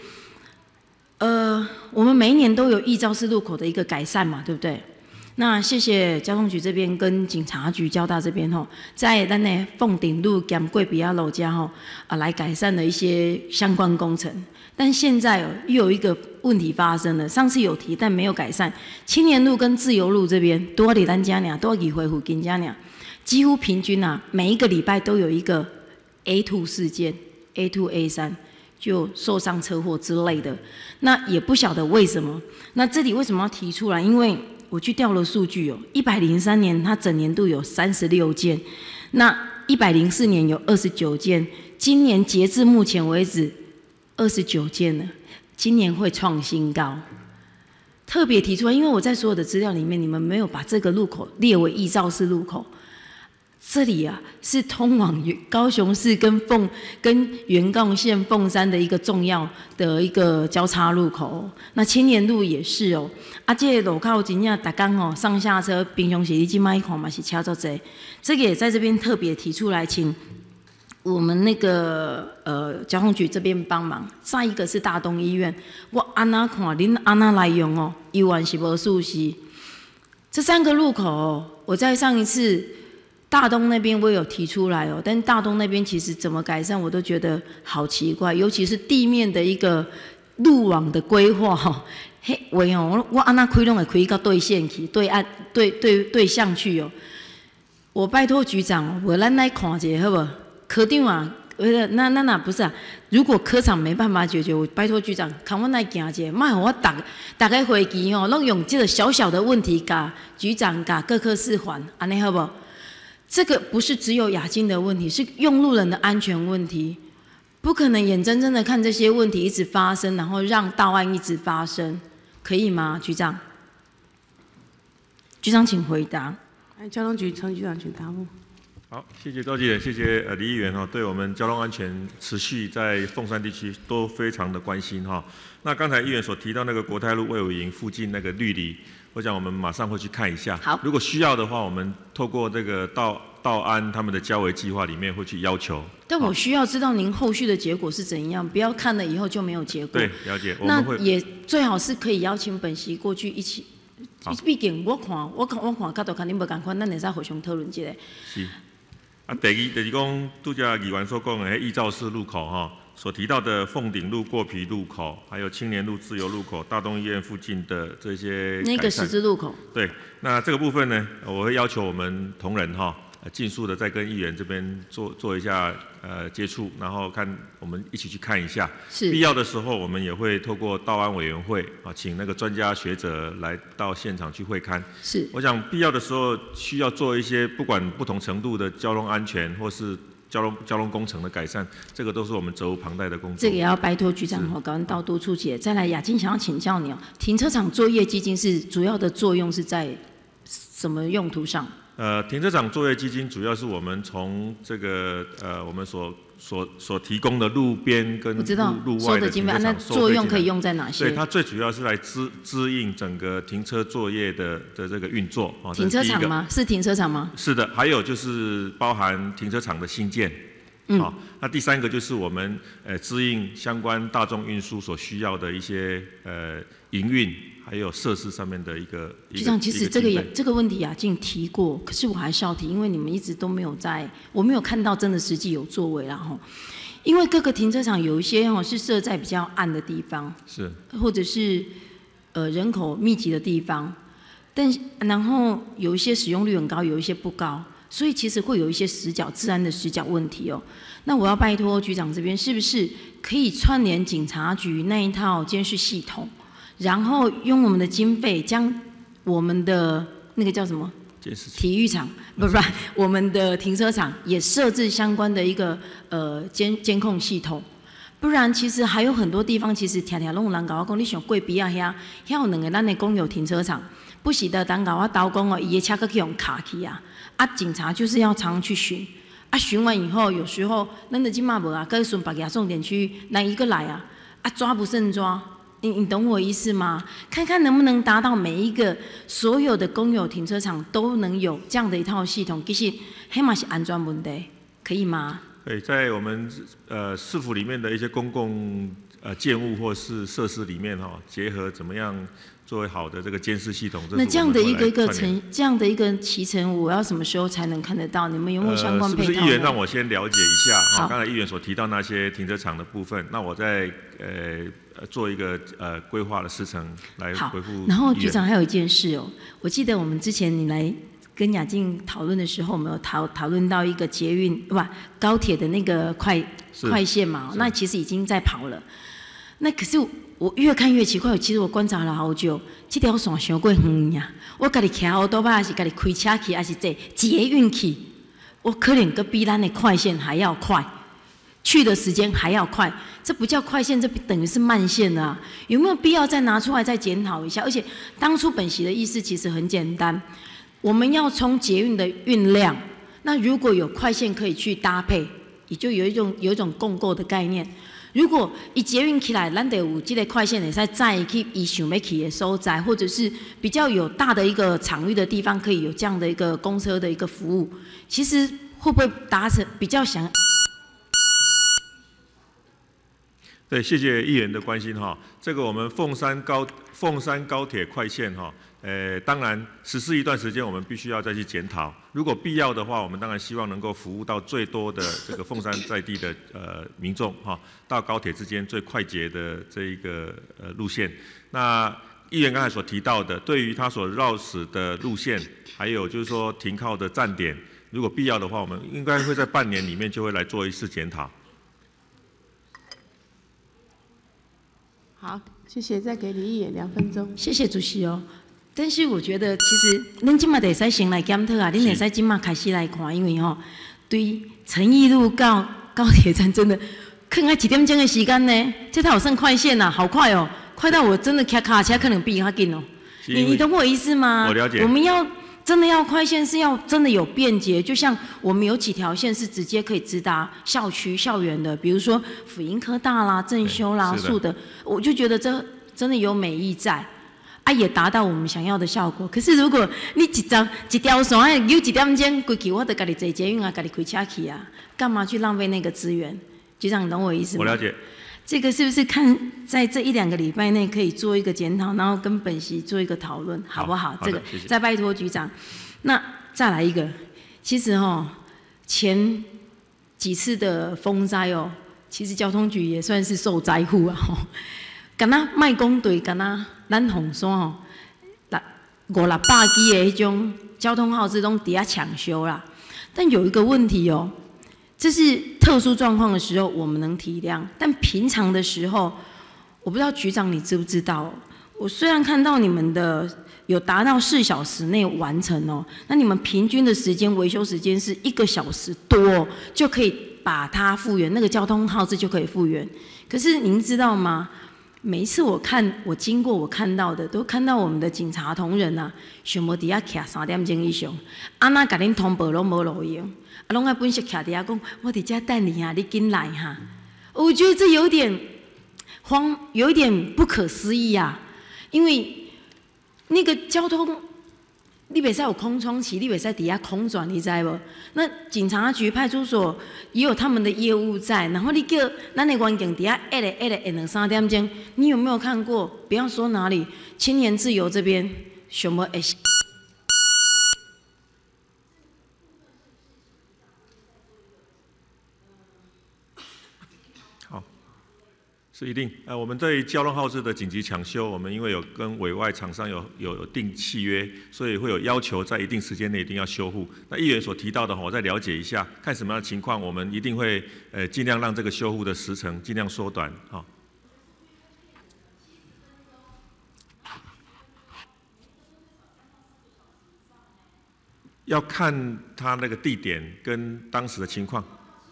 我们每一年都有易肇事路口的一个改善嘛，对不对？那谢谢交通局这边跟警察局交大这边吼，在咱的凤顶路兼贵比亚楼家吼来改善了一些相关工程。但现在又有一个问题发生了，上次有提但没有改善。青年路跟自由路这边都要在咱家俩，都要议会附近家俩，几乎平均啊，每一个礼拜都有一个 A2 事件 ，A2、A3 就受伤车祸之类的。那也不晓得为什么。那这里为什么要提出来？因为我去调了数据哦，103年它整年度有36件，那104年有29件，今年截至目前为止29件了，今年会创新高。特别提出来，因为我在所有的资料里面，你们没有把这个路口列为易肇事路口。 这里啊是通往高雄市跟原港县凤山的一个重要的一个交叉路口，那青年路也是哦。啊，这个路口真正大家哦上下车，平常时你去买看嘛是车足多，这个也在这边特别提出来，请我们那个交通局这边帮忙。再一个是大东医院，我安那看恁安那来用哦，永远是无熟悉。这3个路口哦，我在上一次大东那边我有提出来哦，但大东那边其实怎么改善我都觉得好奇怪，尤其是地面的一个路网的规划哦，嘿，我安那开拢会开到对线去，对向去哦。我拜托局长，我咱来看一下好不？科长啊，那不是啊。如果科长没办法解决，我拜托局长，看我来行一下，莫互我大概会期哦，拢用这个小小的问题甲局长甲各科室还，安尼好不？这个不是只有亚金的问题，是用路人的安全问题，不可能眼睁睁的看这些问题一直发生，然后让盗案一直发生，可以吗，局长？局长请回答。 交通局陈局长请答复。 好，谢谢召集人，谢谢李议员对我们交通安全持续在凤山地区都非常的关心那刚才议员所提到那个国泰路卫武营附近那个绿篱，我想我们马上会去看一下。 好， 如果需要的话，我们透过这个道安他们的交维计划里面会去要求。 但我需要知道您后续的结果是怎样，不要看了以后就没有结果。 对，了解。我们会那也最好是可以邀请本席过去一起。毕竟我看角度看恁无共款，咱会使互相讨论一下。 是。第二就是讲，拄则议员所讲的依照式路口所提到的凤顶路过皮路口，还有青年路自由路口、大东医院附近的这些那个十字路口。 对，那这个部分呢，我会要求我们同仁尽速的再跟议员这边做一下接触，然后看我们一起去看一下。 是。 必要的时候，我们也会透过道安委员会请那个专家学者来到现场去会勘。 是。 我想必要的时候需要做一些不管不同程度的交通安全或是交通工程的改善，这个都是我们责无旁贷的工作。 这个也要拜托局长搞完道督促解。再来，雅静想要请教你停车场作业基金是主要的作用是在什么用途上？ 停车场作业基金主要是我们从这个我们所提供的路边跟路外的停车场， 那作用可以用在哪些？ 对，它最主要是来支应整个停车作业的这个运作。 停车场吗？是停车场吗？ 是的，还有就是包含停车场的新建。那第3个就是我们支应相关大众运输所需要的一些营运。还有设施上面的一个。 局长，其实这个问题雅静提过，可是我还是要提，因为你们一直都没有我没有看到真的实际有作为啦吼。因为各个停车场有一些是设在比较暗的地方， 是， 或者是人口密集的地方，然后有一些使用率很高，有一些不高，所以其实会有一些治安的死角问题哦。那我要拜托局长这边，是不是可以串联警察局那一套监视系统？然后用我们的经费，将我们的那个叫什么体育场，不，我们的停车场也设置相关的一个监控系统。不然，其实还有很多地方，其实常常拢有人甲我讲，你想过边啊遐有2个咱的公有停车场，不时的人甲我叨讲伊的车去用卡去啊，警察就是要常去巡，巡完以后，有时候咱的即马无跟顺别个重点区来一个来抓不胜抓。你懂我意思吗？看看能不能达到每一个所有的公有停车场都能有这样的一套系统，其实那嘛是安全问题，可以吗？ 对，在我们市府里面的一些公共建物或是设施里面结合怎么样作为好的这个监视系统。 那这样的这样的一个期程，我要什么时候才能看得到？你们有没有相关配套？ 是不是议员让我先了解一下？刚才议员所提到那些停车场的部分，那我再做一个规划的时程来回复。 然后局长还有一件事我记得我们之前你来跟雅静讨论的时候，我们有讨论到一个捷运高铁的那个快线嘛，那其实已经在跑了。那可是我越看越奇怪，其实我观察了好久，这条线伤过远呀。我家己骑奥多巴，还是家己开车去，还是坐捷运去，我可能个比咱的快线还要快。去的时间还要快，这不叫快线，这等于是慢线啊！有没有必要再拿出来再检讨一下？而且当初本席的意思其实很简单，我们要冲捷运的运量， 那如果有快线可以去搭配，也就有一种共构的概念。如果以捷运起来，咱得有这个快线，会使载去伊想要去的所在，或者是比较有大的一个场域的地方，可以有这样的一个公车的一个服务。其实会不会达成比较想？ 对，谢谢议员的关心哈。这个我们凤山高铁快线哈，当然实施一段时间，我们必须要再去检讨。如果必要的话，我们当然希望能够服务到最多的这个凤山在地的民众哈，到高铁之间最快捷的这一个路线。那议员刚才所提到的，对于他所绕驶的路线，还有就是说停靠的站点，如果必要的话，我们应该会在半年里面就会来做一次检讨。 好，谢谢，再给李议员2分钟。 谢谢主席哦。但是我觉得，其实恁今嘛得使先来检讨啊，恁得使今嘛开始来看，因为吼，对诚义路到高铁站真的，可能要1点钟的时间呢，这它有算快线呐，好快哦，快到我真的开卡车可能比他紧哦。你懂我意思吗？ 我了解。 我们要真的要快线，是要真的有便捷，就像我们有几条线是直接可以直达校区、校园的，比如说辅英科大啦、正修啦、树德，我就觉得这真的有美意在。啊，也达到我们想要的效果。可是如果你一条线有1点钟过去，我就家己坐捷运啊，家己开车去啊，干嘛去浪费那个资源？局长，你懂我意思吗？ 我了解。 这个是不是看在这1-2个礼拜内可以做一个检讨，然后跟本席做一个讨论，好不好？这个谢谢再拜托局长。那再来一个，其实前几次的风灾其实交通局也算是受灾户啊敢若卖讲对，敢若咱凤山500-600支的迄种交通号志拢伫遐抢修啦。但有一个问题这是特殊状况的时候我们能体谅，但平常的时候，我不知道局长你知不知道我虽然看到你们的有达到4小时内完成那你们平均的时间维修时间是1个小时多就可以把它复原，那个交通号志就可以复原。可是您知道吗？每一次我经过我看到的，都看到我们的警察同仁啊，想要伫遐徛3点钟以上，那甲恁通报拢无路用，拢爱本色徛伫遐讲，我伫遮等你啊，你紧来哈。我觉得这有点不可思议啊，因为那个交通，你袂使有空窗期，你袂使伫遐空转，你知无？那警察局、派出所也有他们的业务在，然后你叫咱的员警伫遐下2-3点钟，你有没有看过？不要说哪里，青年自由这边什么是一定，我们对交通号志的紧急抢修，我们因为有跟委外厂商有订契约，所以会有要求在一定时间内一定要修复。那议员所提到的，我再了解一下，看什么样的情况，我们一定会尽量让这个修复的时程尽量缩短要看他那个地点跟当时的情况。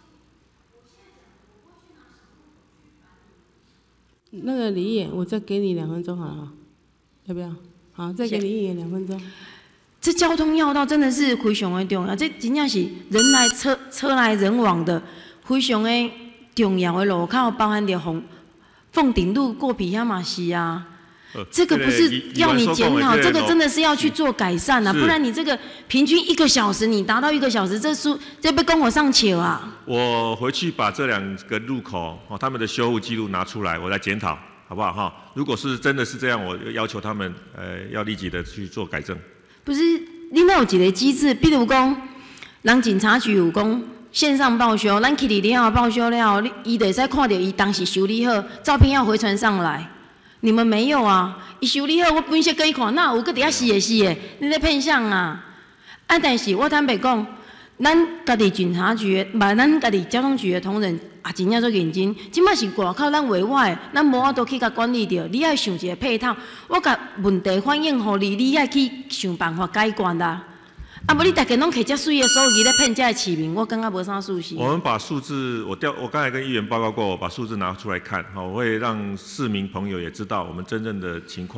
那个李议员，我再给你2分钟好了，要不要？好，再给李议员2分钟。 这交通要道真的是非常的重要，这真正是人来车来人往的非常的重要的路口，包含着凤顶路过皮遐嘛是啊。这个不是要你检讨，这个真的是要去做改善啊，不然你这个平均1个小时，你达到1个小时，这被跟我上桥啊！ 我回去把这2个路口他们的修复记录拿出来，我来检讨，好不好如果是真的是这样，我要求他们要立即的去做改正。 不是，你那有一个机制，比如讲，人警察局有讲线上报修，咱去了后报修了，伊就会使看到伊当时修理好，照片要回传上来。你们没有啊？伊修理好，我本身给伊看，那有搁伫遐死的，你在骗相啊！但是我坦白讲，咱家己警察局的，咱家己交通局的同仁也真正做认真。即摆是外口咱委外，咱无法度去甲管理着。你爱想一个配套，我甲问题反映互你，你爱去想办法解决啦。无你大家拢摕遮水的手机咧骗遮的市民，我感觉无啥事实。 我们把数字，我刚才跟议员报告过，我把数字拿出来看，我会让市民朋友也知道我们真正的情况。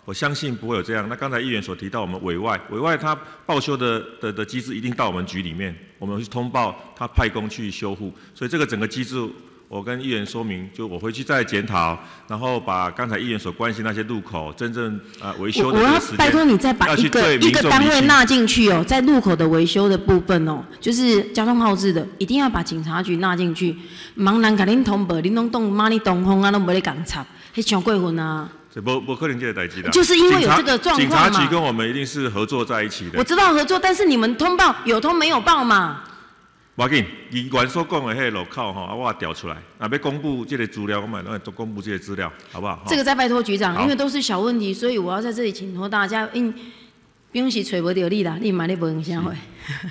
我相信不会有这样。那刚才议员所提到，我们委外他报修的机制一定到我们局里面，我们去通报他派工去修护，所以这个整个机制。我跟议员说明，就我回去再检讨，然后把刚才议员所关心那些路口真正维修的这个时间， 我要拜托你再把一个单位纳进去哦，在路口的维修的部分哦，就是交通号志的，一定要把警察局纳进去。茫然甲恁通报，恁拢动骂你东风啊，拢无咧讲插，迄上过分啊！ 这不可能这个代志啦。 就是因为有这个状况嘛。 警察局跟我们一定是合作在一起的。 我知道合作，但是你们通报有通没有报嘛？ 不要紧，议员所讲的迄个路口吼，我调出来。要公布这个资料，我们来都公布这些资料，好不好？ 这个再拜托局长，因为都是小问题，所以我要在这里请托大家，不用是找不到你啦，你嘛咧无用啥会。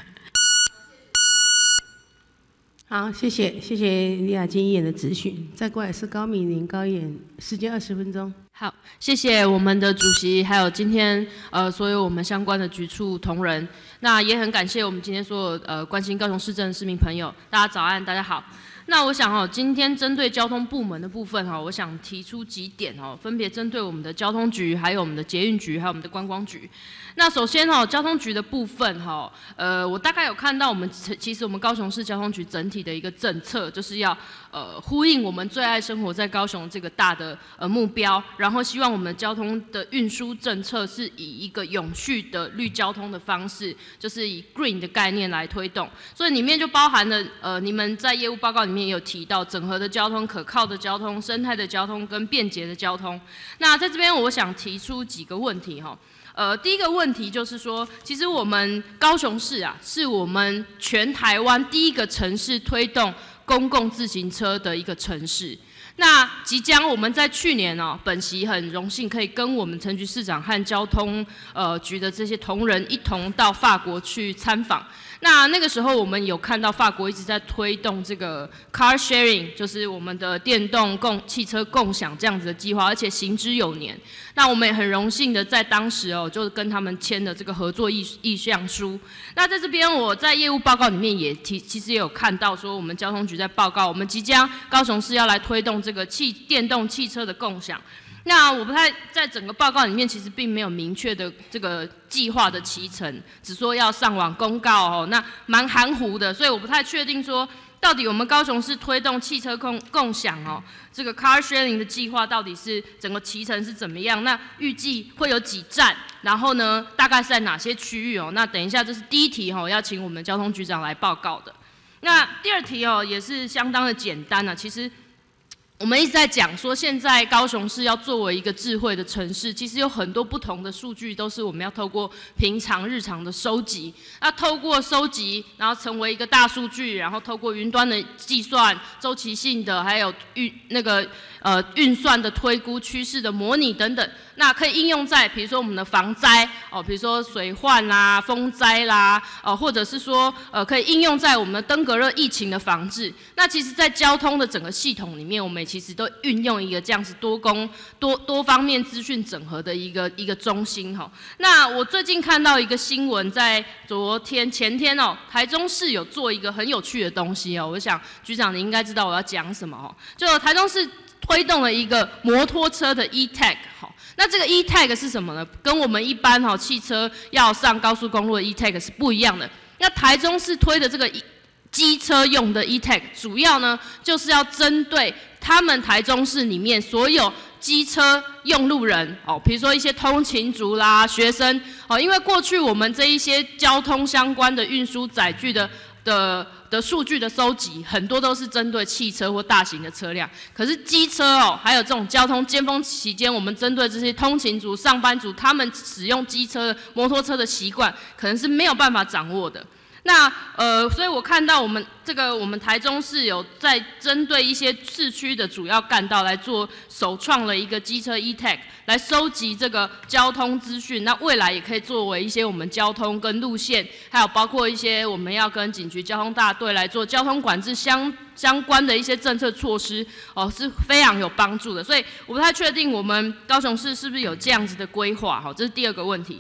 好，谢谢李雅金议员的质询。再过来是高敏玲高议员，时间20分钟。 好，谢谢我们的主席，还有今天所有我们相关的局处同仁。那也很感谢我们今天所有关心高雄市政的市民朋友，大家早安，大家好。那我想今天针对交通部门的部分我想提出几点分别针对我们的交通局、还有我们的捷运局、还有我们的观光局。那首先交通局的部分我大概有看到其实我们高雄市交通局整体的一个政策，就是要呼应我们最爱生活在高雄这个大的目标，然后希望我们交通的运输政策是以一个永续的绿交通的方式，就是以 green 的概念来推动，所以里面就包含了你们在业务报告里面也有提到整合的交通、可靠的交通、生态的交通跟便捷的交通。那在这边我想提出几个问题第一个问题就是说，其实我们高雄市是我们全台湾第一个城市推动公共自行车的一个城市。那即将我们在去年本席很荣幸可以跟我们陈局市长和交通局的这些同仁一同到法国去参访。那个时候我们有看到法国一直在推动这个 car sharing， 就是我们的电动汽车共享这样子的计划，而且行之有年。那我们也很荣幸的在当时就跟他们签了这个合作意向书。那在这边我在业务报告里面其实也有看到说，我们交通局在报告我们即将高雄市要来推动这个电动汽车的共享。那我不太在整个报告里面其实并没有明确的这个计划的期程，只说要上网公告那蛮含糊的，所以我不太确定说到底我们高雄市推动汽车共享这个 car sharing 的计划到底是整个期程是怎么样？那预计会有几站？然后呢，大概是在哪些区域那等一下这是第一题要请我们交通局长来报告的。那第二题也是相当的简单其实。我们一直在讲说，现在高雄市要作为一个智慧的城市，其实有很多不同的数据都是我们要透过平常日常的收集，那透过收集，然后成为一个大数据，然后透过云端的计算、周期性的，还有运算的推估、趋势的模拟等等，那可以应用在比如说我们的防灾比如说水患啦、风灾啦，或者是说可以应用在我们的登革热疫情的防治。那其实，在交通的整个系统里面，我们其实都运用一个这样子多方面资讯整合的一个中心那我最近看到一个新闻，在前天台中市有做一个很有趣的东西我想局长你应该知道我要讲什么就台中市推动了一个摩托车的 e-tag 那这个 e-tag 是什么呢？跟我们一般汽车要上高速公路的 e-tag 是不一样的。那台中市推的这个机车用的 e-tag 主要呢就是要针对他们台中市里面所有机车用路人比如说一些通勤族啦、学生因为过去我们这一些交通相关的运输载具的数据的收集，很多都是针对汽车或大型的车辆。可是机车还有这种交通尖峰期间，我们针对这些通勤族、上班族，他们使用机车、摩托车的习惯，可能是没有办法掌握的。那所以我看到我们台中市有在针对一些市区的主要干道来做首创了一个机车 e-tag 来收集这个交通资讯，那未来也可以作为一些我们交通跟路线，还有包括一些我们要跟警局交通大队来做交通管制相关的一些政策措施是非常有帮助的。所以我不太确定我们高雄市是不是有这样子的规划这是第二个问题。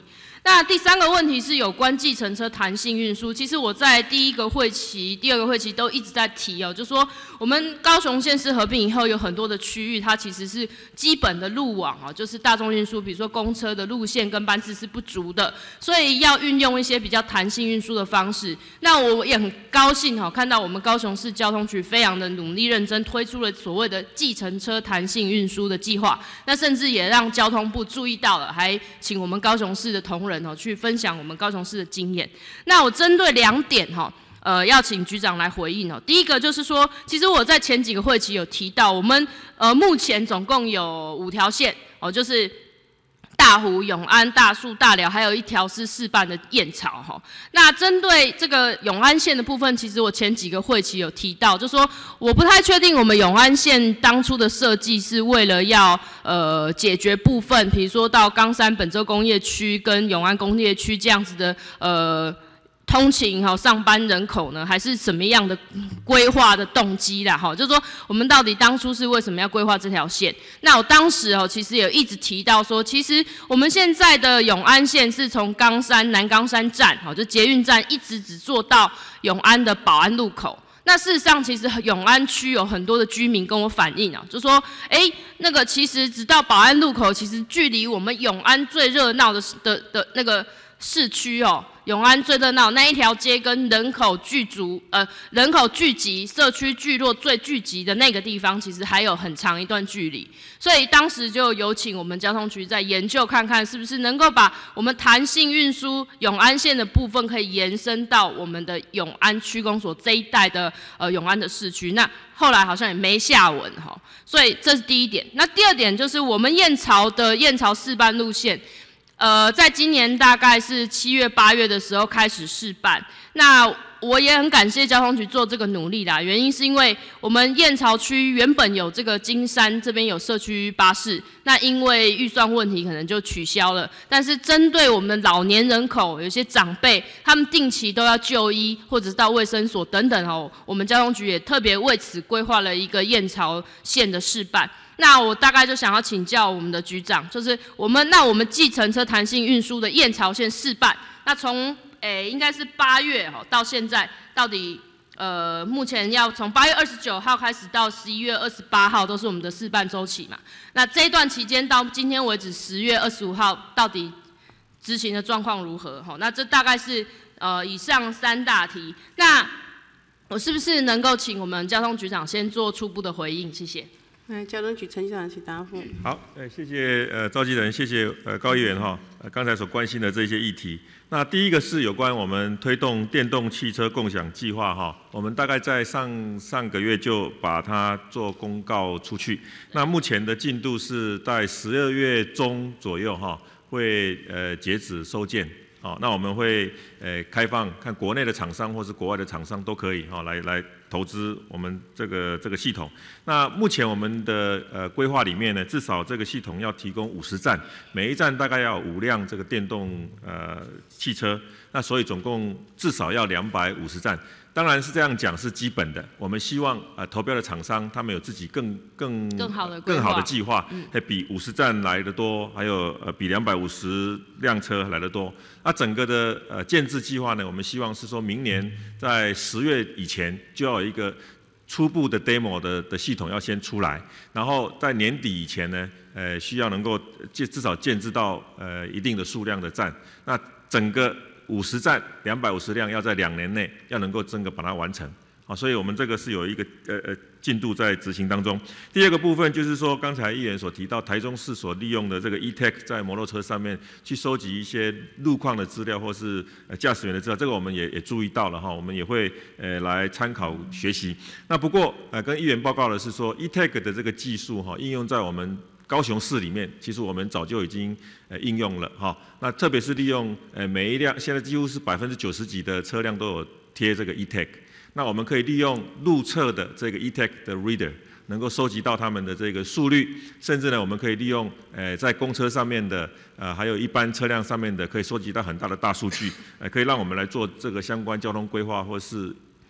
那第3个问题是有关计程车弹性运输。其实我在第1个会期、第2个会期都一直在提哦，就说我们高雄县市合并以后，有很多的区域它其实是基本的路网哦，就是大众运输，比如说公车的路线跟班次是不足的，所以要运用一些比较弹性运输的方式。那我也很高兴哦，看到我们高雄市交通局非常的努力认真，推出了所谓的计程车弹性运输的计划。那甚至也让交通部注意到了，还请我们高雄市的同仁去分享我们高雄市的经验。那我针对2点要请局长来回应哦。第一个就是说，其实我在前几个会期有提到，我们目前总共有5条线哦，就是大湖、永安、大树、大寮，还有1条是试办的燕巢哈。那针对这个永安线的部分，其实我前几个会期有提到，就说我不太确定我们永安线当初的设计是为了要解决部分，比如说到冈山本州工业区跟永安工业区这样子的通勤上班人口呢，还是什么样的规划的动机啦？就是说我们到底当初是为什么要规划这条线？那我当时其实也一直提到说，其实我们现在的永安线是从冈山南冈山站就捷运站一直只做到永安的保安路口。那事实上，其实永安区有很多的居民跟我反映就说，那个其实直到保安路口，其实距离我们永安最热闹的那个市区永安最热闹那一条街跟人口聚集、社区聚落最聚集的那个地方，其实还有很长一段距离。所以当时就有请我们交通局再研究看看，是不是能够把我们弹性运输永安线的部分，可以延伸到我们的永安区公所这一带的永安的市区。那后来好像也没下文所以这是第一点。那第2点就是我们燕巢试办路线。在今年大概是7月、8月的时候开始试办。那我也很感谢交通局做这个努力啦，原因是因为我们燕巢区原本有这个金山这边有社区巴士，那因为预算问题可能就取消了。但是针对我们的老年人口，有些长辈他们定期都要就医或者是到卫生所等等我们交通局也特别为此规划了一个燕巢线的试办。那我大概就想要请教我们的局长，就是我们计程车弹性运输的燕巢线试办，那从应该是8月到现在，到底目前要从8月29号开始到11月28号都是我们的试办周期嘛？那这一段期间到今天为止10月25号，到底执行的状况如何？那这大概是以上3大题。那我是不是能够请我们交通局长先做初步的回应？谢谢。 来，交通局陈局长请答复。 好，谢谢召集人，谢谢高议员刚才所关心的这些议题。那第一个是有关我们推动电动汽车共享计划我们大概在上个月就把它做公告出去。那目前的进度是在12月中左右会截止收件。那我们会开放看国内的厂商或是国外的厂商都可以来投资我们这个系统。那目前我们的规划里面呢，至少这个系统要提供50站，每一站大概要有5辆这个电动汽车，那所以总共至少要250站。当然是这样讲是基本的，我们希望投标的厂商他们有自己更好的计划，比50站来得多，还有比250辆车来得多。那整个的建制计划呢，我们希望是说明年在10月以前就要有一个初步的 demo 的系统要先出来，然后在年底以前呢，需要能够至少建制到一定的数量的站。那整个50站250辆要在2年内要能够真的把它完成，所以我们这个是有一个进度在执行当中。第2个部分就是说，刚才议员所提到台中市所利用的这个 e-tech 在摩托车上面去收集一些路况的资料或是驾驶员的资料，这个我们也注意到了我们也会来参考学习。那不过跟议员报告的是说 e-tech 的这个技术应用在我们高雄市里面，其实我们早就已经应用了那特别是利用每一辆，现在几乎是90%几的车辆都有贴这个 e-tech。那我们可以利用路侧的这个 e-tech 的 reader， 能够收集到他们的这个速率，甚至呢，我们可以利用在公车上面的还有一般车辆上面的，可以收集到很大的大数据，可以让我们来做这个相关交通规划或是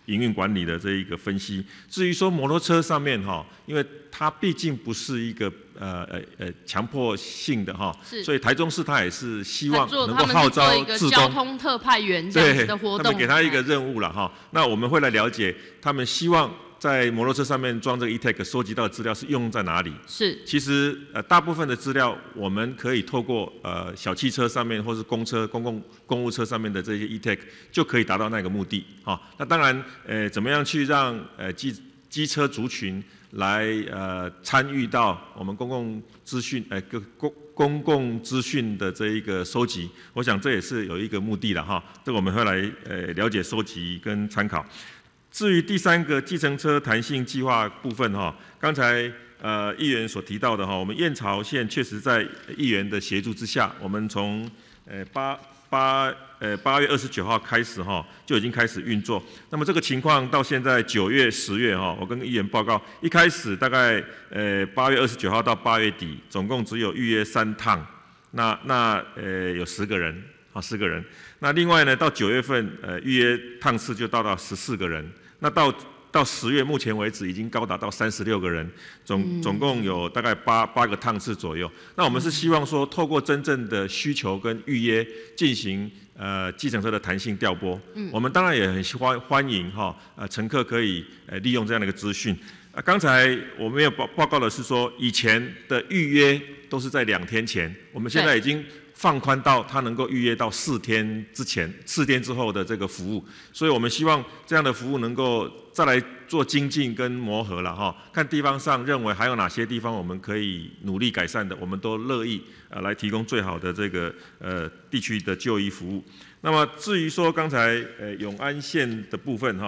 营运管理的这一个分析。至于说摩托车上面因为它毕竟不是一个强迫性的所以台中市它也是希望能够号召志工交通特派员这样子的活动， 他们给他一个任务了那我们会来了解他们希望在摩托车上面装这个 eTag 收集到的资料是用在哪里？ 是， 其实大部分的资料我们可以透过小汽车上面或是公车、公务车上面的这些 eTag 就可以达到那个目的那当然怎么样去让机车族群来参与到我们公共资讯公共资讯的这一个收集，我想这也是有一个目的了这个我们会来了解收集跟参考。至于第3个计程车弹性计划部分刚才议员所提到的我们燕巢县确实在议员的协助之下，我们从8月29号开始就已经开始运作。那么这个情况到现在9月、10月我跟议员报告，一开始大概8月29号到8月底，总共只有预约3趟，那有10个人10个人。那另外呢，到9月份预约趟次就到14个人。那到10月，目前为止已经高达到36个人，总共有大概8个趟次左右。那我们是希望说，透过真正的需求跟预约进行计程车的弹性调拨。我们当然也很欢迎乘客可以利用这样的一个资讯。刚才我们有报告的是说，以前的预约都是在2天前，我们现在已经放宽到它能够预约到4天之前、4天之后的这个服务，所以我们希望这样的服务能够再来做精进跟磨合了看地方上认为还有哪些地方我们可以努力改善的，我们都乐意来提供最好的这个地区的就医服务。那么至于说刚才永安县的部分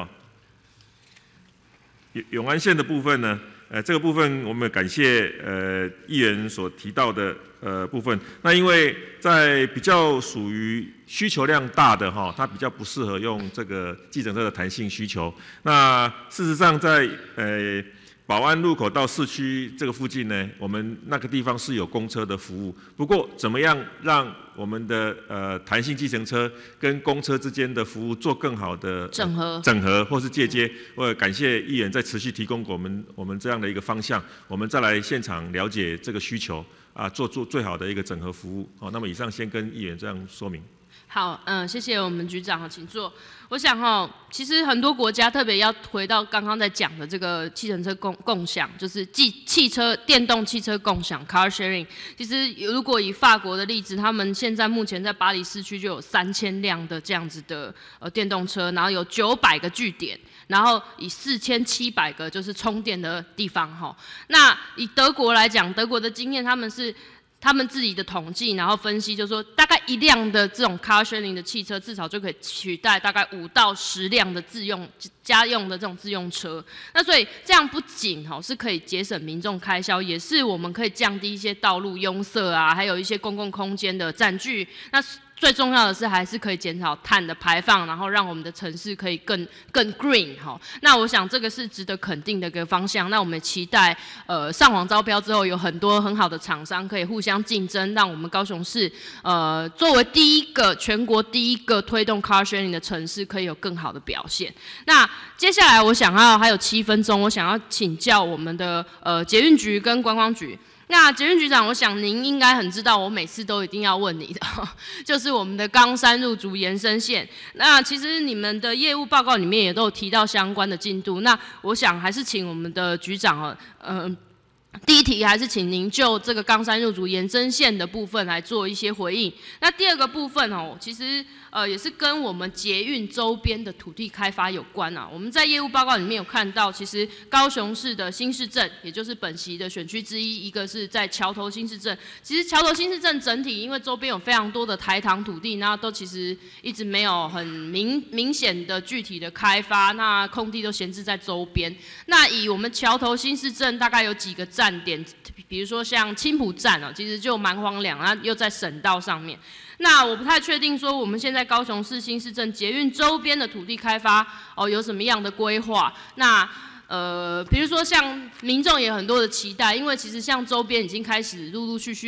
永安县的部分呢，这个部分我们感谢议员所提到的部分。那因为在比较属于需求量大的它比较不适合用这个计程车的弹性需求。那事实上在保安路口到市区这个附近呢，我们那个地方是有公车的服务。不过怎么样让我们的弹性计程车跟公车之间的服务做更好的整合或是借接？我也感谢议员在持续提供我们这样的一个方向，我们再来现场了解这个需求做最好的一个整合服务。那么以上先跟议员这样说明。 好，谢谢我们局长，请坐。我想其实很多国家特别要回到刚刚在讲的这个计程车共享，就是电动汽车共享 car sharing。其实如果以法国的例子，他们现在目前在巴黎市区就有3000辆的这样子的电动车，然后有900个据点，然后以4700个就是充电的地方那以德国来讲，德国的经验，他们自己的统计，然后分析，就说大概1辆的这种 car sharing 的汽车，至少就可以取代大概5到10辆的家用的这种自用车。那所以这样不仅是可以节省民众开销，也是我们可以降低一些道路拥塞还有一些公共空间的占据。那最重要的是，还是可以减少碳的排放，然后让我们的城市可以更 green 那我想这个是值得肯定的一个方向。那我们期待上网招标之后，有很多很好的厂商可以互相竞争，让我们高雄市作为全国第一个推动 car sharing 的城市，可以有更好的表现。那接下来还有7分钟，我想要请教我们的捷运局跟观光局。那捷运局长，我想您应该很知道，我每次都一定要问你的，就是我们的冈山入竹延伸线。那其实你们的业务报告里面也都有提到相关的进度。那我想还是请我们的局长第一题还是请您就这个冈山入竹延伸线的部分来做一些回应。那第2个部分其实也是跟我们捷运周边的土地开发有关我们在业务报告里面有看到，其实高雄市的新市镇，也就是本席的选区之一，一个是在桥头新市镇。其实桥头新市镇整体因为周边有非常多的台糖土地，那都其实一直没有很明显的具体的开发，那空地都闲置在周边。那以我们桥头新市镇大概有几个站点，比如说像青埔站其实就蛮荒凉，那又在省道上面。那我不太确定说我们现在高雄市新市镇捷运周边的土地开发有什么样的规划？那比如说像民众也有很多的期待，因为其实像周边已经开始陆陆续续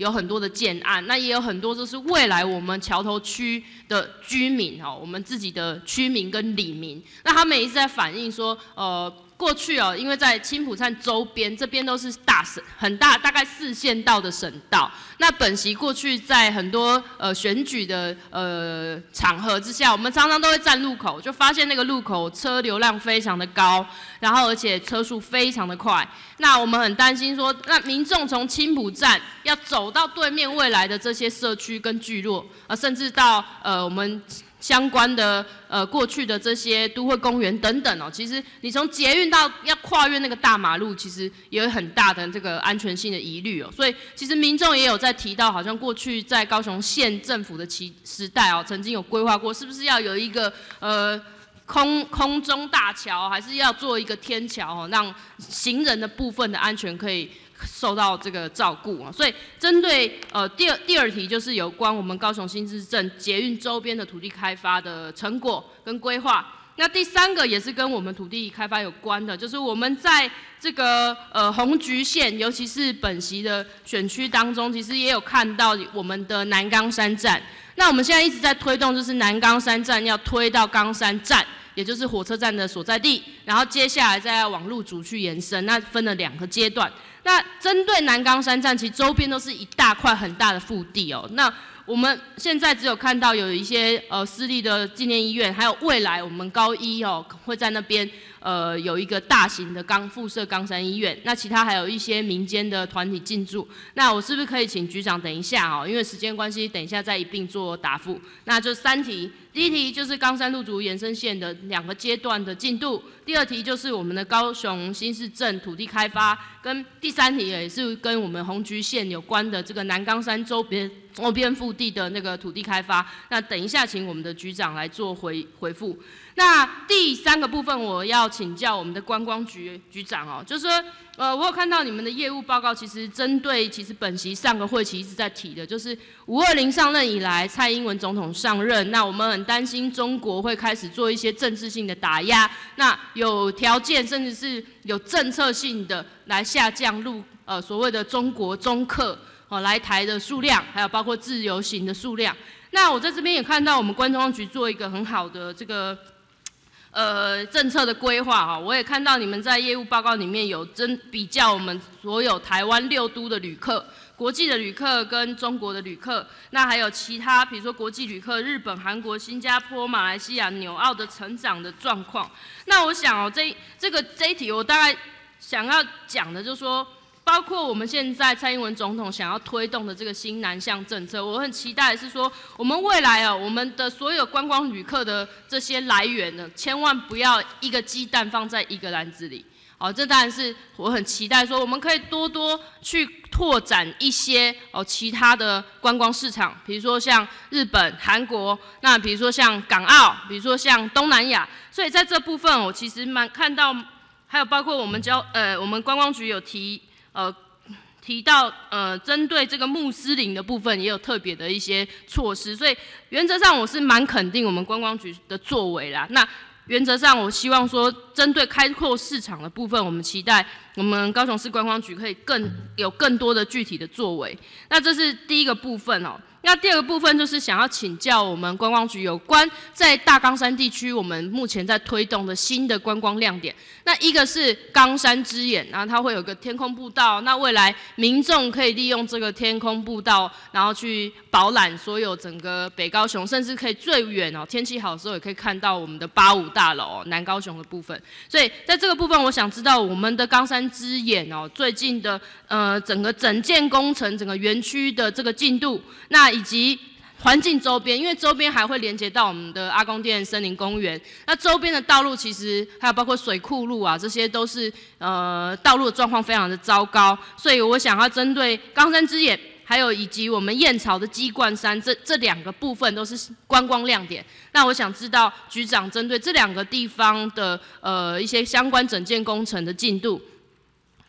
有很多的建案，那也有很多就是未来我们桥头区的居民我们自己的区民跟里民，那他们也一直在反映说，过去因为在青埔站周边这边都是很大，大概4线道的省道。那本席过去在很多选举的场合之下，我们常常都会站路口，就发现那个路口车流量非常的高，然后而且车速非常的快。那我们很担心说，那民众从青埔站要走到对面未来的这些社区跟聚落，甚至到我们相关的过去的这些都会公园等等其实你从捷运到要跨越那个大马路，其实也有很大的这个安全性的疑虑所以其实民众也有在提到，好像过去在高雄县政府的时代曾经有规划过，是不是要有一个空中大桥，还是要做一个天桥让行人的部分的安全可以受到这个照顾所以针对第二题就是有关我们高雄新市镇捷运周边的土地开发的成果跟规划。那第3个也是跟我们土地开发有关的，就是我们在这个红橘线，尤其是本席的选区当中，其实也有看到我们的南冈山站。那我们现在一直在推动，就是南冈山站要推到冈山站，也就是火车站的所在地，然后接下来再往路竹去延伸，那分了2个阶段。那针对南冈山站，其实周边都是一大块很大的腹地那我们现在只有看到有一些私立的纪念医院，还有未来我们高一会在那边有一个大型的附设冈山医院，那其他还有一些民间的团体进驻。那我是不是可以请局长等一下因为时间关系，等一下再一并做答复。那就3题，第一题就是冈山路竹延伸线的2个阶段的进度，第2题就是我们的高雄新市镇土地开发，跟第3题也是跟我们红橘线有关的这个南冈山周边腹地的那个土地开发。那等一下请我们的局长来做回复。那第3个部分我要请教我们的观光局长就是说我有看到你们的业务报告，其实针对本席上个会期一直在提的，就是520上任以来，蔡英文总统上任，那我们很担心中国会开始做一些政治性的打压，那有条件甚至是有政策性的来下降所谓的中国中客来台的数量，还有包括自由行的数量。那我在这边也看到我们观光局做一个很好的这个政策的规划我也看到你们在业务报告里面有比较我们所有台湾6都的旅客，国际的旅客跟中国的旅客，那还有其他比如说国际旅客日本、韩国、新加坡、马来西亚、纽澳的成长的状况。那我想这一题我大概想要讲的就是说，包括我们现在蔡英文总统想要推动的这个新南向政策，我很期待的是说，我们未来我们的所有观光旅客的这些来源呢，千万不要一个鸡蛋放在一个篮子里。这当然是我很期待说，我们可以多多去拓展一些其他的观光市场，比如说像日本、韩国，那比如说像港澳，比如说像东南亚。所以在这部分我其实看到，还有包括我们观光局有提到针对这个穆斯林的部分也有特别的一些措施，所以原则上我是蛮肯定我们观光局的作为啦。那原则上我希望说，针对开阔市场的部分，我们期待我们高雄市观光局可以有更多的具体的作为。那这是第一个部分那第2个部分就是想要请教我们观光局有关在大冈山地区我们目前在推动的新的观光亮点。那一个是冈山之眼，然后它会有个天空步道，那未来民众可以利用这个天空步道，然后去饱览所有整个北高雄，甚至可以最远天气好的时候也可以看到我们的85大楼南高雄的部分。所以在这个部分，我想知道我们的冈山之眼最近的整个整建工程、整个园区的这个进度，那以及环境周边，因为周边还会连接到我们的阿公店森林公园，那周边的道路其实还有包括水库路这些都是道路的状况非常的糟糕，所以我想要针对冈山之眼，还有以及我们燕巢的鸡冠山这2个部分都是观光亮点。那我想知道局长针对这2个地方的一些相关整建工程的进度。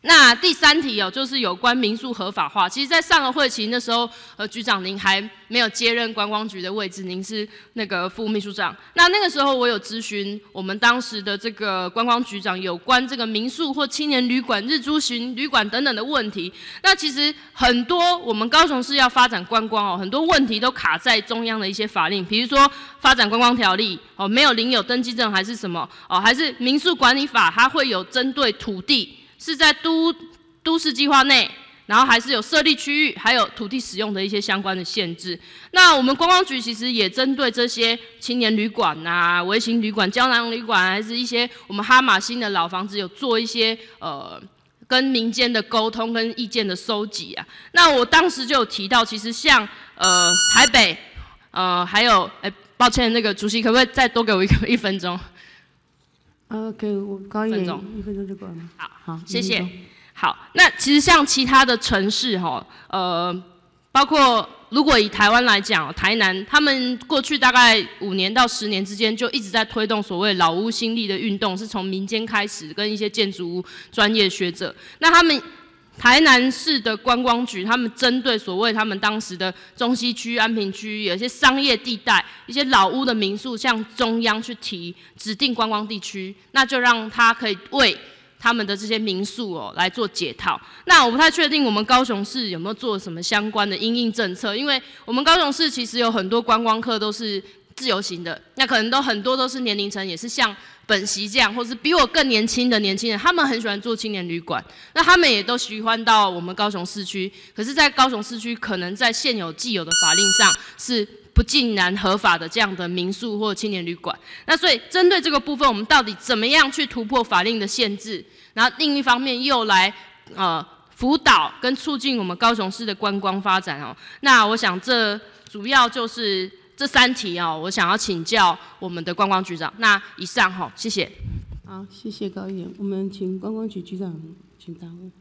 那第3题就是有关民宿合法化。其实，在上个会期那时候，局长您还没有接任观光局的位置，您是那个副秘书长。那个时候，我有咨询我们当时的这个观光局长有关这个民宿或青年旅馆、日租型旅馆等等的问题。那其实很多我们高雄市要发展观光很多问题都卡在中央的一些法令，比如说发展观光条例没有领有登记证还是什么还是民宿管理法，它会有针对土地。是在都市计划内，然后还是有设立区域，还有土地使用的一些相关的限制。那我们观光局其实也针对这些青年旅馆啊、微型旅馆、胶囊旅馆，还是一些我们哈马星的老房子，有做一些跟民间的沟通跟意见的收集啊。那我当时就有提到，其实像台北还有抱歉，那个主席可不可以再多给我1分钟？ 给我高一点，1分钟就够了吗？ 好，谢谢。好，那其实像其他的城市包括如果以台湾来讲，台南他们过去大概5年到10年之间，就一直在推动所谓老屋新力的运动，是从民间开始，跟一些建筑物专业学者。那他们台南市的观光局，他们针对所谓他们当时的中西区、安平区，有一些商业地带、一些老屋的民宿，向中央去提指定观光地区，那就让他可以为他们的这些民宿来做解套。那我不太确定我们高雄市有没有做什么相关的因应政策，因为我们高雄市其实有很多观光客都是自由行的，那可能很多都是年龄层也是像本席这样，或是比我更年轻的年轻人，他们很喜欢住青年旅馆，那他们也都喜欢到我们高雄市区。可是，在高雄市区，可能在现有既有的法令上是不尽然合法的这样的民宿或青年旅馆。那所以，针对这个部分，我们到底怎么样去突破法令的限制？然后另一方面又来辅导跟促进我们高雄市的观光发展那我想这主要就是这3题我想要请教我们的观光局长。那以上谢谢。 好，谢谢高议员。我们请观光局局长请答复。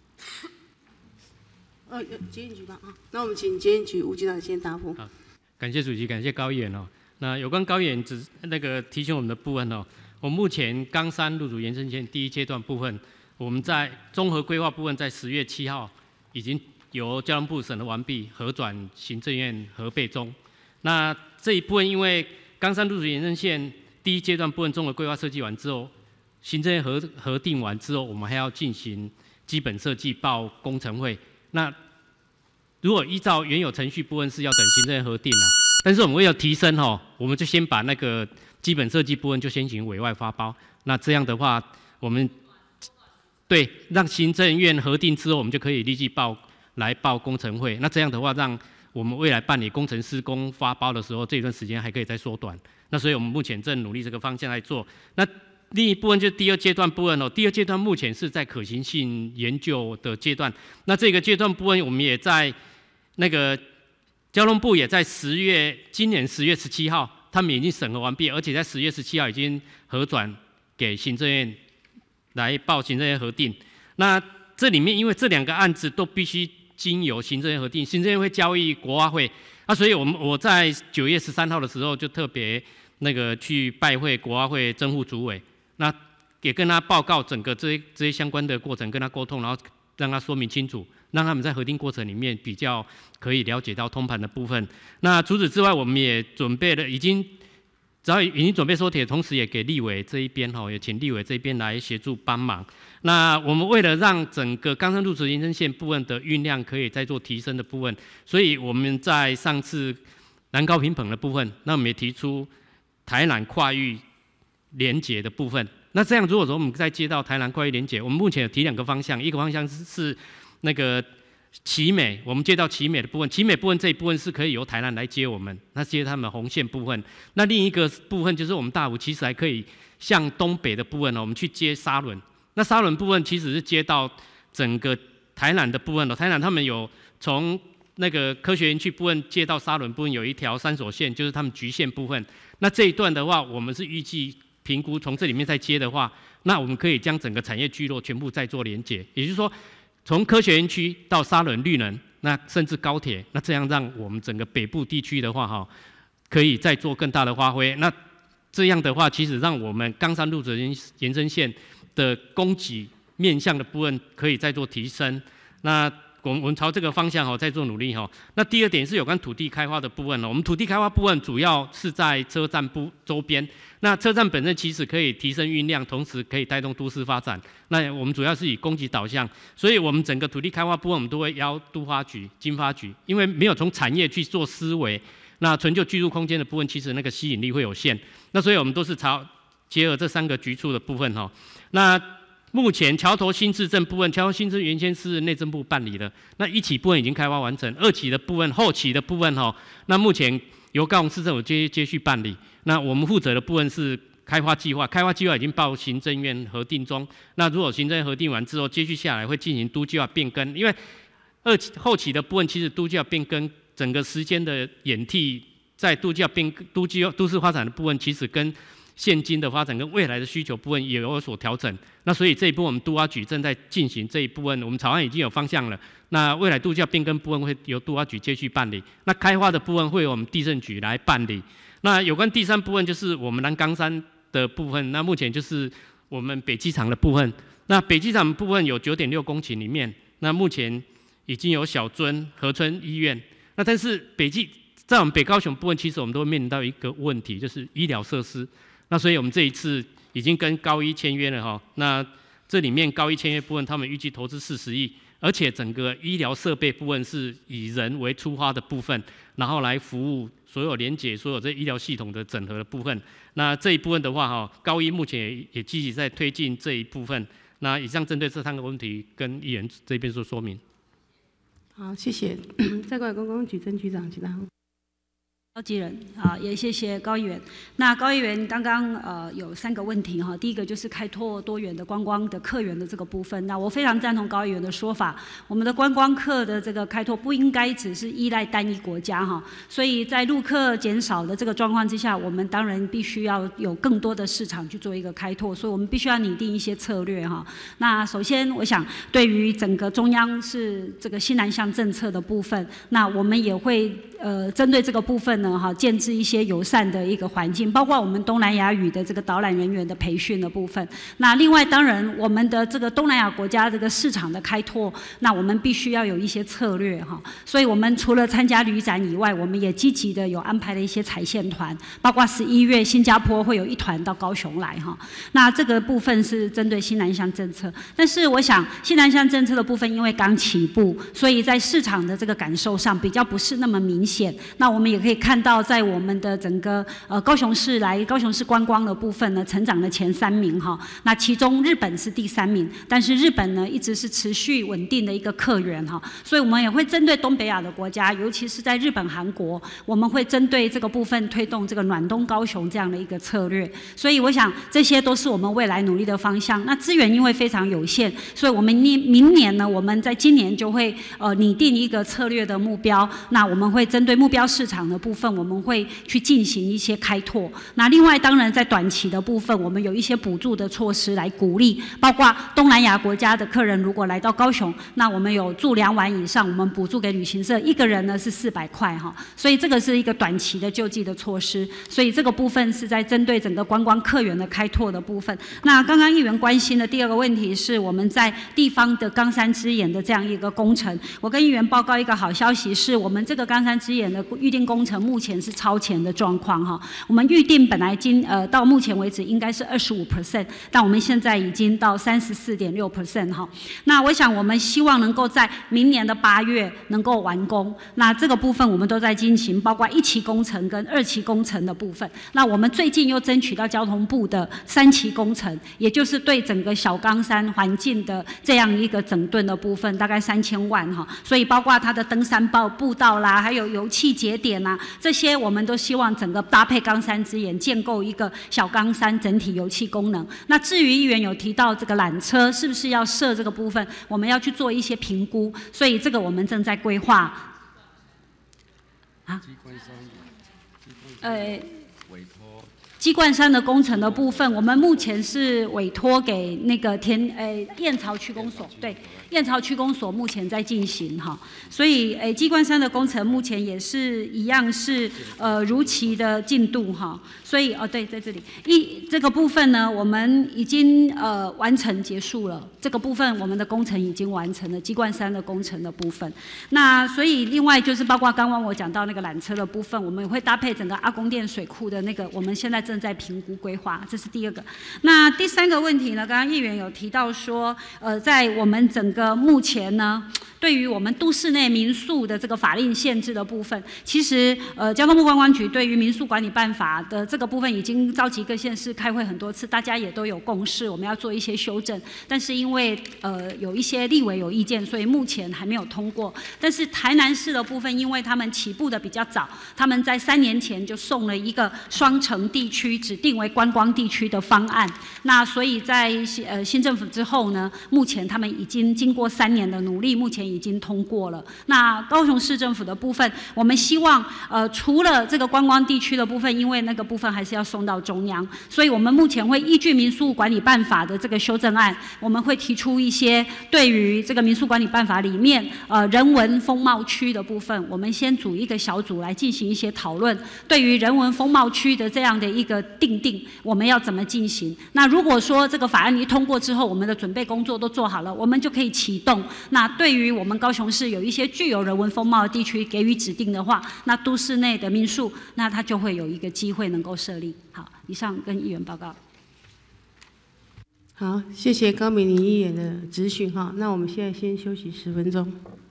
捷运局吧那我们请捷运局吴局长先答复。 好，感谢主席，感谢高议员那有关高议员提醒我们的部分我们目前冈山路主延伸线第1阶段部分，我们在综合规划部分在10月7号已经由交通部审核完毕，核转行政院核备中。那这一部分因为冈山路主延伸线第1阶段部分综合规划设计完之后，行政院核定完之后，我们还要进行基本设计报工程会。那如果依照原有程序部分是要等行政院核定但是我们为了提升我们就先把那个基本设计部分就先行委外发包。那这样的话，我们对让行政院核定之后，我们就可以立即报工程会。那这样的话，让我们未来办理工程施工发包的时候，这一段时间还可以再缩短。那所以我们目前正努力这个方向来做。那另一部分就是第2阶段部分第2阶段目前是在可行性研究的阶段。那这个阶段部分，我们也在那个交通部也在今年10月17号，他们已经审核完毕，而且在10月17号已经核转给行政院来报行政院核定。那这里面因为这2个案子都必须经由行政院核定，行政院会交易国发会。所以我在9月13号的时候就特别去拜会国发会正副主委，那也跟他报告整个这些相关的过程，跟他沟通，然后让他说明清楚，让他们在核定过程里面比较可以了解到通盘的部分。那除此之外，我们也准备了已经准备收帖，同时也给立委这一边也请立委这边来协助帮忙。那我们为了让整个冈山路主延伸线部分的运量可以再做提升的部分，所以我们在上次南高平澎的部分，那我们也提出台南跨域连结的部分。那这样如果说我们再接到台南跨域连结，我们目前有提2个方向，一个方向是那个奇美，我们接到奇美的部分，奇美部分这一部分是可以由台南来接我们，那接他们红线部分。那另一个部分就是我们大湖其实还可以向东北的部分我们去接沙仑。那沙仑部分其实是接到整个台南的部分台南他们有从那个科学园区部分接到沙仑部分有一条3所线，就是他们局限部分。那这一段的话，我们是预计评估从这里面再接的话，那我们可以将整个产业聚落全部再做连结，也就是说，从科学园区到沙仑绿能，那甚至高铁，那这样让我们整个北部地区的话可以再做更大的发挥。那这样的话，其实让我们冈山路主延伸线的供给面向的部分可以再做提升。那我们朝这个方向在做努力哈。那第二点是有关土地开发的部分我们土地开发部分主要是在车站周边。那车站本身其实可以提升运量，同时可以带动都市发展。那我们主要是以供给导向，所以我们整个土地开发部分我们都会邀都发局、经发局，因为没有从产业去做思维，那纯就居住空间的部分，其实那个吸引力会有限。那所以我们都是结合这3个局处的部分那目前桥头新市镇部分，桥头新市原先是内政部办理的，那1期部分已经开发完成，2期的部分、后期的部分那目前由高雄市政府接续办理。那我们负责的部分是开发计划，开发计划已经报行政院核定中。那如果行政院核定完之后，接续下来会进行都计划变更，因为后期的部分其实都计划变更整个时间的演替，在都市发展的部分，其实跟现今的发展跟未来的需求部分也有所调整。那所以这一部分我们都发局正在进行这一部分，我们草案已经有方向了。那未来都计划变更部分会由都发局接续办理，那开发的部分会由我们地政局来办理。那有关第3部分就是我们南冈山的部分，那目前就是我们北机场的部分。那北机场部分有9.6公顷里面，那目前已经有小樽、河村医院。那但是在我们北高雄部分，其实我们都会面临到一个问题，就是医疗设施。那所以我们这一次已经跟高医签约了那这里面高医签约部分，他们预计投资40亿，而且整个医疗设备部分是以人为出发的部分，然后来服务所有连结所有这医疗系统的整合的部分。那这一部分的话高医目前也积极在推进这一部分。那以上针对这3个问题跟议员这边做说明。 好，谢谢。再过来公共局曾局长，请答。 召集人也谢谢高议员。那高议员刚刚有3个问题第一个就是开拓多元的观光的客源的这个部分。那我非常赞同高议员的说法，我们的观光客的这个开拓不应该只是依赖单一国家所以在陆客减少的这个状况之下，我们当然必须要有更多的市场去做一个开拓，所以我们必须要拟定一些策略那首先我想对于整个中央是这个新南向政策的部分，那我们也会针对这个部分建置一些友善的一个环境，包括我们东南亚语的这个导览人员的培训的部分。那另外当然我们的这个东南亚国家这个市场的开拓，那我们必须要有一些策略所以我们除了参加旅展以外，我们也积极的有安排了一些采线团，包括11月新加坡会有1团到高雄来那这个部分是针对新南向政策。但是我想新南向政策的部分因为刚起步，所以在市场的这个感受上比较不是那么明显。那我们也可以看到在我们的整个高雄市观光的部分呢，成长的前3名那其中日本是第3名，但是日本呢一直是持续稳定的一个客源所以我们也会针对东北亚的国家，尤其是在日本、韩国，我们会针对这个部分推动这个暖冬高雄这样的一个策略。所以我想这些都是我们未来努力的方向。那资源因为非常有限，所以我们明年呢，我们在今年就会拟定一个策略的目标。那我们会针对目标市场的部分，我们会去进行一些开拓。那另外当然在短期的部分，我们有一些补助的措施来鼓励，包括东南亚国家的客人如果来到高雄，那我们有住2晚以上，我们补助给旅行社，1个人呢是400块所以这个是一个短期的救济的措施。所以这个部分是在针对整个观光客源的开拓的部分。那刚刚议员关心的第2个问题是我们在地方的冈山之眼的这样一个工程，我跟议员报告一个好消息，是我们这个冈山之眼的预定工程目前是超前的状况我们预定本来到目前为止应该是25%，但我们现在已经到34.6%那我想我们希望能够在明年的8月能够完工。那这个部分我们都在进行，包括1期工程跟2期工程的部分。那我们最近又争取到交通部的3期工程，也就是对整个小冈山环境的这样一个整顿的部分，大概3000万所以包括它的登山步道啦，还有油气节点啦，这些我们都希望整个搭配冈山之眼，建构一个小冈山整体油气功能。那至于议员有提到这个缆车是不是要设这个部分，我们要去做一些评估，所以这个我们正在规划。 鸡冠山的工程的部分，我们目前是委托给那个燕巢区公所，对，燕巢区公所目前在进行哈，所以鸡冠山的工程目前也是一样是如期的进度哈，所以对，在这里这个部分呢，我们已经完成结束了，这个部分我们的工程已经完成了，鸡冠山的工程的部分。那所以另外就是包括刚刚我讲到那个缆车的部分，我们也会搭配整个阿公店水库的那个，我们现在正在评估规划，这是第二个。那第三个问题呢，刚刚议员有提到说，在我们整个目前呢，对于我们都市内民宿的这个法令限制的部分，其实交通部观光局对于民宿管理办法的这个部分已经召集各县市开会很多次，大家也都有共识，我们要做一些修正。但是因为有一些立委有意见，所以目前还没有通过。但是台南市的部分，因为他们起步的比较早，他们在3年前就送了一个双城地区指定为观光地区的方案。那所以在新政府之后呢，目前他们已经经过3年的努力，目前已经通过了。那高雄市政府的部分，我们希望除了这个观光地区的部分，因为那个部分还是要送到中央，所以我们目前会依据民宿管理办法的这个修正案，我们会提出一些对于这个民宿管理办法里面人文风貌区的部分，我们先组一个小组来进行一些讨论。对于人文风貌区的这样的一个定，我们要怎么进行？那如果说这个法案一通过之后，我们的准备工作都做好了，我们就可以启动。那对于我们高雄市有一些具有人文风貌的地区给予指定的话，那都市内的民宿，那它就会有一个机会能够设立。好，以上跟议员报告。 好，谢谢高美玲议员的质询哈。那我们现在先休息10分钟。